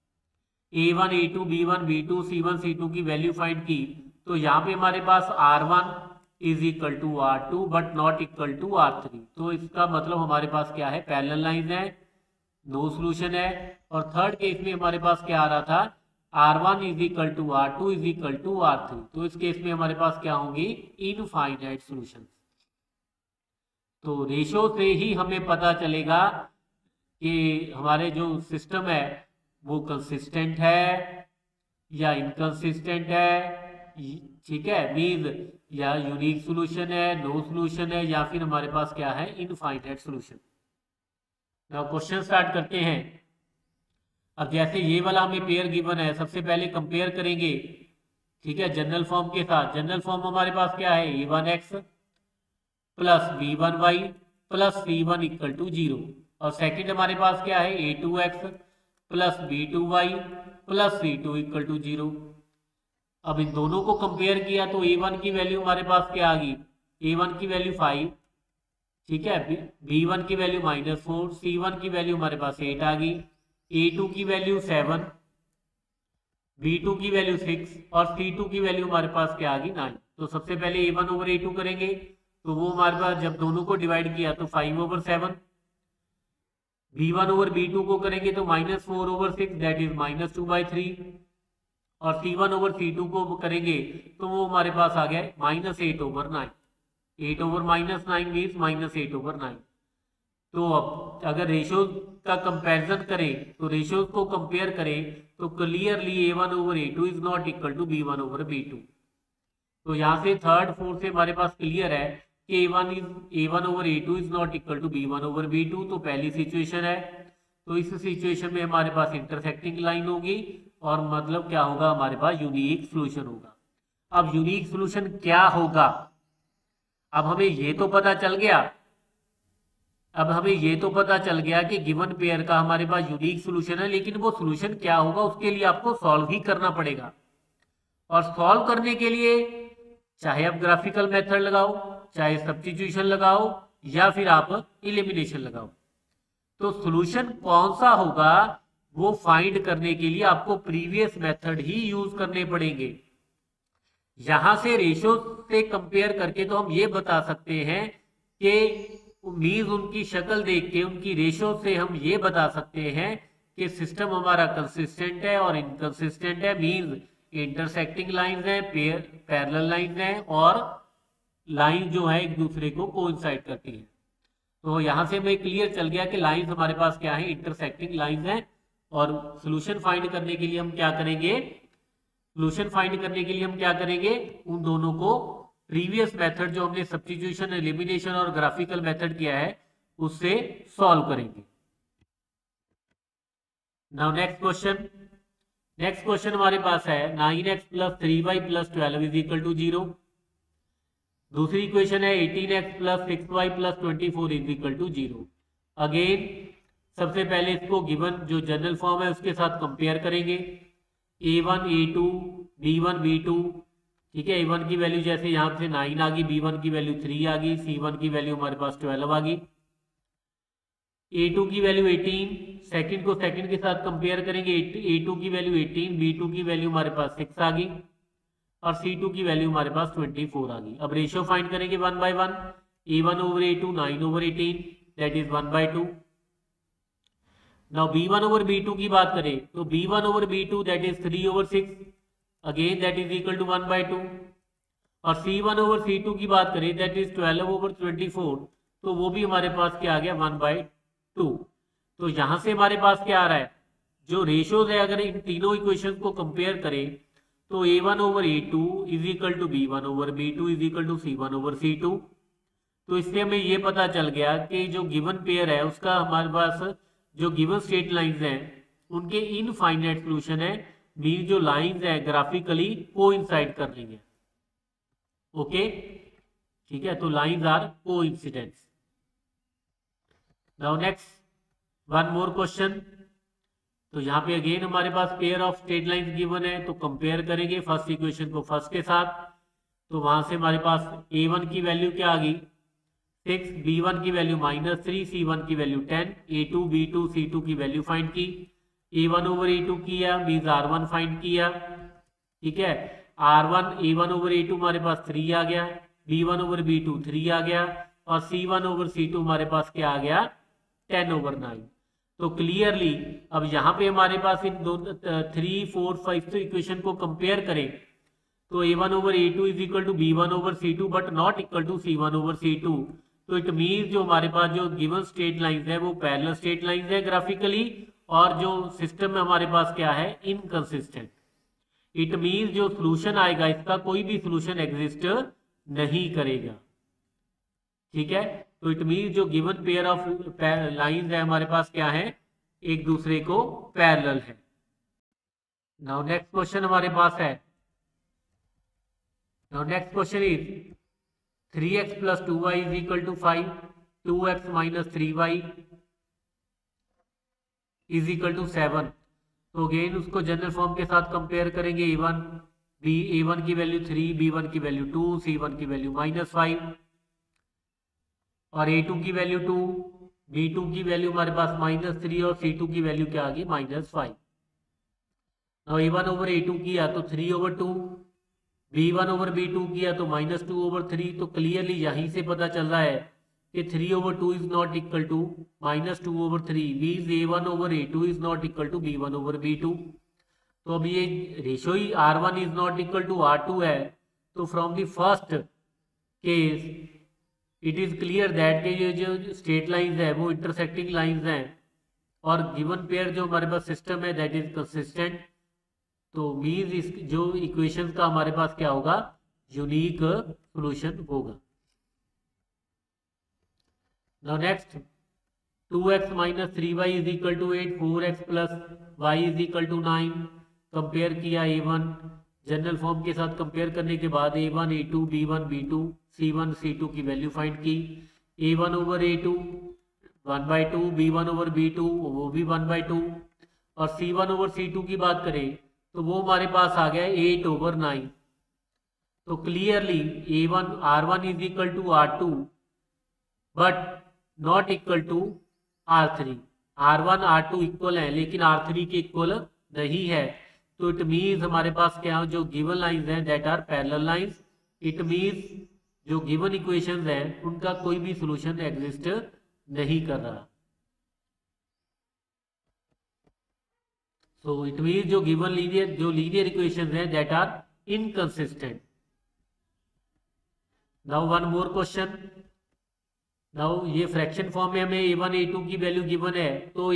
a1 a2 b1 b2 c1 c2 की वैल्यू फाइंड की, तो यहाँ पे हमारे पास r1 = r2 but not equal to r3। तो इसका मतलब हमारे पास क्या है, पैरेलल लाइन है, नो सॉल्यूशन है। और थर्ड केस में हमारे पास क्या आ रहा था, r1 = r2 = r3। तो इस केस में हमारे पास क्या होंगी, इनफाइनाइट सॉल्यूशन। तो रेशियो से ही हमें पता चलेगा कि हमारे जो सिस्टम है वो कंसिस्टेंट है या इनकंसिस्टेंट है। ठीक है, मीन या यूनिक सॉल्यूशन है, नो सॉल्यूशन है, या फिर हमारे पास क्या है, infinite solution. Now question start करते हैं। अब जैसे ये वाला हमें पेयर गिवन है, सबसे पहले कंपेयर करेंगे, ठीक है, जनरल फॉर्म के साथ। जनरल फॉर्म हमारे पास क्या है, a1x + b1y + c1 = 0, और सेकंड हमारे पास क्या है, a2x + b2y + c2 = 0। अब इन दोनों को कंपेयर किया तो a1 की वैल्यू हमारे पास क्या आ गई, a1 की वैल्यू 5, ठीक है, b1 की वैल्यू -4, c1 की वैल्यू हमारे पास 8 आ गई, a2 की वैल्यू 7, b2 की वैल्यू 6 और c2 की वैल्यू हमारे पास क्या आ गई 9। तो सबसे पहले a1/a2 करेंगे, तो वो हमारे पास जब दोनों को डिवाइड किया तो 5/7, b1/b2 को करेंगे तो -4/6 दैट इज -2/3, और c1/c2 को करेंगे तो वो हमारे पास आ गया -8/9। 8/-9 मीन्स -8/9। तो अब अगर रेशियो का कंपैरिजन करें, तो रेशियो को कंपेयर करें तो clearly a1/a2 is not equal to b1/b2। तो यहाँ से थर्ड फोर्थ से हमारे पास क्लियर है कि a1/a2 is not equal to b1/b2। तो पहली सिचुएशन है, तो इस सिचुएशन में हमारे पास इंटरसेक्टिंग लाइन होगी और मतलब क्या होगा, हमारे पास यूनिक सॉल्यूशन होगा। अब यूनिक सॉल्यूशन क्या होगा, अब हमें ये तो पता चल गया कि गिवन पेयर का हमारे पास यूनिक सॉल्यूशन है, लेकिन वो सॉल्यूशन क्या होगा उसके लिए आपको सॉल्व ही करना पड़ेगा। और सॉल्व करने के लिए चाहे आप ग्राफिकल मेथड लगाओ, चाहे सब्स्टिट्यूशन लगाओ, या फिर आप एलिमिनेशन लगाओ, तो सॉल्यूशन कौन सा होगा वो फाइंड करने के लिए आपको प्रीवियस मेथड ही यूज करने पड़ेंगे। यहां से रेशियो से कंपेयर करके तो हम ये बता सकते हैं कि मीन्स उनकी शक्ल देख के, उनकी रेशियो से हम ये बता सकते हैं कि सिस्टम हमारा कंसिस्टेंट है और इनकंसिस्टेंट है। मीन्स इंटरसेक्टिंग लाइंस हैं, पैरेलल लाइंस हैं, और लाइन जो है एक दूसरे को कोइंसाइड करती है। तो यहां से हमें क्लियर चल गया कि लाइंस हमारे पास क्या है, इंटरसेक्टिंग लाइंस हैं। और सॉल्यूशन फाइंड करने के लिए हम क्या करेंगे, उन दोनों को प्रीवियस मेथड जो हमने सब्स्टिट्यूशन, एलिमिनेशन और ग्राफिकल मेथड किया है उससे सॉल्व करेंगे। नाउ नेक्स्ट क्वेश्चन हमारे पास है 9x plus 3y plus 12 is equal to 0। दूसरी इक्वेशन है 18x plus 6y plus 24 is equal to 0। Again सबसे पहले इसको गिवन जो जनरल फॉर्म है उसके साथ कंपेयर करेंगे, a1 a2 b1 b2। ठीक है, a1 की वैल्यू जैसे यहाँ से 9 आ गई, b1 की वैल्यू 3 आ गई, c1 की वैल्यू हमारे पास 12 आ गई, a2 की वैल्यू 18, सेकंड को सेकंड के साथ कंपेयर करेंगे, a2 की वैल्यू 18, b2 की वैल्यू हमारे पास 6 आ गई और c2 की वैल्यू हमारे पास 24 आ गई। अब रेशियो फाइंड करेंगे 1 by 1, a1 over a2 9 over 18 that is 1/2। Now b1 over b2 की बात करें तो b1 over b2 that is 3 over 6, again that is equal to 1/2। और c1 ओवर c2 की बात करें दैट इज 12 ओवर 24, तो वो भी हमारे पास क्या आ गया 1/2। तो यहां से हमारे पास क्या आ रहा है, जो रेशियोज है अगर इन तीनों इक्वेशन को कंपेयर करें तो a1 over a2 is equal to b1 over b2 is equal to c1 over c2। तो इससे हमें ये पता चल गया कि जो गिवन पेयर है उसका हमारे पास जो गिवन स्ट्रेट लाइंस हैं उनके इनफाइनाइट सॉल्यूशन है, मीन जो लाइंस है ग्राफिकली कोइंसाइड कर रही है। ओके ठीक है, तो lines are coincidence. Now next one more question. तो यहाँ पे अगेन हमारे पास pair of straight lines given है, तो कंपेयर करेंगे फर्स्ट इक्वेशन को फर्स्ट के साथ। तो वहां से हमारे पास a1 की वैल्यू क्या आ गई 6, b1 की वैल्यू -3, c1 की वैल्यू 10, a2 b2 c2 की वैल्यू फाइंड की, a1 ओवर a2 किया मीन्स r1 फाइंड किया। ठीक है, r1 a1 ओवर a2 हमारे पास 3 आ गया, b1 ओवर b2 3 आ गया और c1 ओवर c2 हमारे पास क्या आ गया 10 ओवर 9। तो क्लियरली अब यहाँ पे हमारे पास इन दो 3 4 5 इक्वेशन को कंपेयर करें तो a1 over a2 is equal to b1 over c2 but not equal to c1 over c2। तो इट मीन्स जो हमारे पास जो गिवन स्ट्रेट लाइंस है वो पैरेलल स्ट्रेट लाइंस है ग्राफिकली, और जो सिस्टम में हमारे पास क्या है इनकंसिस्टेंट। इट मीन्स जो सोल्यूशन आएगा इसका कोई भी सोल्यूशन एग्जिस्ट नहीं करेगा। ठीक है, तो इट मीन्स जो गिवन पेयर ऑफ लाइंस है हमारे पास क्या है एक दूसरे को पैरेलल है। नाउ नेक्स्ट क्वेश्चन हमारे पास है, now next question is 3x plus 2y is equal to 5, 2x minus 3y is equal to 7। तो अगेन उसको जनरल फॉर्म के साथ कंपेयर करेंगे, a1 की वैल्यू 3, b1 की वैल्यू 2, c1 की वैल्यू -5 और a2 की वैल्यू 2, b2 की वैल्यू हमारे पास -3 और c2 की वैल्यू क्या आ गई -5। और a1 ओवर a2 किया तो 3 ओवर 2, b1 ओवर b2 किया तो -2 ओवर 3। तो क्लियरली यहीं से पता चल रहा है कि 3 over 2 is not equal to -2 over 3, means a1 over a2 is not equal to b1 over b2। तो अब ये रेशियो ही r1 is not equal to r2 है, तो from the first case it is clear that ये जो straight lines है वो इंटरसेक्टिंग लाइंस हैं और गिवन पेयर जो हमारे पास सिस्टम है दैट इज कंसिस्टेंट। तो मीन्स इस जो इक्वेशन का हमारे पास क्या होगा यूनिक सॉल्यूशन होगा। Now next 2x minus 3y is equal to 8, 4x plus y is equal to 9। Compare किया a1 जनरल फॉर्म के साथ कंपेयर करने के बाद a1 a2 b1 b2 c1 c2 की वैल्यू फाइंड की, a1 over a2 1/2, b1 over b2 वो भी 1/2 और c1 ओवर c2 की बात करें तो वो हमारे पास आ गया 8 ओवर 9। तो clearly a1 r1 is equal to r2 but not equal to r3। r1 r2 equal है लेकिन r3 के इक्वल नहीं है। तो इट मीन्स हमारे पास क्या जो गिवन लाइंस हैं that are parallel lines. It means जो गिवन इक्वेशंस हैं उनका कोई भी सॉल्यूशन एग्जिस्ट नहीं कर रहा। So it means जो given लीनियर इक्वेशंस हैं that are inconsistent। Now one more question। Now ये फ्रैक्शन फॉर्म में हमें a1 a2 की वैल्यू गिवन है, तो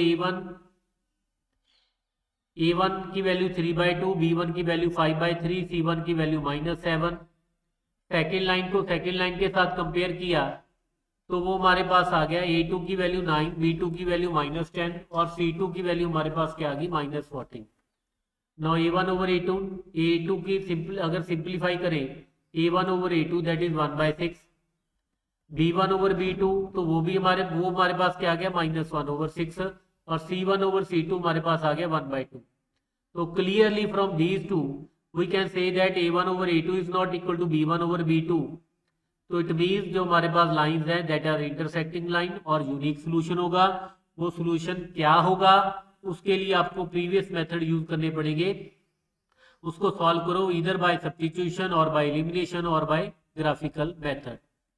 a1 की वैल्यू 3/2, b1 की वैल्यू 5/3, c1 की वैल्यू -7। सेकेंड लाइन को सेकेंड लाइन के साथ कंपेयर किया तो वो हमारे पास आ गया A2 की वैल्यू 9, B2 की वैल्यू -10 और C2 की वैल्यू हमारे पास क्या आ गई -14। नाउ A1 ओवर A2 की अगर सिंप्लीफाई करें A1 over A2 that is 1/6, B1 over B2 तो वो हमारे पास क्या आ गया -1 ओवर 6 और C1 ओवर C2 हमारे पास आ गया 1/2। तो clearly from these two we can say that A1 over A2 is not equal to B1 over B2। तो इट मीन्स जो हमारे पास लाइंस हैं दैट आर इंटरसेक्टिंग लाइन और यूनिक सोल्यूशन होगा। वो सोल्यूशन क्या होगा उसके लिए आपको प्रीवियस मेथड यूज करने पड़ेंगे। उसको सॉल्व करो इधर बाय सब्स्टिट्यूशन और बाय एलिमिनेशन और by graphical method.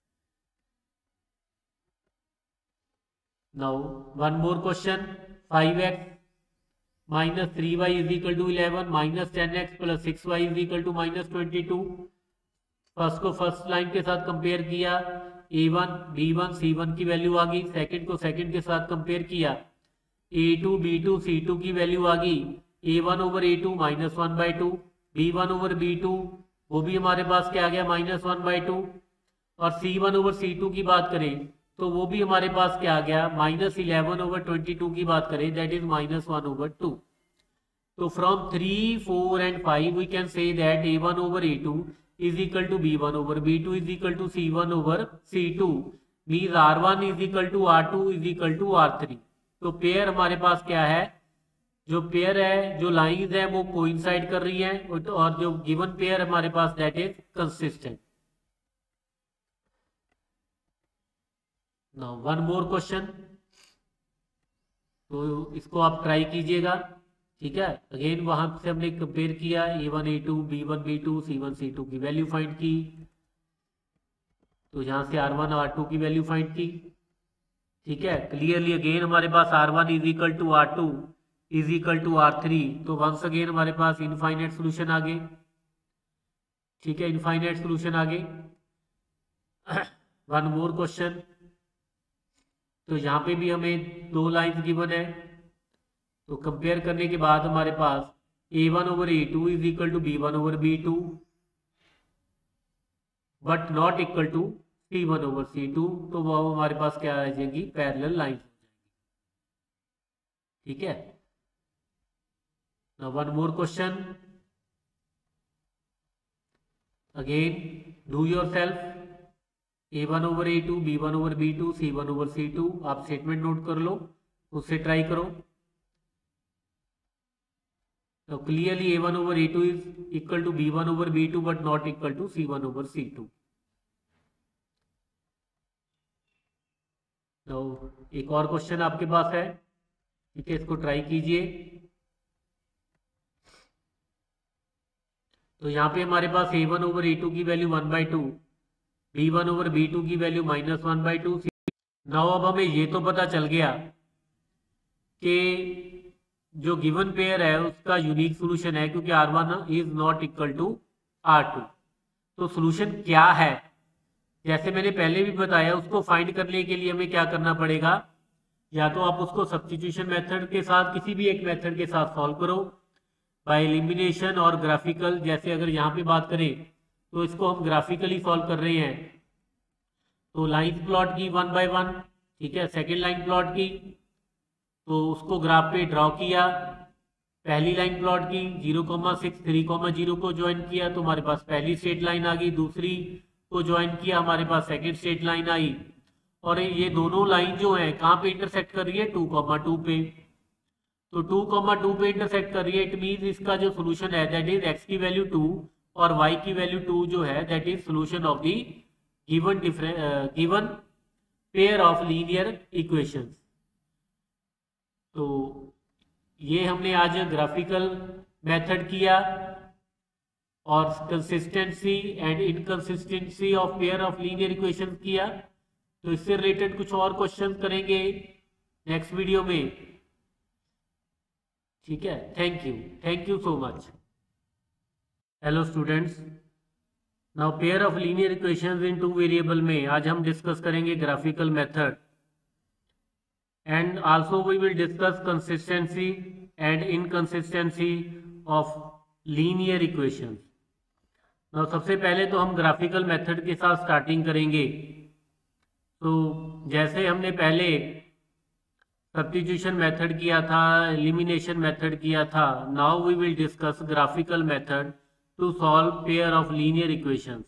Now one more question, 5x minus 3y is equal to 11 minus 10x plus 6y is equal to -22। First को फर्स्ट लाइन के साथ कंपेयर किया, A1 B1 C1 की value आ गई। Second को second के साथ कंपेयर किया, A2 B2 C2 की वैल्यू आ गई। A1 over A2 -1/2, B1 over B2 वो भी हमारे पास क्या आ गया -1/2 और C1 ओवर C2 की बात करें तो वो भी हमारे पास क्या आ गया -11 ओवर 22 की बात करें दैट इज -1/2। तो from 3, 4 and 5 we can say that A1 over A2 is equal to B1 over B2 is equal to C1 over C2 means R1 is equal to R2 is equal to R3। तो pair हमारे पास क्या है, जो pair है जो lines है वो कोइंसाइड कर रही हैं और जो गिवन पेयर हमारे पास that is consistent. Now one more question, तो इसको आप ट्राई कीजिएगा, ठीक है। अगेन वहां से हमने कंपेयर किया A1 A2 B1 B2 C1 C2 की वैल्यू फाइंड की, तो यहां से R1 R2 की वैल्यू फाइंड की, ठीक है। क्लियरली अगेन हमारे पास R1 is equal to R2 is equal to R3, तो वंस अगेन हमारे पास इनफाइनाइट सोल्यूशन आ गए, ठीक है, इनफाइनाइट सोल्यूशन आ गए। वन मोर क्वेश्चन, तो यहाँ पे भी हमें दो लाइंस गिवन है, तो कंपेयर करने के बाद हमारे पास A1 over A2 is equal to B1 over B2 but not equal to C1 over C2, तो वो हमारे पास क्या आ जाएगी पैरेलल लाइन, ठीक है। Now one more question, again do yourself, A1 over A2 B1 over B2 C1 over C2, आप statement note कर लो, उससे ट्राई करो। So clearly A1 over A2 is equal to B1 over B2 but not equal to C1 over C2. तो एक और question आपके पास है, ठीक है, इसको ट्राई कीजिए। तो यहाँ पे हमारे पास A1 ओवर A2 की वैल्यू 1/2, B1 ओवर B2 की वैल्यू -1/2। नाउ अब हमें ये तो पता चल गया कि जो गिवन पेयर है उसका यूनिक सॉल्यूशन है क्योंकि R1 is not equal to R2। तो सॉल्यूशन क्या है, जैसे मैंने पहले भी बताया, उसको फाइंड करने के लिए हमें क्या करना पड़ेगा, या तो आप उसको सब्स्टिट्यूशन मेथड के साथ किसी भी एक मेथड के साथ सॉल्व करो बाय एलिमिनेशन और ग्राफिकल। जैसे अगर यहाँ पे बात करें तो इसको हम ग्राफिकली सॉल्व कर रहे हैं, तो लाइन प्लॉट की 1 बाय 1, ठीक है। सेकेंड लाइन प्लॉट की तो उसको ग्राफ पे ड्रॉ किया, पहली लाइन प्लॉट की 0,6 3,0 को ज्वाइन किया तो हमारे पास पहली स्ट्रेट लाइन आ गई, दूसरी को ज्वाइन किया हमारे पास सेकंड स्ट्रेट लाइन आई, और ये दोनों लाइन जो है कहाँ पे इंटरसेक्ट कर रही है 2,2 पे। तो 2,2 पे इंटरसेक्ट कर रही है, इट मीन इसका जो सोल्यूशन है दैट इज x की वैल्यू 2 और y की वैल्यू 2 जो है that is solution of the given pair of linear equations. तो ये हमने आज ग्राफिकल मेथड किया और consistency and inconsistency of pair of linear equation किया। तो इससे रिलेटेड कुछ और क्वेश्चन करेंगे नेक्स्ट वीडियो में, ठीक है। Thank you so much. Hello students, now pair of linear equations in 2 variable में आज हम डिस्कस करेंगे graphical method, and also we will discuss consistency and inconsistency of linear equations. तो सबसे पहले तो हम ग्राफिकल मेथड के साथ स्टार्टिंग करेंगे। तो जैसे हमने पहले सब्स्टिट्यूशन मेथड किया था, एलिमिनेशन मेथड किया था, now we will discuss graphical method to solve pair of linear equations.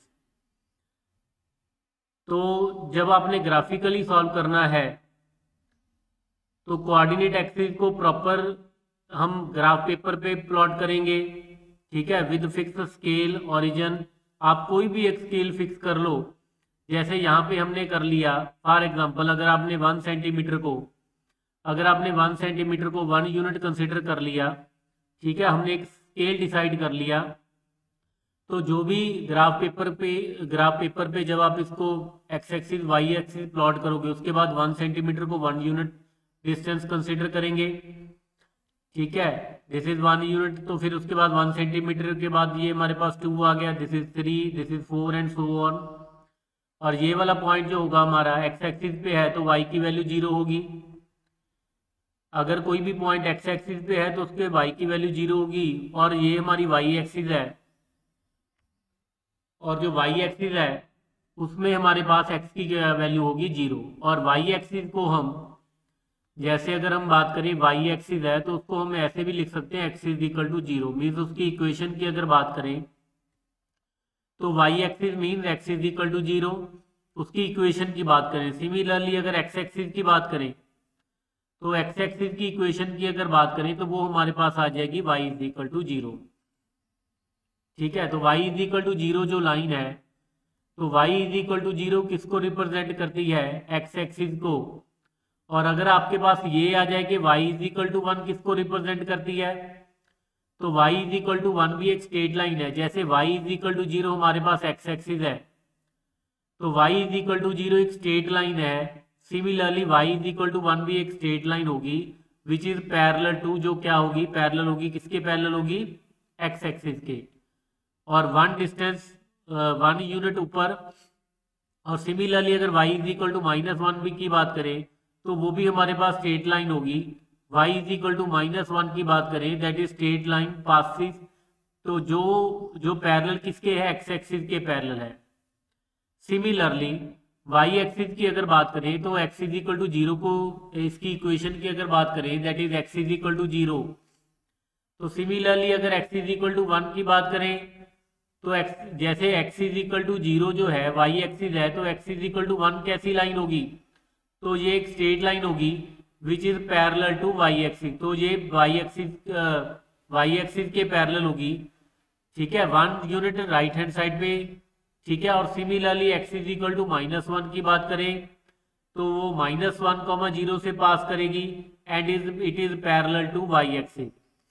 तो जब आपने ग्राफिकली सॉल्व करना है तो कोऑर्डिनेट एक्सिस को प्रॉपर हम ग्राफ पेपर पे प्लॉट करेंगे, ठीक है, विद फिक्स स्केल ओरिजिन। आप कोई भी एक स्केल फिक्स कर लो, जैसे यहाँ पे हमने कर लिया फॉर एग्जांपल, अगर आपने 1 सेंटीमीटर को 1 यूनिट कंसिडर कर लिया, ठीक है, हमने एक स्केल डिसाइड कर लिया। तो जो भी ग्राफ पेपर पे जब आप इसको x axis y axis plot करोगे, उसके बाद 1 सेंटीमीटर को 1 यूनिट डिस्टेंस कंसिडर करेंगे, ठीक है, दिस इज 1 यूनिट। तो फिर उसके बाद 1 सेंटीमीटर के बाद ये हमारे पास 2 आ गया, this is 3, this is 4 and so on. और ये वाला पॉइंट जो होगा हमारा एक्स एक्सिस पे है तो वाई की वैल्यू 0 होगी। अगर कोई भी पॉइंट एक्स एक्सिस पे है तो उसके वाई की वैल्यू 0 होगी। और ये हमारी वाई एक्सिस है, और जो वाई एक्सिस है उसमें हमारे पास एक्स की वैल्यू होगी 0। और वाई एक्सिस को हम, जैसे अगर हम बात करें वाई एक्सिस है तो उसको हम ऐसे भी लिख सकते हैं, x is equal to 0, means उसकी इक्वेशन की अगर बात करें तो y axis means x is equal to 0, उसकी इक्वेशन की बात करें। सिमिलरली अगर एक्स एक्सिस की बात करें तो एक्स एक्सिस की इक्वेशन की अगर बात करें तो वो हमारे पास आ जाएगी वाई इज इक्वल टू 0, ठीक है। तो वाई इज इक्वल टू 0 जो लाइन है, तो वाई इज इक्वल टू 0 किसको रिप्रेजेंट करती है, एक्स एक्सिस को। और अगर आपके पास ये आ जाए कि वाई इज इक्वल टू 1 किसको रिप्रेजेंट करती है, तो वाई इज इक्वल टू 1 भी एक स्ट्रेट लाइन है। जैसे वाई इज इक्वल टू 0 हमारे पास एक्स एक्सिस है, तो वाई इज इक्वल टू 0 एक स्ट्रेट लाइन है। Similarly y is equal to 1 भी एक स्ट्रेट लाइन होगी विच इज पैरेलल टू, जो क्या होगी, पैरेलल होगी, किसके पैरेलल होगी, एक्स एक्सिस के। और 1 डिस्टेंस 1 यूनिट ऊपर। और सिमिलरली अगर y इज इक्वल टू -1 भी की बात करें तो वो भी हमारे पास स्ट्रेट लाइन होगी। y इज इक्वल टू -1 की बात करें, that is straight line passes. तो जो पैरेलल किसके है, एक्स एक्सिस के पैरेलल है। सिमिलरली y एक्सिस की अगर बात करें तो x इज इक्वल टू 0 को, इसकी इक्वेशन की अगर बात करें that is x is equal to 0। तो सिमिलरली अगर x इज इक्वल टू 1 की बात करें तो x, जैसे x इज इक्वल टू 0 जो है y एक्सिस है, तो x इज इक्वल टू 1 कैसी लाइन होगी, तो ये एक स्ट्रेट लाइन होगी which is parallel to y axis. तो ये y एक्सिस के पैरेलल होगी, ठीक है, 1 यूनिट राइट हैंड साइड पे, ठीक है। और similarly x is equal to -1 की बात करें तो वो -1, 0 से पास करेगी and it is parallel to y axis.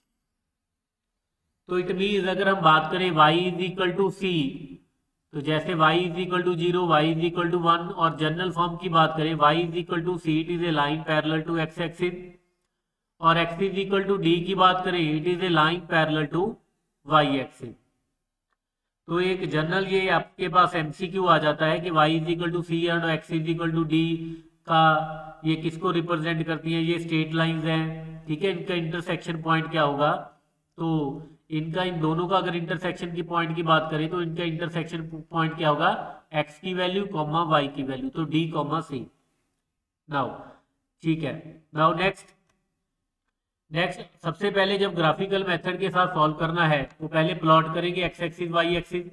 तो इट मीन्स अगर हम बात करें y is equal to c, तो जैसे y is equal to 0, y is equal to 1, और जनरल फॉर्म की बात करें y is equal to c, it is a line parallel to x axis. और x is equal to d की बात करें, it is a line parallel to y axis. तो एक जनरल ये आपके पास MCQ आ जाता है कि y is equal to c and x is equal to d का ये किसको रिप्रेजेंट करती है, ये स्ट्रेट लाइंस हैं, ठीक है। इनका इंटरसेक्शन पॉइंट क्या होगा, तो इनका इन दोनों का अगर इंटरसेक्शन की पॉइंट की बात करें तो इनका इंटरसेक्शन पॉइंट क्या होगा, x की वैल्यू कॉमा y की वैल्यू, तो d कॉमा c। नाउ ठीक है, नाउ नेक्स्ट सबसे पहले जब ग्राफिकल मेथड के साथ सॉल्व करना है तो पहले प्लॉट करेंगे x एक्सिस y एक्सिस,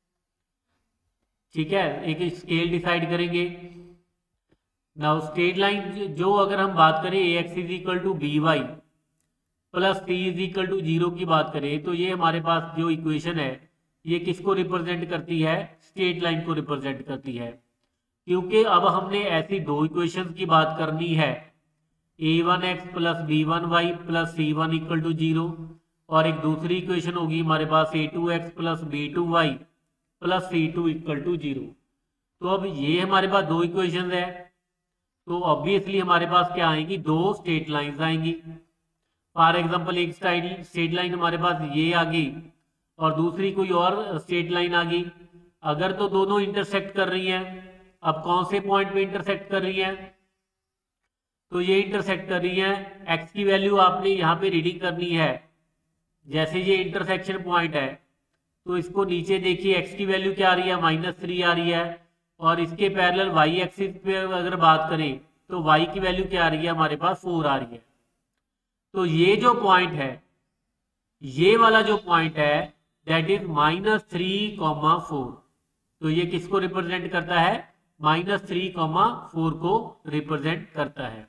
ठीक है, एक स्केल डिसाइड करेंगे। नाउ स्ट्रेट लाइन जो अगर हम बात करें ax is equal to by plus t is equal to 0 की बात करें तो ये हमारे पास जो इक्वेशन है ये किसको रिप्रेजेंट करती है, स्ट्रेट लाइन को रिप्रेजेंट करती है। क्योंकि अब हमने ऐसी दो इक्वेशंस की बात करनी है, a1x plus b1y plus c1 equal to 0, और एक दूसरी इक्वेशन होगी हमारे पास a2x plus b2y plus c2 equal to 0। तो अब ये हमारे पास दो इक्वेशंस है, तो ऑब्वियसली हमारे पास क्या आएंगी, दो स्ट्रेट लाइंस आएंगी। फॉर एग्जाम्पल एक स्ट्रेट लाइन हमारे पास ये आ गई और दूसरी कोई और स्ट्रेट लाइन आ गई। अगर तो दोनों इंटरसेक्ट कर रही हैं, अब कौन से पॉइंट पे इंटरसेक्ट कर रही हैं, तो ये इंटरसेक्ट कर रही हैं, एक्स की वैल्यू आपने यहाँ पे रीडिंग करनी है। जैसे ये इंटरसेक्शन पॉइंट है तो इसको नीचे देखिए x की वैल्यू क्या आ रही है, -3 आ रही है, और इसके पैरेलल y एक्सिस पे अगर बात करें तो y की वैल्यू क्या आ रही है, हमारे पास 4 आ रही है। तो ये जो पॉइंट है, ये वाला जो पॉइंट है दैट इज -3,4, तो ये किसको रिप्रेजेंट करता है, -3,4 को रिप्रेजेंट करता है।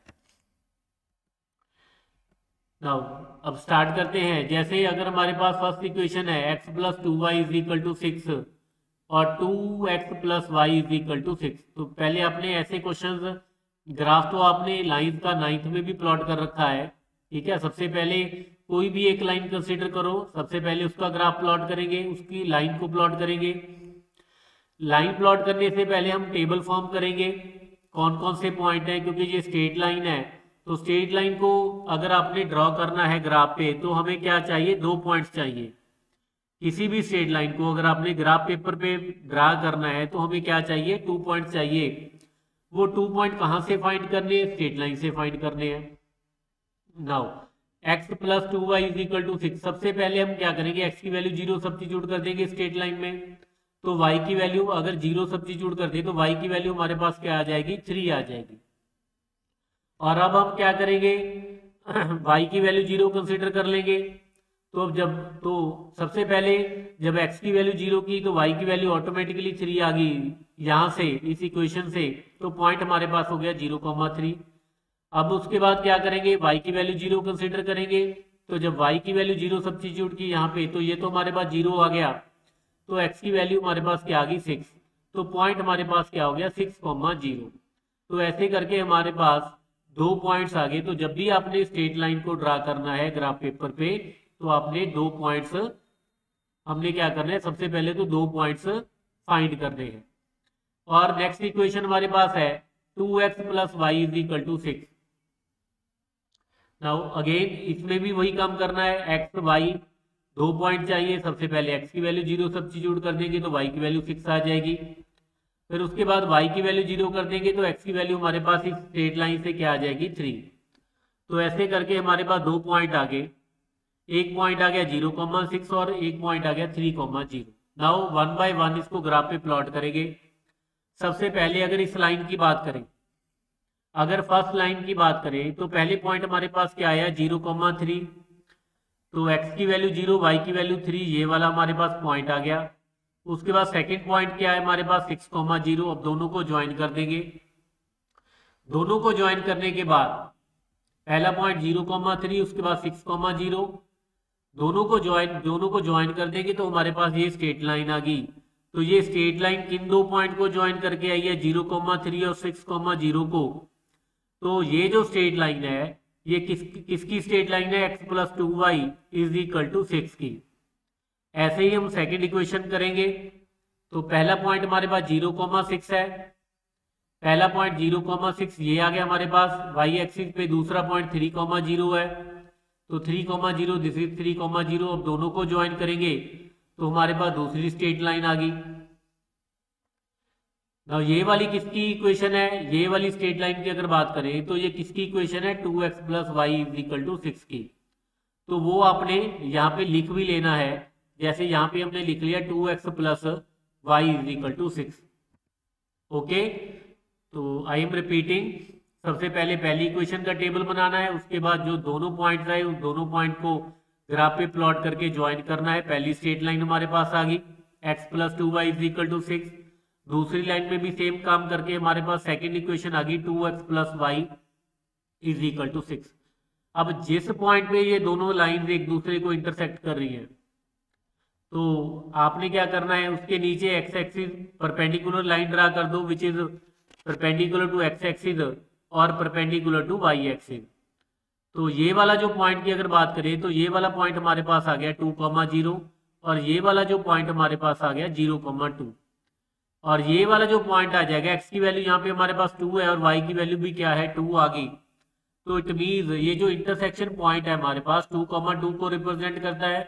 नाउ अब स्टार्ट करते हैं। जैसे अगर हमारे पास फर्स्ट इक्वेशन है x + 2y = 6 और 2x + y = 6, तो पहले आपने ऐसे क्वेश्चंस, ग्राफ तो आपने लाइंस का 9th में भी प्लॉट कर रखा है, ठीक है। सबसे पहले कोई भी एक लाइन कंसीडर करो, सबसे पहले उसका ग्राफ प्लॉट करेंगे, उसकी लाइन को प्लॉट करेंगे। लाइन प्लॉट करने से पहले हम टेबल फॉर्म करेंगे कौन कौन से पॉइंट है, क्योंकि ये स्ट्रेट लाइन है। तो स्ट्रेट लाइन को अगर आपने ड्रॉ करना है ग्राफ पे तो हमें क्या चाहिए, 2 पॉइंट्स चाहिए। किसी भी स्ट्रेट लाइन को अगर आपने ग्राफ पेपर पे ड्रा करना है तो हमें क्या चाहिए, 2 पॉइंट्स चाहिए। वो 2 पॉइंट कहाँ से फाइंड करने हैं, स्ट्रेट लाइन से फाइंड करने हैं। नाउ x + 2y = 6, सबसे पहले हम क्या करेंगे, x की वैल्यू 0 सब्स्टिट्यूट कर देंगे स्ट्रेट लाइन में, तो y की वैल्यू अगर 0 सब्स्टिट्यूट कर दे तो y की वैल्यू हमारे पास क्या आ जाएगी, 3 आ जाएगी। और अब हम क्या करेंगे, y की वैल्यू 0 कंसीडर कर लेंगे। तो अब तो सबसे पहले जब x की वैल्यू 0 की तो y की वैल्यू ऑटोमेटिकली 3 आ गई यहाँ से, इस इक्वेशन से, तो पॉइंट हमारे पास हो गया 0,3। अब उसके बाद क्या करेंगे, y की वैल्यू 0 कंसीडर करेंगे, तो जब y की वैल्यू 0 सब्स्टिट्यूट की यहाँ पे तो ये तो हमारे पास 0 आ गया, तो x की वैल्यू हमारे पास क्या आ गई, 6, तो पॉइंट हमारे पास क्या हो गया, 6,0। तो ऐसे करके हमारे पास 2 पॉइंट्स आ गए। तो जब भी आपने स्ट्रेट लाइन को ड्रा करना है ग्राफ पेपर पे तो आपने 2 पॉइंट्स, हमने क्या करना है, सबसे पहले तो 2 पॉइंट्स फाइंड करने हैं। और नेक्स्ट इक्वेशन हमारे पास है 2x + y = 6। नाउ अगेन इसमें भी वही काम करना है, x y 2 पॉइंट चाहिए। सबसे पहले x की वैल्यू 0 सब्स्टिट्यूट कर देंगे तो y की वैल्यू 6 आ जाएगी। फिर उसके बाद y की वैल्यू 0 कर देंगे तो x की वैल्यू हमारे पास इस स्ट्रेट लाइन से क्या आ जाएगी, 3। तो ऐसे करके हमारे पास 2 पॉइंट आ गए, एक पॉइंट आ गया 0,6 और एक पॉइंट आ गया 3,0। नाउ 1 बाय 1 इसको ग्राफ पे प्लॉट करेंगे। सबसे पहले अगर इस लाइन की बात करें, अगर फर्स्ट लाइन की बात करें तो पहले पॉइंट हमारे पास क्या आया, 0,3, तो x की वैल्यू 0, y की वैल्यू 3, ये वाला हमारे पास पॉइंट आ गया। उसके बाद सेकंड पॉइंट क्या है हमारे पास, 6,0। अब दोनों को ज्वाइन कर देंगे। दोनों को ज्वाइन करने के बाद पहला पॉइंट 0,3, उसके बाद 6,0, दोनों को ज्वाइन कर देंगे तो हमारे पास ये स्ट्रेट लाइन आ गई। तो ये स्ट्रेट लाइन किन 2 पॉइंट को ज्वाइन करके आई है, 0,3 और 6,0 को। तो ये जो स्ट्रेट लाइन है ये किसकी स्ट्रेट लाइन है, x + 2y = 6 की। ऐसे ही हम सेकंड इक्वेशन करेंगे। तो पहला पॉइंट हमारे पास 0,6 है, पहला पॉइंट 0,6 ये आ गया हमारे पास y एक्सिस पे। दूसरा पॉइंट 3,0 है, तो 3,0 दिस इज 3,0। अब दोनों को ज्वाइन करेंगे तो हमारे पास दूसरी स्ट्रेट लाइन आ गई। अब ये वाली किसकी इक्वेशन है, ये वाली स्ट्रेट लाइन की अगर बात करें तो ये किसकी इक्वेशन है, 2x + y = 6 की। तो वो आपने यहाँ पे लिख भी लेना है, जैसे यहाँ पे हमने लिख लिया 2x + y = 6। ओके, तो आई एम रिपीटिंग, सबसे पहले पहली इक्वेशन का टेबल बनाना है, उसके बाद जो दोनों पॉइंट्स आए उन दोनों पॉइंट को ग्राफ पे प्लॉट करके ज्वाइन करना है। पहली स्ट्रेट लाइन हमारे पास आ गई, x + 2y = 6। दूसरी लाइन में भी सेम काम करके हमारे पास सेकंड इक्वेशन आ गई, 2x + y = 6। अब जिस पॉइंट पे ये दोनों लाइन एक दूसरे को इंटरसेक्ट कर रही है तो आपने क्या करना है, उसके नीचे x axis perpendicular line draw कर दो, which is perpendicular to x axis और परपेंडिकुलर टू y एक्सिस। तो ये वाला जो पॉइंट की अगर बात करें तो ये वाला पॉइंट हमारे पास आ गया 2,0 और ये वाला जो पॉइंट हमारे पास आ गया 0,2 और ये वाला जो पॉइंट आ जाएगा, x की वैल्यू यहाँ पे हमारे पास 2 है और y की वैल्यू भी क्या है, 2 आ गई। तो इट मींस ये जो इंटरसेक्शन पॉइंट है हमारे पास 2,2 को रिप्रेजेंट करता है।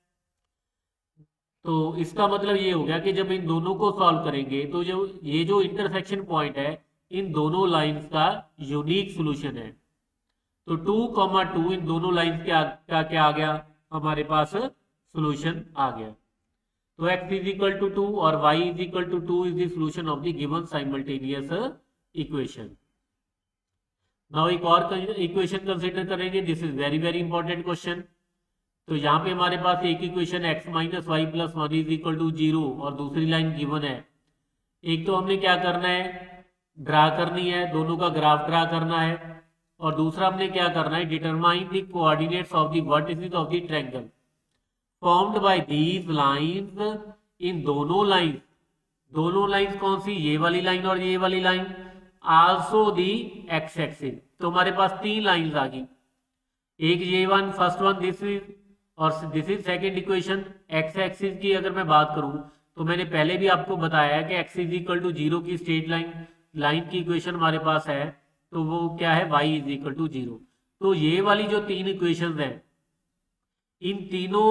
तो इसका मतलब ये हो गया कि जब इन दोनों को सॉल्व करेंगे तो ये जो इंटरसेक्शन पॉइंट है इन दोनों लाइंस का यूनिक सॉल्यूशन है। तो 2,2 इन दोनों लाइंस का क्या आ गया, हमारे पास सॉल्यूशन आ गया। तो x इज इक्वल टू 2 और y is equal to 2 is the solution of the given simultaneous equation. Now एक और इक्वेशन कंसिडर करेंगे, this is very very important question. तो यहाँ पे हमारे पास एक equation x minus y plus one is equal to 0 और दूसरी लाइन गिवन है। एक तो हमने क्या करना है, ड्रा करनी है, दोनों का ग्राफ ड्रा करना है, और दूसरा हमने क्या करना है, determine the coordinates of the vertices of the triangle formed by these lines. इन दोनों लाइंस कौन सी, ये वाली लाइन और ये वाली line, also the x axis. तो हमारे पास तीन लाइंस आ गई, एक ये one first one this is और this is second equation. X axis की अगर मैं बात करूं तो मैंने पहले भी आपको बताया है कि एक्स इज इक्वल टू 0 की स्ट्रेट लाइन की इक्वेशन हमारे पास है, तो वो क्या है, y इज इक्वल टू 0। तो ये वाली जो तीन इक्वेशंस हैं, इन तीनों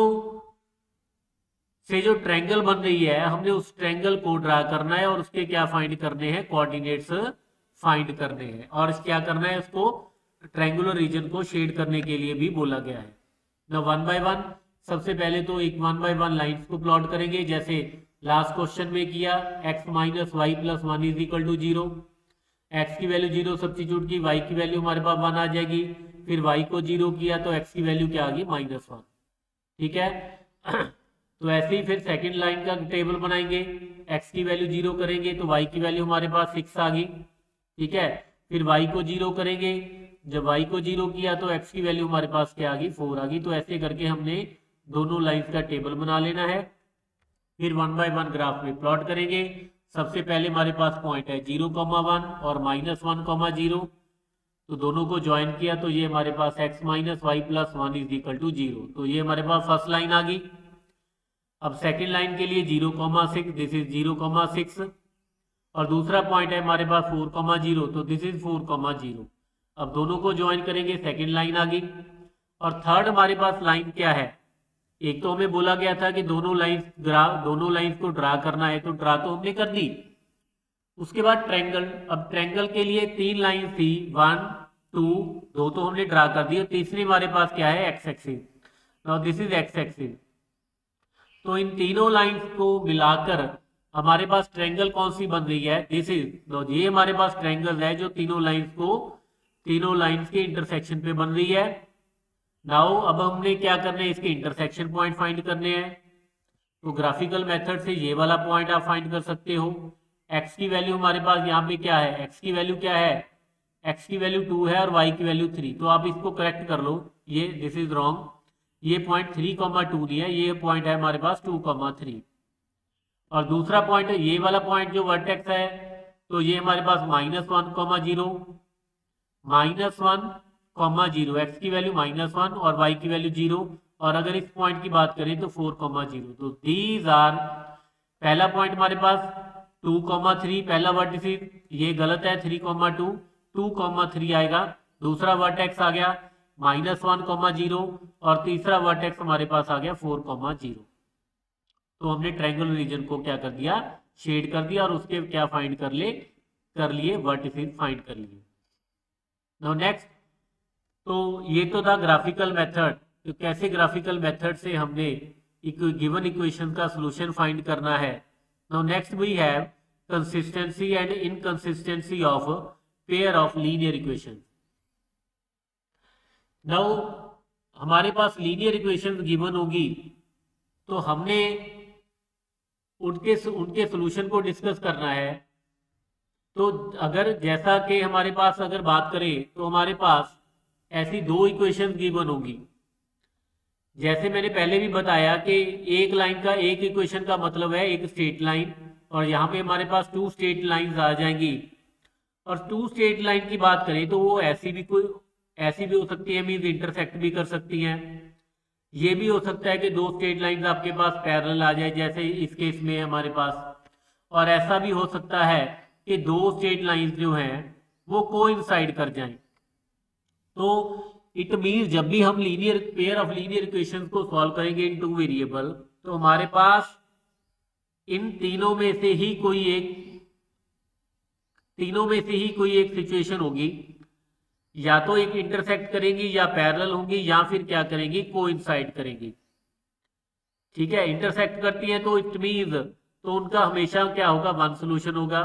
से जो ट्रायंगल बन रही है, हमने उस ट्रायंगल को ड्रा करना है और उसके क्या फाइंड करने हैं, कोऑर्डिनेट्स फाइंड करने हैं, और क्या करना है, उसको ट्रायंगुलर रीजन को शेड करने के लिए भी बोला गया है। ना वन बाय वन, सबसे पहले तो एक वन बाय वन लाइंस को प्लॉट करेंगे, जैसे लास्ट क्वेश्चन में किया, x minus y plus one is equal to 0। x की वैल्यू 0 सब्स्टिट्यूट की, y की वैल्यू हमारे पास 1 आ जाएगी, फिर y को 0 किया तो x की वैल्यू क्या आ गई, -1। ठीक है तो ऐसे ही फिर सेकंड लाइन का टेबल बनाएंगे, x की वैल्यू 0 करेंगे तो y की वैल्यू हमारे पास 6 आ गई। ठीक है, फिर y को 0 करेंगे, जब y को 0 किया तो x की वैल्यू हमारे पास क्या आ गई, 4 आ गई। तो ऐसे करके हमने दोनों लाइंस का टेबल बना लेना है, फिर वन बाय वन ग्राफ में प्लॉट करेंगे। सबसे पहले हमारे पास पॉइंट है 0,1 और -1,0, तो दोनों को ज्वाइन किया तो ये हमारे पास x minus y plus one is equal to 0। तो ये हमारे पास फर्स्ट लाइन आ गई। अब सेकेंड लाइन के लिए 0,6, दिस इज 0,6, और दूसरा पॉइंट है हमारे पास 4,0, तो दिस इज 4,0। अब दोनों को ज्वाइन करेंगे, सेकेंड लाइन आ गई। और थर्ड हमारे पास लाइन क्या है, एक तो हमें बोला गया था कि दोनों लाइंस को ड्रा करना है, तो ड्रा तो हमने कर दी। उसके बाद ट्रायंगल, अब ट्रायंगल के लिए तीन लाइन थी, 1 2, दो तो हमने ड्रा कर दी, और तीसरी हमारे पास क्या है, x axis. Now this is x axis. तो इन तीनों लाइंस को मिलाकर हमारे पास ट्रायंगल कौन सी बन रही है, दिस इज, ये हमारे पास ट्रायंगल है जो तीनों लाइंस के इंटरसेक्शन पे बन रही है। नाउ अब हमने क्या करना है, इसके इंटरसेक्शन पॉइंट फाइंड करने हैं। तो ग्राफिकल मेथड से ये वाला पॉइंट आप फाइंड कर सकते हो। x की वैल्यू हमारे पास यहाँ पे क्या है, x की वैल्यू क्या है, x की वैल्यू 2 है और y की वैल्यू 3। तो आप इसको करेक्ट कर लो, ये दिस इज रॉन्ग, ये पॉइंट 3,2 नहीं है, ये पॉइंट है हमारे पास 2,3। और दूसरा पॉइंट है ये वाला पॉइंट जो वर्टेक्स है, तो ये हमारे पास -1,0, -1,0, x की वैल्यू -1 और y की वैल्यू 0। और अगर इस पॉइंट की बात करें तो 4,0। तो दीज आर, पहला पॉइंट हमारे पास 2,3, पहला वर्टिस, ये गलत है, 3,2, 2,3 आएगा। दूसरा वर्टेक्स आ गया -1,0 और तीसरा वर्टेक्स हमारे पास आ गया 4,0। तो हमने ट्रायंगुलर रीजन को क्या कर दिया, शेड कर दिया, और उसके क्या फाइंड कर लिए वर्टिसेस फाइंड कर लिए। नाउ नेक्स्ट, तो ये तो था ग्राफिकल मेथड, तो कैसे ग्राफिकल मेथड से हमने गिवन इक्वेशन का सॉल्यूशन फाइंड करना है। Now next we have consistency and inconsistency of pair of linear equation. Now हमारे पास लीनियर इक्वेशन गिवन होगी, तो हमने उनके सॉल्यूशन को डिस्कस करना है। तो अगर जैसा कि हमारे पास अगर बात करें तो हमारे पास ऐसी दो इक्वेशन गिवन होगी। जैसे मैंने पहले भी बताया कि एक लाइन का एक इक्वेशन का मतलब है एक स्ट्रेट लाइन, और यहाँ पे हमारे पास 2 स्ट्रेट लाइंस आ जाएंगी। और 2 स्ट्रेट लाइन की बात करें तो वो ऐसी भी हो सकती है, मीन्स इंटरसेक्ट भी कर सकती हैं। ये भी हो सकता है कि 2 स्ट्रेट लाइंस आपके पास पैरेलल आ जाए, जैसे इस केस में हमारे पास। और ऐसा भी हो सकता है कि 2 स्ट्रेट लाइंस जो हैं वो कोइंसाइड कर जाएं। तो इट मीन्स जब भी हम पेयर ऑफ लीनियर इक्वेशंस को सॉल्व करेंगे इन 2 वेरिएबल, तो हमारे पास इन तीनों में से ही कोई एक सिचुएशन होगी, या तो एक इंटरसेक्ट करेंगी या पैरेलल होंगी, या फिर क्या करेंगी, कोइंसाइड करेंगी। ठीक है, इंटरसेक्ट करती हैं तो इट मीन्स तो उनका हमेशा क्या होगा, वन सोल्यूशन होगा।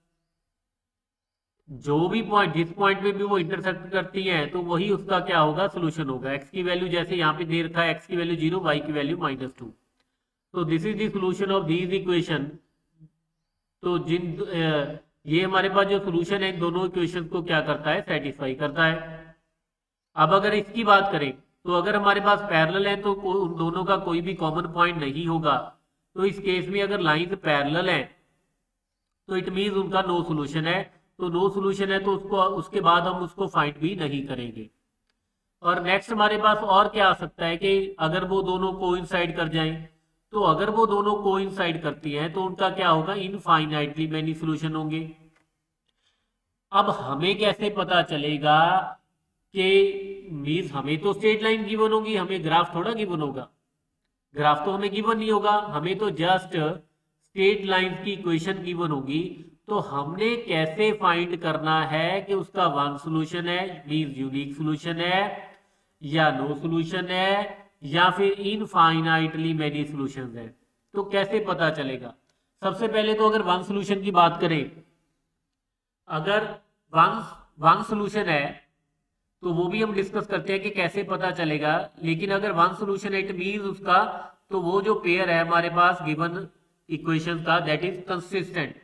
जो भी पॉइंट, जिस पॉइंट पे भी वो इंटरसेक्ट करती हैं तो वही उसका क्या होगा, सोल्यूशन होगा। एक्स की वैल्यू जैसे यहाँ पे दे रखा है, एक्स की वैल्यू 0, वाई की वैल्यू -2। तो this is the solution of these equation. तो ये हमारे पास जो सोल्यूशन है इन दोनों इक्वेशन को क्या करता है, सेटिस्फाई करता है। अब अगर इसकी बात करें तो अगर हमारे पास पैरेलल है तो उन दोनों का कोई भी कॉमन पॉइंट नहीं होगा। तो इस केस में अगर लाइन पैरेलल है तो इट मीन्स उनका नो सोल्यूशन है। तो नो सोल्यूशन है तो उसको, उसके बाद हम उसको फाइंड भी नहीं करेंगे। और नेक्स्ट हमारे पास और क्या आ सकता है कि अगर वो दोनों कोइंसाइड कर जाएं, तो अगर वो दोनों कोइंसाइड करती हैं तो उनका क्या होगा, इनफाइनाइटली मैनी सोल्यूशन होंगे। अब हमें कैसे पता चलेगा कि मीन्स हमें तो स्ट्रेट लाइन गिवन होगी, हमें ग्राफ थोड़ा गिवन होगा। ग्राफ तो हमें गिवन नहीं होगा, हमें तो जस्ट स्ट्रेट लाइन की इक्वेशन गिवन होगी। तो हमने कैसे फाइंड करना है कि उसका वन सोल्यूशन है, मीन्स यूनिक सोल्यूशन है, या नो सोल्यूशन है, या फिर इनफाइनाइटली मेनी सोल्यूशंस है। तो कैसे पता चलेगा? सबसे पहले तो अगर वन सोल्यूशन की बात करें, अगर वन सोल्यूशन है तो वो भी हम डिस्कस करते हैं कि कैसे पता चलेगा। लेकिन अगर वन सोल्यूशन इट मीन्स उसका, तो वो जो पेयर है हमारे पास गिवन इक्वेशन का, दैट इज कंसिस्टेंट।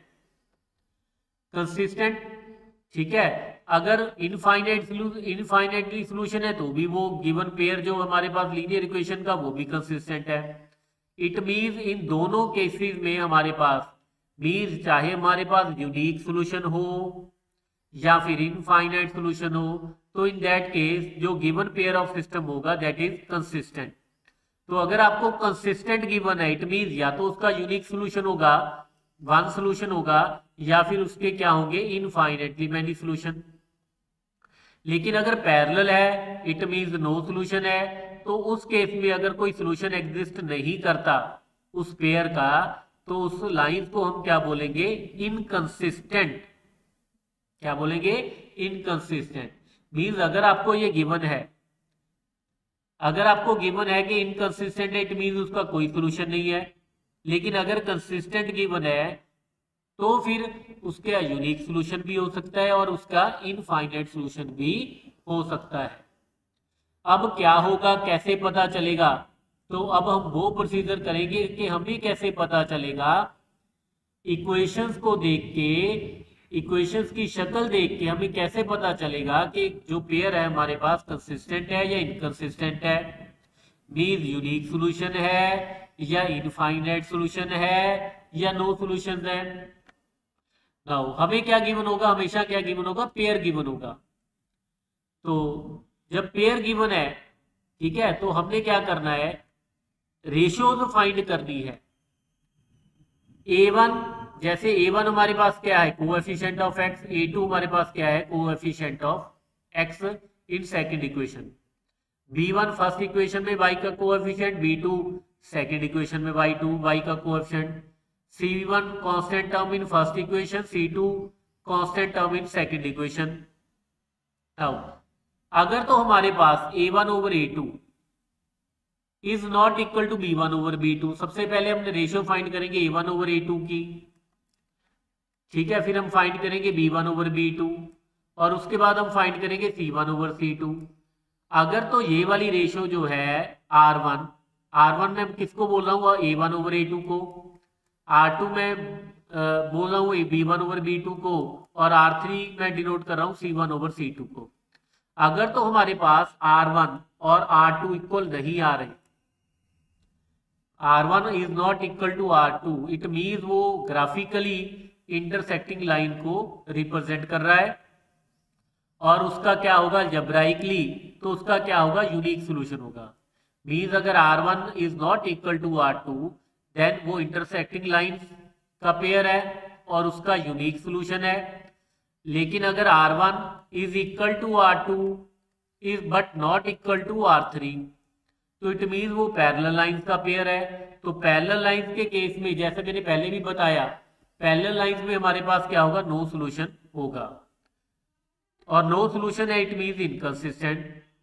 ठीक है। अगर इनफाइनाइटली सोल्यूशन है तो भी वो गिवन पेयर जो हमारे पास लीनियर इक्वेशन का, वो भी कंसिस्टेंट है। इट मीन्स इन दोनों केसेस में हमारे पास मीन्स चाहे हमारे पास यूनिक सोल्यूशन हो या फिर इनफाइनाइट सोल्यूशन हो, तो इन दैट केस जो गिवन पेयर ऑफ सिस्टम होगा दैट इज कंसिस्टेंट। तो अगर आपको कंसिस्टेंट गिवन है, इट मीन्स या तो उसका यूनिक सोल्यूशन होगा, वन सोल्यूशन होगा, या फिर उसके क्या होंगे, इनफाइनाइटली मैनी सोल्यूशन। लेकिन अगर पैरेलल है इट मीन्स नो सोल्यूशन है। तो उस केस में अगर कोई सोल्यूशन एग्जिस्ट नहीं करता उस पेयर का, तो उस लाइन को हम क्या बोलेंगे, इनकंसिस्टेंट। क्या बोलेंगे, इनकंसिस्टेंट। मीन्स अगर आपको ये गिवन है, अगर आपको गिवन है कि इनकंसिस्टेंट है, इट मीन्स उसका कोई सोल्यूशन नहीं है। लेकिन अगर कंसिस्टेंट गिवन है तो फिर उसका यूनिक सोल्यूशन भी हो सकता है और उसका इनफाइनाइट सोल्यूशन भी हो सकता है। अब क्या होगा, कैसे पता चलेगा? तो अब हम वो प्रोसीजर करेंगे कि हमें कैसे पता चलेगा, इक्वेशंस को देख के, इक्वेशंस की शक्ल देख के हमें कैसे पता चलेगा कि जो पेयर है हमारे पास कंसिस्टेंट है या इनकंसिस्टेंट है, मीन्स यूनिक सोल्यूशन है या इनफाइनाइट सोल्यूशन है या नो सोल्यूशन है। नाउ हमें क्या गिवन होगा, हमेशा क्या गिवन होगा, पेयर गिवन होगा। तो जब पेयर गिवन है, ठीक है, तो हमने क्या करना है, रेशियोज फाइंड करनी है। A1, जैसे A1 हमारे पास क्या है, कोएफिशिएंट ऑफ x, A2 हमारे पास क्या है, coefficient of x in second equation. B1 first equation में y का कोएफिशिएंट, B2 सेकंड इक्वेशन में y का coefficient, C1 constant term in first equation, C2 constant term in second equation. अब अगर तो हमारे पास A1 over A2 is not equal to B1 over B2, सबसे पहले हमने रेशियो फाइंड करेंगे A1 ओवर A2 की, ठीक है, फिर हम फाइंड करेंगे B1 ओवर B2 और उसके बाद हम फाइंड करेंगे C1 ओवर C2। अगर तो ये वाली रेशियो जो है R1 में किसको बोल रहा हूँ, A1 ओवर A2 को, R2 में बोल रहा हूँ B1 ओवर B2 को, और R3 में डिनोट कर रहा हूँ C1 ओवर C2 को। अगर तो हमारे पास R1 और R2 इक्वल नहीं आ रहे, R1 is not equal to R2, it means वो ग्राफिकली इंटरसेक्टिंग लाइन को रिप्रेजेंट कर रहा है और उसका क्या होगा, अलजेब्राइकली, तो उसका क्या होगा, यूनिक सोल्यूशन होगा। मीन्स अगर R1 is not equal to R2 then वो इंटरसेक्टिंग लाइन का पेयर है और उसका यूनिक सोल्यूशन है। लेकिन अगर R1 is equal to R2 is but not equal to R3, तो इट मीन्स वो पैरेलल लाइंस का पेयर है। तो पैरेलल लाइंस के केस में, जैसे मैंने पहले भी बताया, पैरेलल लाइंस में हमारे पास क्या होगा, नो सोल्यूशन होगा, और नो सोल्यूशन है इट मीन्स इनकंसिस्टेंट।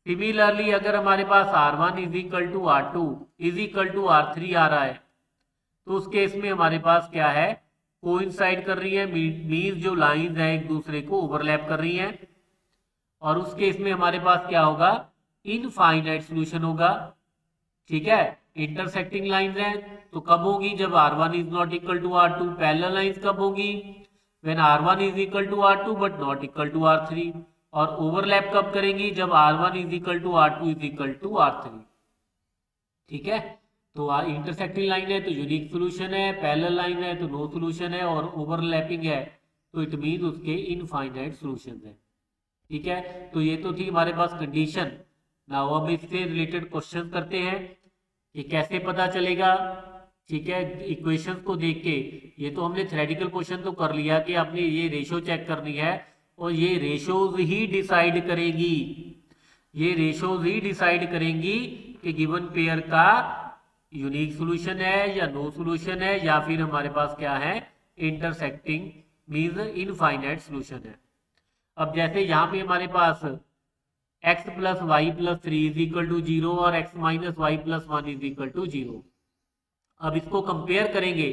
सिमिलरली अगर हमारे पास R1 is equal to R2 is equal to R3 आ रहा है, तो उस केस में हमारे पास क्या है, कोइंसाइड कर रही है, मीन्स जो लाइंस हैं एक दूसरे को ओवरलैप कर रही हैं, और उस केस में हमारे पास क्या होगा, इनफाइनाइट सॉल्यूशन होगा। ठीक है, इंटरसेक्टिंग लाइंस हैं तो कब होगी, जब R1 is not equal to R2। Parallel lines कब होगी, when R1 is equal to R2 but not equal to R3। और ओवरलैप कब करेंगी, जब R1 is equal to R2 is equal to R3। ठीक है, तो इंटरसेक्टिंग लाइन है तो यूनिक सोल्यूशन है, पैरेलल लाइन है तो नो सोल्यूशन है, और ओवरलैपिंग है तो इट मीन उसके इनफाइनाइट सोल्यूशन है। ठीक है, तो ये तो थी हमारे पास कंडीशन। नाउ अब इससे रिलेटेड क्वेश्चन करते हैं कि कैसे पता चलेगा। ठीक है, इक्वेशंस को देख के, ये तो हमने थ्योरेटिकल क्वेश्चन तो कर लिया कि आपने ये रेशो चेक करनी है, और ये रेशोज ही डिसाइड करेगी, ये रेशोज ही डिसाइड करेंगी कि गिवन पेयर का यूनिक सॉल्यूशन है या नो सॉल्यूशन है, या फिर हमारे पास क्या है, इंटरसेक्टिंग मींस इनफाइनाइट सॉल्यूशन है। अब जैसे यहाँ पे हमारे पास x plus y plus 3 is equal to 0 और x minus y plus 1 is equal to 0। अब इसको कंपेयर करेंगे,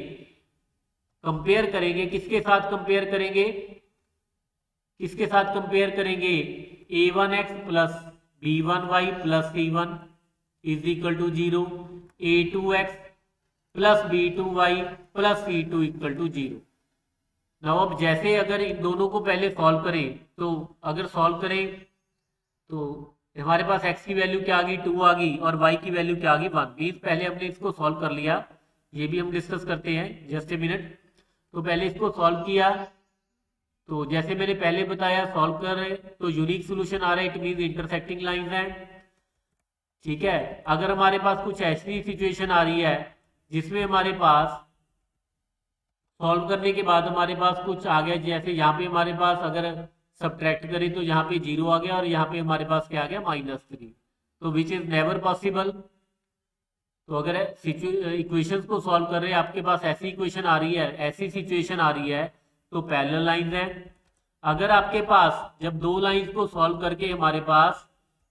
कंपेयर करेंगे किसके साथ, कंपेयर करेंगे किसके साथ, कंपेयर करेंगे a1x plus b1y plus c1 is equal to 0, a2x plus b2y plus c2 equal to 0। Now अब जैसे अगर इन दोनों को पहले सॉल्व करें, तो अगर सॉल्व करें तो हमारे पास x की वैल्यू क्या आ गई, 2 आ गई, और y की वैल्यू क्या आ गई, 1। मीन्स पहले हमने इसको सॉल्व कर लिया, ये भी हम डिस्कस करते हैं, जस्ट ए मिनट। तो पहले इसको सॉल्व किया, तो जैसे मैंने पहले बताया सॉल्व कर रहे तो यूनिक सोल्यूशन आ रहा है, इट मीन इंटरसेक्टिंग लाइंस हैं। ठीक है, अगर हमारे पास कुछ ऐसी सिचुएशन आ रही है जिसमें हमारे पास सॉल्व करने के बाद हमारे पास कुछ आ गया, जैसे यहाँ पे हमारे पास अगर सब्ट्रैक्ट करें तो यहाँ पे 0 आ गया, और यहाँ पे हमारे पास क्या आ गया, -3, तो विच इज नेवर पॉसिबल। तो अगर इक्वेशंस को सॉल्व कर रहे हैं, आपके पास ऐसी इक्वेशन आ रही है, ऐसी सिचुएशन आ रही है, तो पैरेलल लाइंस हैं। अगर आपके पास जब दो लाइंस को सॉल्व करके हमारे पास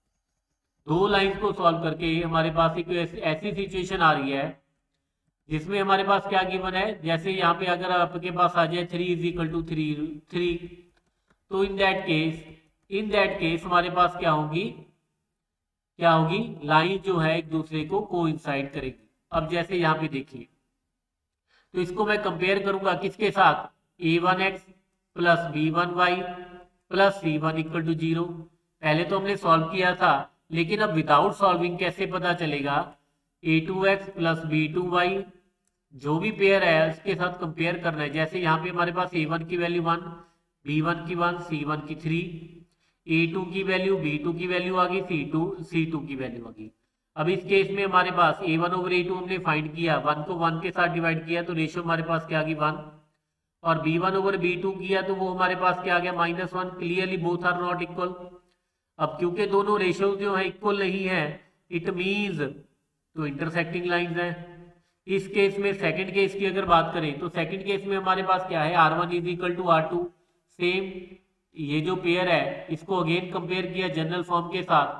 एक ऐसी सिचुएशन आ रही है जिसमें हमारे पास क्या गिवन है, जैसे यहाँ पे अगर आपके पास आ जाए 3 इज इक्वल टू 3, तो इन दैट केस हमारे पास क्या होगी, लाइन जो है एक दूसरे को कोइंसाइड करेगी। अब जैसे यहाँ पे देखिए, तो इसको मैं कंपेयर करूंगा किसके साथ, a1x plus b1y plus c1 equal to 0। पहले तो हमने सॉल्व किया था, लेकिन अब विदाउट सॉल्विंग कैसे पता चलेगा, a2x प्लस b2y जो भी पेयर है उसके साथ कंपेयर करना है। जैसे यहाँ पे हमारे पास a1 की वैल्यू 1, b1 की 1, c1 की 3, a2 की वैल्यू, b2 की वैल्यू आ गई, c2 की वैल्यू आ गई। अब इस केस में हमारे पास a1 ओवर a2 हमने फाइंड किया, 1 को 1 के साथ डिवाइड किया तो रेशियो हमारे पास क्या आ गई, 1, और b1 ओवर b2 किया तो वो हमारे पास क्या आ गया, -1। Clearly both are not equal. अब क्योंकि दोनों रेशियो जो है इक्वल नहीं है, इट मीन्स तो इंटरसेक्टिंग लाइंस हैं। इस केस में सेकंड केस की अगर बात करें, तो सेकंड केस में हमारे पास क्या है, R1 is equal to R2। Same ये जो पेयर है इसको अगेन कंपेयर किया जनरल फॉर्म के साथ,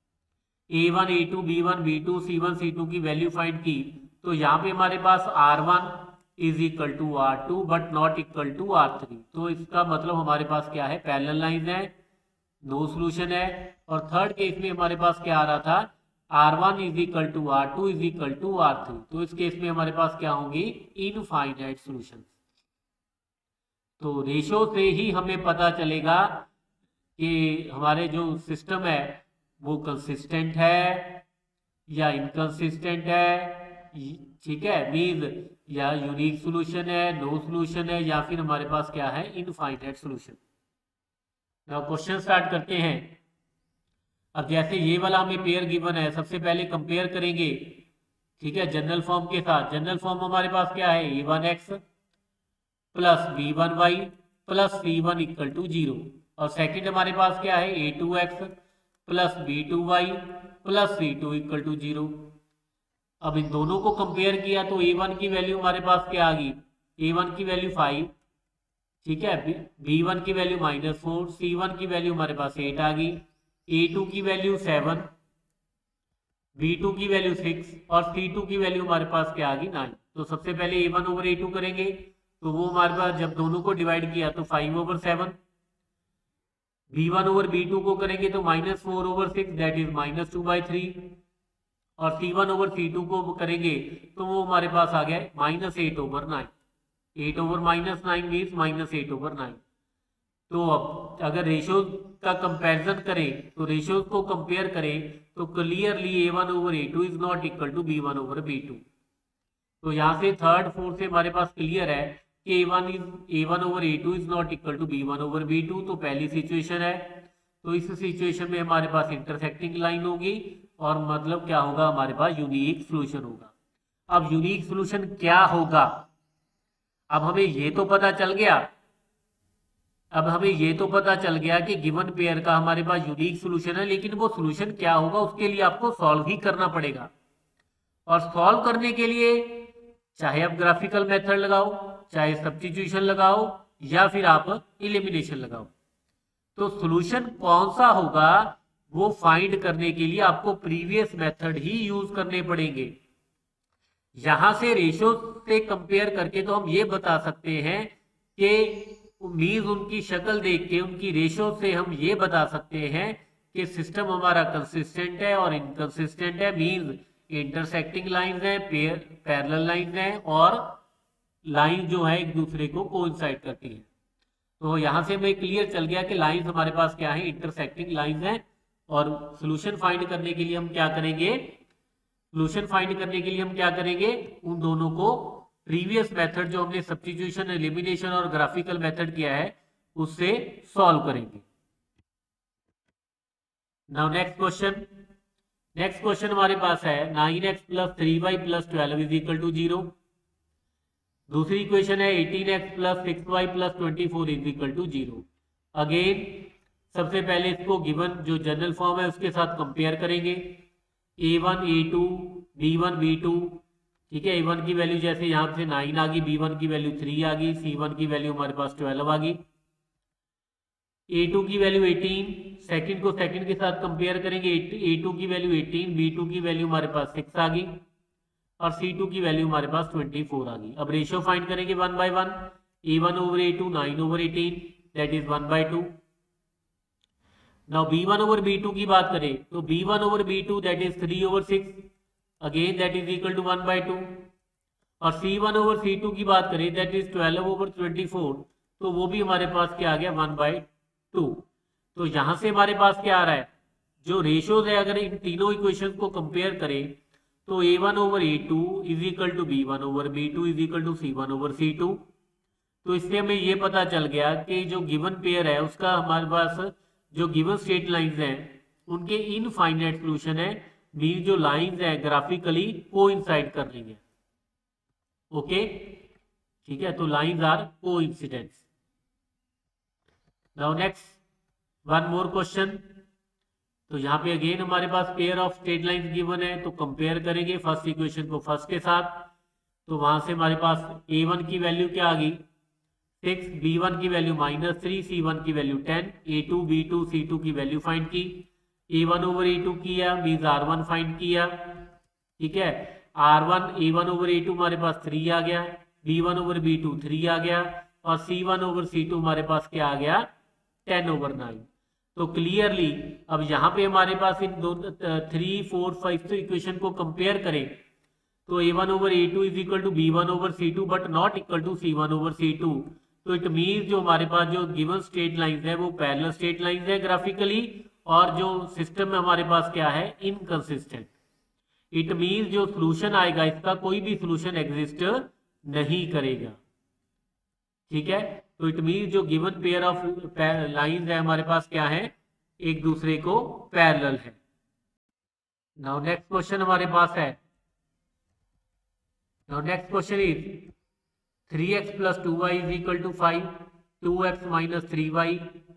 a1 a2 b1 b2 c1 c2 की वैल्यू फाइंड की, तो यहाँ पे हमारे पास R1 is equal to R2 but not equal to R3। तो इसका मतलब हमारे पास क्या है, पैरेलल लाइंस है, नो सॉल्यूशन है। और थर्ड केस में हमारे पास क्या आ रहा था, R1 is equal to R2 is equal to R3। तो इस केस में हमारे पास क्या होंगी, इनफाइनाइट सॉल्यूशन। तो रेशो से ही हमें पता चलेगा कि हमारे जो सिस्टम है वो कंसिस्टेंट है या इनकंसिस्टेंट है। ठीक है, मीन या यूनिक सॉल्यूशन है, नो सॉल्यूशन है, या फिर हमारे पास क्या है, infinite solution. Now question start करते हैं। अब जैसे ये वाला हमें पेयर गिवन है, सबसे पहले कंपेयर करेंगे, ठीक है, जनरल फॉर्म के साथ। जनरल फॉर्म हमारे पास क्या है, a1x plus b1y plus c1 equal to 0, और सेकंड हमारे पास क्या है, a2x plus b2y plus c2 equal to 0। अब इन दोनों को कंपेयर किया तो a1 की वैल्यू हमारे पास क्या आ गई, a1 की वैल्यू 5, ठीक है, b1 की वैल्यू -4, c1 की वैल्यू हमारे पास 8 आ गई। A2 की वैल्यू 7, B2 की वैल्यू 6 और C2 की वैल्यू हमारे पास क्या आ गई 9। तो सबसे पहले A1 ओवर A2 करेंगे, तो वो हमारे पास जब दोनों को डिवाइड किया तो 5 ओवर 7। B1 ओवर B2 को करेंगे तो -4 ओवर 6 दैट इज -2/3। और C1 ओवर C2 को करेंगे तो वो हमारे पास आ गया -8 ओवर 9। 8 over -9 means -8 over 9। तो अब अगर रेशियोज का कंपैरिजन करें तो रेशियोज को कंपेयर करें तो clearly A1 over A2 is not equal to B1 over B2। तो यहाँ से थर्ड फोर्थ से हमारे पास क्लियर है कि A1 over A2 is not equal to B1 over B2। तो पहली सिचुएशन है। तो इस सिचुएशन में हमारे पास इंटरसेक्टिंग लाइन होगी और मतलब क्या होगा, हमारे पास यूनिक सोल्यूशन होगा। अब यूनिक सोल्यूशन क्या होगा, अब हमें ये तो पता चल गया कि गिवन पेयर का हमारे पास यूनिक सोल्यूशन है, लेकिन वो सोल्यूशन क्या होगा उसके लिए आपको सॉल्व ही करना पड़ेगा। और सॉल्व करने के लिए चाहे आप ग्राफिकल मेथड लगाओ, चाहे सब्स्टिट्यूशन लगाओ, या फिर आप एलिमिनेशन लगाओ, तो सॉल्यूशन कौन सा होगा वो फाइंड करने के लिए आपको प्रीवियस मेथड ही यूज करने पड़ेंगे। यहां से रेशियो से कंपेयर करके तो हम ये बता सकते हैं कि मीन्स उनकी शक्ल देख के, उनकी रेशियो से हम ये बता सकते हैं कि सिस्टम हमारा कंसिस्टेंट है और इनकंसिस्टेंट है। मीन्स इंटरसेक्टिंग लाइंस हैं, पैरेलल लाइंस हैं, और लाइन जो है एक दूसरे को कोइंसाइड करती है। तो यहां से हमें क्लियर चल गया कि लाइंस हमारे पास क्या है, इंटरसेक्टिंग लाइंस हैं। और सोल्यूशन फाइंड करने के लिए हम क्या करेंगे, उन दोनों को प्रीवियस मेथड जो हमने सब्स्टिट्यूशन, एलिमिनेशन और ग्राफिकल मेथड किया है उससे सॉल्व करेंगे। नाउ नेक्स्ट क्वेश्चन हमारे पास है 9x plus 3y plus 12 is equal to 0। दूसरी इक्वेशन है 18x plus 6y plus 24 is equal to 0। Again सबसे पहले इसको गिवन जो जनरल फॉर्म है उसके साथ कंपेयर करेंगे। A1 A2 B1 B2, ठीक है। A1 की वैल्यू जैसे यहाँ से 9 आ गई, B1 की वैल्यू 3 आ गई, C1 की वैल्यू हमारे पास 12 आ गई। A2 की वैल्यू 18, सेकंड को सेकंड के साथ कंपेयर करेंगे। A2 की वैल्यू 18, B2 की वैल्यू हमारे पास 6 आ गई और C2 की वैल्यू हमारे पास 24 आ गई। अब रेशियो फाइंड करेंगे 1 by 1। A1 over A2 9 over 18 that is 1/2। Now B1 over B2 की बात करें तो B1 over B2 that is 3 over 6, again that is equal to 1/2। और C1 ओवर C2 की बात करें दैट इज 12 ओवर 24, तो वो भी हमारे पास क्या आ गया 1/2। तो यहां से हमारे पास क्या आ रहा है, जो रेशियोज है अगर इन तीनों इक्वेशंस को कंपेयर करें तो A1 over A2 is equal to B1 over B2 is equal to C1 over C2। तो इससे हमें ये पता चल गया कि जो गिवन पेयर है उसका हमारे पास जो गिवन स्ट्रेट लाइंस हैं उनके इनफाइनाइट सॉल्यूशन है। मीन जो लाइंस है ग्राफिकली कोइंसाइड कर रही है। ओके, ठीक है। तो lines are coincidence. Now next one more question. तो यहाँ पे अगेन हमारे पास pair of straight lines given है, तो कंपेयर करेंगे फर्स्ट इक्वेशन को फर्स्ट के साथ। तो वहां से हमारे पास A1 की वैल्यू क्या आ गई 6, B1 की वैल्यू -3, C1 की वैल्यू 10, A2 B2 C2 की वैल्यू फाइंड की। A1 ओवर A2 किया मीन्स R1 फाइंड किया, ठीक है। R1 A1 ओवर A2 हमारे पास 3 आ गया, B1 ओवर B2 3 आ गया और C1 ओवर C2 हमारे पास क्या आ गया 10 ओवर 9। तो क्लियरली अब यहाँ पे हमारे पास इन दो 3 4 5 इक्वेशन को कंपेयर करें तो A1 over A2 is equal to B1 over C2 but not equal to C1 over C2। तो इट मीन जो हमारे पास जो गिवन स्ट्रेट लाइंस है वो पैरेलल स्ट्रेट लाइंस है ग्राफिकली, और जो सिस्टम में हमारे पास क्या है इनकंसिस्टेंट। इट मीन जो सोल्यूशन आएगा इसका कोई भी सोल्यूशन एग्जिस्ट नहीं करेगा, ठीक है। तो इट मीन जो गिवन पेयर ऑफ लाइंस है हमारे पास क्या है एक दूसरे को पैरेलल है। नाउ नेक्स्ट क्वेश्चन हमारे पास है, now next question is 3x plus 2y is equal to 5, 2x minus 3y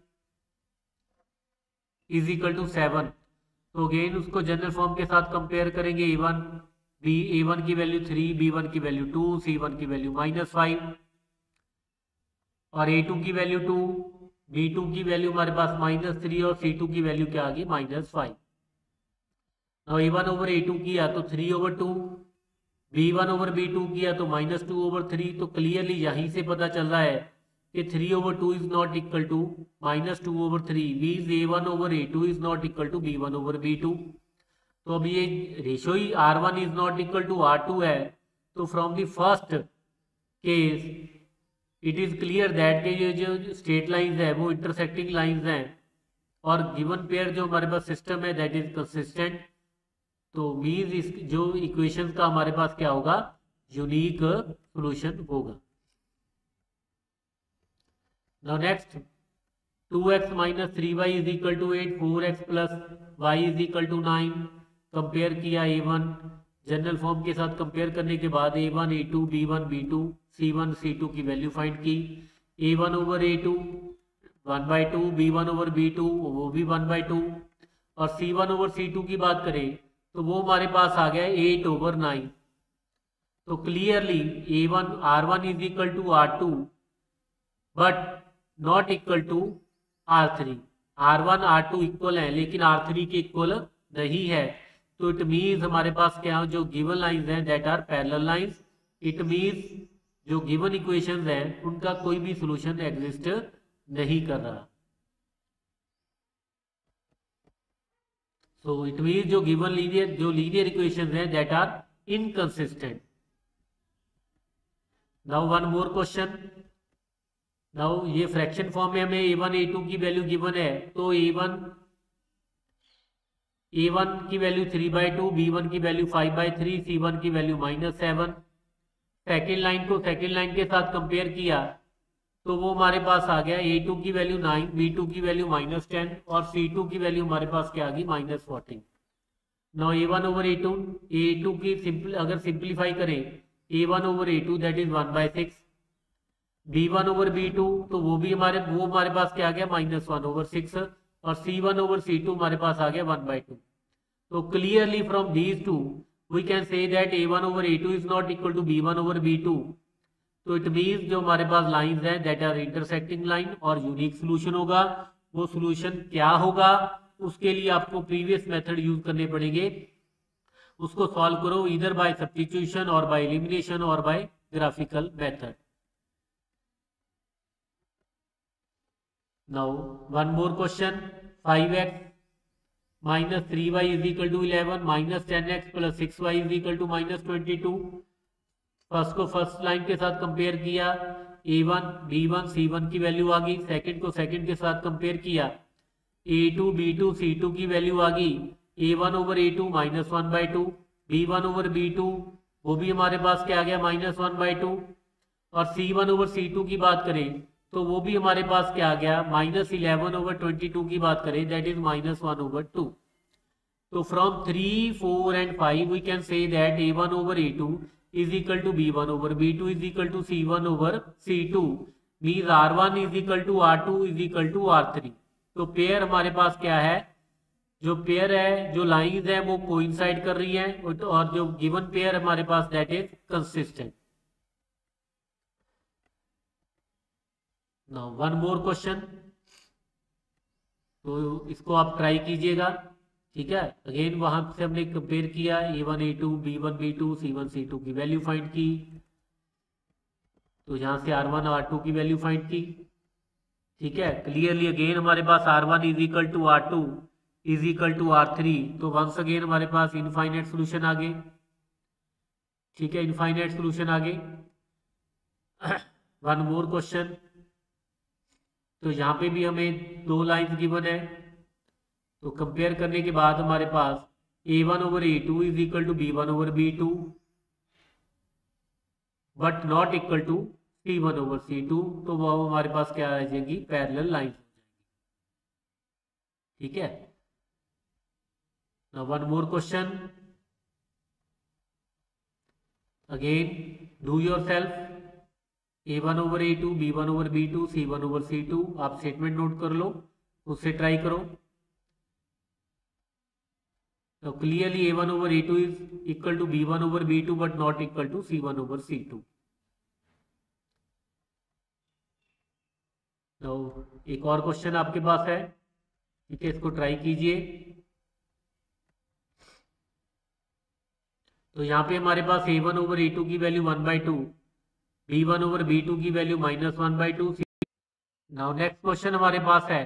is equal to 7। तो अगेन उसको जनरल फॉर्म के साथ कंपेयर करेंगे। A1 की वैल्यू 3, B1 की वैल्यू 2, C1 की वैल्यू -5 और A2 की वैल्यू 2, B2 की वैल्यू हमारे पास -3 और C2 की वैल्यू क्या आ गई -5। now A1 ओवर A2 किया तो 3/2, B1 ओवर B2 किया तो -2/3। तो क्लियरली यहीं से पता चल रहा है कि 3/2 is not equal to -2/3, means A1 over A2 is not equal to B1 over B2। तो अब ये रेशो ही R1 is not equal to R2 है। तो from the first case it is clear that कि ये जो स्ट्रेट लाइंस है वो इंटरसेक्टिंग लाइंस हैं और गिवन पेयर जो हमारे पास सिस्टम है दैट इज कंसिस्टेंट। तो मीन्स इस जो इक्वेशन का हमारे पास क्या होगा, यूनिक सॉल्यूशन होगा। Now next 2x - 3y is equal to 8, 4x + y is equal to 9। Compare किया A1 जनरल फॉर्म के साथ कंपेयर करने के बाद A1 A2 B1 B2 C1 C2 की वैल्यू फाइंड की। A1 over A2 1/2, B1 over B2 वो भी 1/2 और C1 ओवर C2 की बात करें तो वो हमारे पास आ गया 8/9। तो clearly A1 R1 is equal to R2 but not equal to R3। R1 R2 equal है लेकिन R3 के इक्वल नहीं है। तो इट मीन्स हमारे पास क्या जो गिवन लाइंस हैं that are parallel lines. It means जो गिवन इक्वेशंस हैं उनका कोई भी सॉल्यूशन एग्जिस्ट नहीं कर रहा। सो इट मीन्स जो गिवन लीनियर इक्वेशंस हैं that are inconsistent. Now one more question. Now ये फ्रैक्शन फॉर्म में हमें A1 A2 की वैल्यू गिवन है। तो A1 की वैल्यू 3/2, B1 की वैल्यू 5/3, C1 की वैल्यू -7। सेकेंड लाइन को सेकेंड लाइन के साथ कंपेयर किया तो वो हमारे पास आ गया A2 की वैल्यू 9, B2 की वैल्यू -10 और C2 की वैल्यू हमारे पास क्या आ गई -14। नाउ A1 ओवर A2 की अगर सिंप्लीफाई करें A1 over A2 that is 1/6, B1 over B2 तो वो हमारे पास क्या आ गया -1/6 और C1 ओवर C2 हमारे पास आ गया 1/2। तो clearly from these two we can say that A1 over A2 is not equal to B1 over B2। तो इट मीन्स जो हमारे पास लाइंस हैं दैट आर इंटरसेक्टिंग लाइन और यूनिक सॉल्यूशन होगा। वो सॉल्यूशन क्या होगा उसके लिए आपको प्रीवियस मेथड यूज करने पड़ेंगे। उसको सॉल्व करो इधर बाय सब्स्टिट्यूशन और बाय एलिमिनेशन और by graphical method. Now one more question 5x - 3y is equal to 11 -10x + 6y is equal to -22। First को फर्स्ट लाइन के साथ कंपेयर किया A1 B1 C1 की वैल्यू आ गई। सेकंड को सेकंड के साथ कंपेयर किया A2 B2 C2 की वैल्यू आ गई। A1 over A2 -1/2, B1 over B2 वो भी हमारे पास क्या आ गया -1/2 और C1 ओवर C2 की बात करें तो वो भी हमारे पास क्या आ गया -11 ओवर 22 की बात करें दैट इज -1/2। तो from 3, 4 and 5 we can say that A1 over A2 is equal to B1 over B2 is equal to C1 over C2 means R1 is equal to R2 is equal to R3। तो pair हमारे पास क्या है, जो pair है जो lines है वो कोइंसाइड कर रही हैं और जो गिवन पेयर हमारे पास that is consistent. Now one more question, तो इसको आप ट्राई कीजिएगा। ठीक है, अगेन वहां से हमने कंपेयर किया A1 A2 B1 B2 C1 C2 की वैल्यू फाइंड की। तो यहाँ से R1 R2 की वैल्यू फाइंड की। ठीक है, क्लियरली अगेन हमारे पास R1 is equal to R2 is equal to R3। तो वंस अगेन हमारे पास इनफाइनाइट सोल्यूशन आ गए। ठीक है, इनफाइनाइट सोल्यूशन आ गए। वन मोर क्वेश्चन, तो यहाँ पे भी हमें दो लाइंस गिवन है। तो कंपेयर करने के बाद हमारे पास A1 over A2 is equal to B1 over B2 but not equal to C1 over C2। तो वो हमारे पास क्या आ जाएगी, पैरेलल लाइंस हो जाएगी। ठीक है, now one more question, again do yourself A1 over A2 B1 over B2 C1 over C2। आप स्टेटमेंट नोट कर लो, उससे ट्राई करो। तो clearly A1 over A2 is equal to B1 over B2 but not equal to C1 over C2। तो एक और question आपके पास है, ठीक है, इसको ट्राई कीजिए। तो यहाँ पे हमारे पास a1 ओवर a2 की वैल्यू 1/2, b1 ओवर b2 की वैल्यू -1/2। नाउ नेक्स्ट क्वेश्चन हमारे पास है,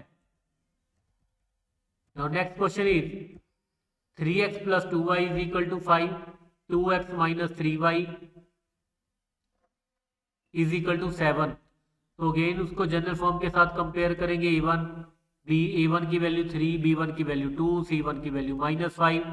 now next question is 3x + 2y = 5, 2x - 3y = 7। तो अगेन उसको जनरल फॉर्म के साथ कंपेयर करेंगे। a1 की वैल्यू 3, b1 की वैल्यू 2, c1 की वैल्यू -5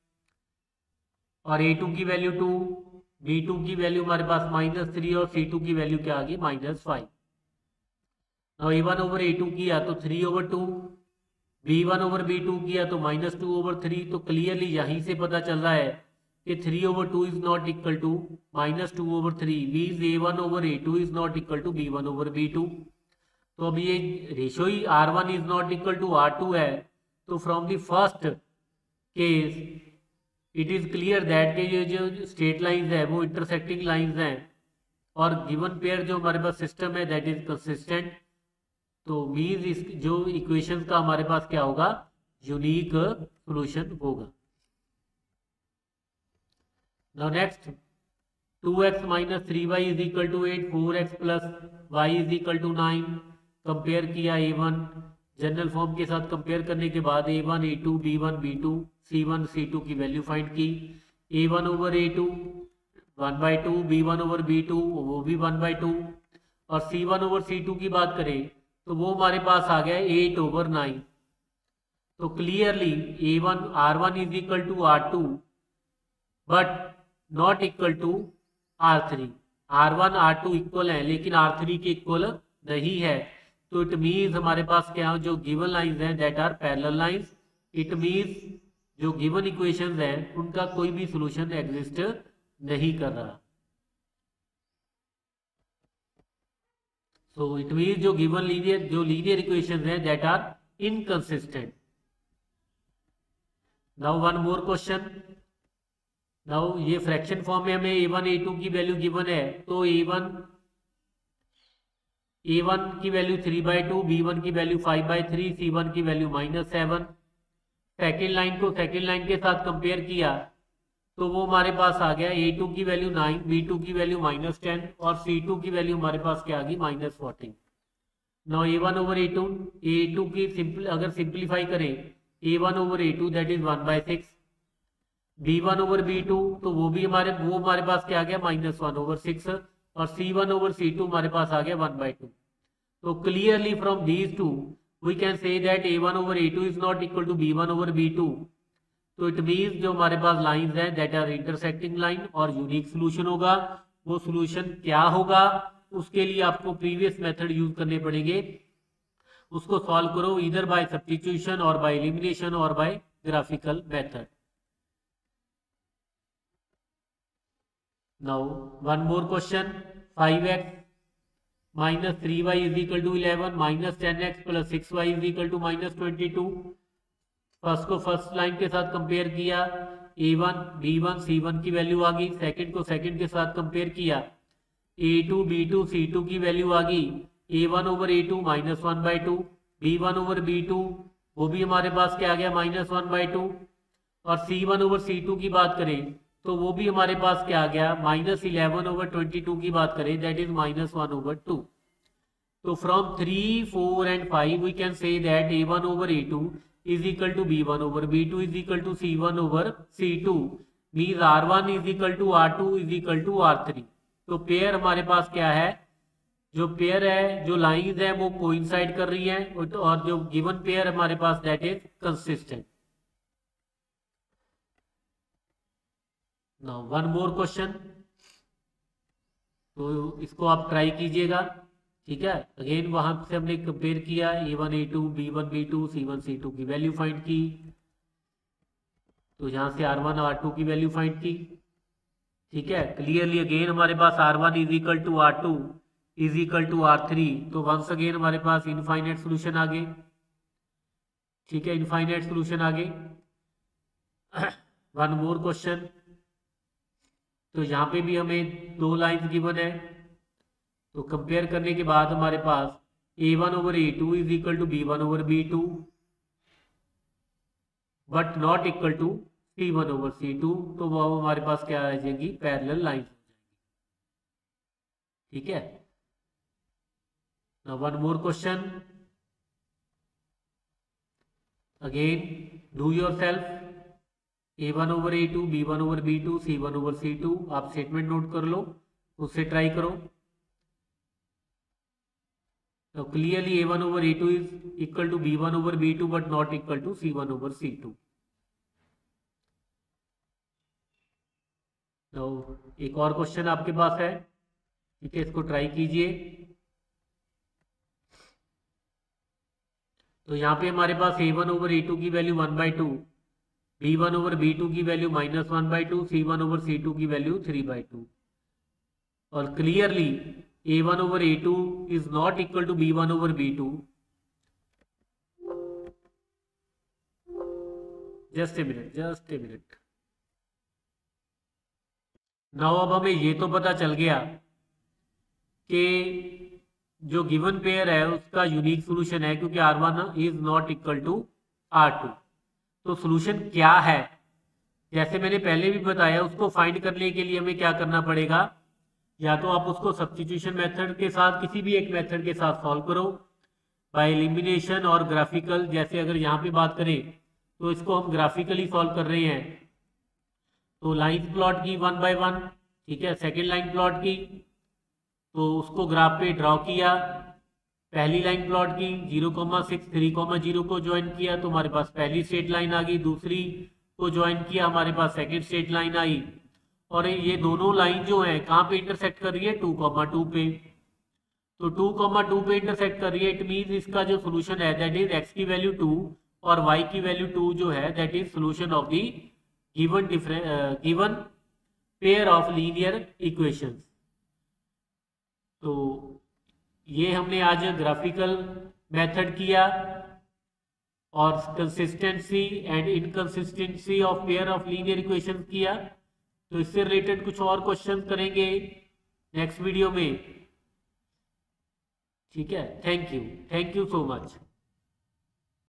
और a2 की वैल्यू 2, b2 की वैल्यू हमारे पास -3 और c2 की वैल्यू क्या आ गई -5। a1 ओवर a2 किया तो 3/2, b1 ओवर b2 किया तो -2/3। तो क्लियरली यहीं से पता चल रहा है कि 3/2 is not equal to -2/3, means a1 over a2 is not equal to b1 over b2। तो अब ये रेशो ही r1 is not equal to r2 है। तो from the first case it is clear that कि ये जो स्ट्रेट लाइंस है वो इंटरसेक्टिंग लाइंस हैं और गिवन पेयर जो हमारे पास सिस्टम है दैट इज कंसिस्टेंट। तो मीन्स इस जो इक्वेशन का हमारे पास क्या होगा, यूनिक सॉल्यूशन होगा। Now next 2x - 3y = 8, 4x + y = 9। Compare किया a1 जनरल फॉर्म के साथ कंपेयर करने के बाद a1 a2 b1 b2 c1 c2 की वैल्यू फाइंड की। a1 over a2 1/2, b1 over b2 वो भी 1/2 और c1 ओवर c2 की बात करें तो वो हमारे पास आ गया 8/9। तो clearly a1 r1 = r2 but not equal to r3। r1 r2 equal है लेकिन r3 के इक्वल नहीं है। तो इट मीन्स हमारे पास क्या जो गिवन लाइंस हैं that are parallel lines. It means जो गिवन इक्वेशंस हैं उनका कोई भी सॉल्यूशन एग्जिस्ट नहीं कर रहा। सो इट मीन्स जो गिवन लीनियर इक्वेशंस हैं that are inconsistent. Now one more question. Now ये फ्रैक्शन फॉर्म में हमें a1 a2 की वैल्यू गिवन है। तो a1 की वैल्यू 3/2, b1 की वैल्यू 5/3, c1 की वैल्यू -7। सेकेंड लाइन को सेकेंड लाइन के साथ कंपेयर किया तो वो हमारे पास आ गया a2 की वैल्यू 9, b2 की वैल्यू -10 और c2 की वैल्यू हमारे पास क्या आ गई -14। नाउ a1 ओवर a2 की अगर सिंप्लीफाई करें a1 over a2 that is 1/6, b1 over b2 तो वो हमारे पास क्या आ गया -1/6 और c1 ओवर c2 हमारे पास आ गया 1/2। तो clearly from these two we can say that a1 over a2 is not equal to b1 over b2। तो इट मीन्स जो हमारे पास लाइंस हैं दैट आर इंटरसेक्टिंग लाइन और यूनिक सॉल्यूशन होगा। वो सॉल्यूशन क्या होगा उसके लिए आपको प्रीवियस मेथड यूज करने पड़ेंगे। उसको सॉल्व करो इधर बाय सब्स्टिट्यूशन और बाय एलिमिनेशन और by graphical method. Now one more question, 5x - 3y = 11, -10x + 6y = -22। First को फर्स्ट लाइन के साथ कंपेयर किया, a1 b1 c1 की वैल्यू आ गई। सेकंड को सेकंड के साथ कंपेयर किया, a2 b2 c2 की वैल्यू आ गई। a1 over a2 -1/2, b1 over b2 वो भी हमारे पास क्या आ गया -1/2 और c1 ओवर c2 की बात करें तो वो भी हमारे पास क्या आ गया -11 ओवर 22 की बात करें दैट इज -1/2। तो from 3, 4 and 5 we can say that a1 over a2 is equal to b1 over b2 is equal to c1 over c2, means r1 is equal to r2 is equal to r3। तो pair हमारे पास क्या है, जो pair है जो lines है वो कोइंसाइड कर रही है और जो गिवन पेयर हमारे पास that is consistent. Now one more question, तो इसको आप ट्राई कीजिएगा, ठीक है। अगेन वहां से हमने कंपेयर किया a1 a2 b1 b2 c1 c2 की वैल्यू फाइंड की। तो यहाँ से r1 r2 की वैल्यू फाइंड की, ठीक है। क्लियरली अगेन हमारे पास r1 is equal to r2 is equal to r3। तो वंस अगेन हमारे पास इनफाइनाइट सोल्यूशन आ गए, ठीक है, इनफाइनाइट सोल्यूशन आ गए। वन मोर क्वेश्चन, तो यहाँ पे भी हमें दो लाइंस गिवन है। तो कंपेयर करने के बाद हमारे पास A1 over A2 is equal to B1 over B2 but not equal to C1 over C2, तो वो हमारे पास क्या आ जाएगी, पैरेलल लाइन हो जाएगी। ठीक है, now one more question, again do yourself, A1 over A2, B1 over B2, C1 over C2, आप स्टेटमेंट नोट कर लो, उससे ट्राई करो। तो clearly A1 over A2 is equal to B1 over B2 but not equal to C1 over C2। तो एक और question आपके पास है, ठीक है, इसको ट्राई कीजिए। तो यहाँ पे हमारे पास A1 over A2 की वैल्यू 1/2, B1 over B2 की वैल्यू -1/2, C1 over C2 की वैल्यू 3/2, और clearly A1 over A2 is not equal to B1 over B2। Just a minute. Now अब हमें ये तो पता चल गया कि जो गिवन पेयर है उसका यूनिक सॉल्यूशन है, क्योंकि R1 is not equal to R2। तो सॉल्यूशन क्या है, जैसे मैंने पहले भी बताया, उसको फाइंड करने के लिए हमें क्या करना पड़ेगा, या तो आप उसको सब्स्टिट्यूशन मेथड के साथ, किसी भी एक मेथड के साथ सॉल्व करो, बाय एलिमिनेशन और ग्राफिकल। जैसे अगर यहाँ पे बात करें तो इसको हम ग्राफिकली सॉल्व कर रहे हैं, तो लाइन प्लॉट की 1 by 1, ठीक है, सेकेंड लाइन प्लॉट की, तो उसको ग्राफ पे ड्रॉ किया, पहली लाइन प्लॉट की 0,6 3,0 को ज्वाइन किया तो हमारे पास पहली स्ट्रेट लाइन आ गई, दूसरी को ज्वाइन किया हमारे पास सेकेंड स्ट्रेट लाइन आई, और ये दोनों लाइन जो है कहाँ पे इंटरसेक्ट कर रही है, 2,2 पे। तो 2,2 पे इंटरसेक्ट कर रही है, इट मीन इसका जो सोल्यूशन है दैट इज x की वैल्यू 2 और y की वैल्यू 2 जो है that is solution of the given pair of linear equations. तो ये हमने आज ग्राफिकल मेथड किया और consistency and inconsistency of pair of linear equations किया। तो इससे रिलेटेड कुछ और क्वेश्चन करेंगे नेक्स्ट वीडियो में। ठीक है, थैंक यू सो मच।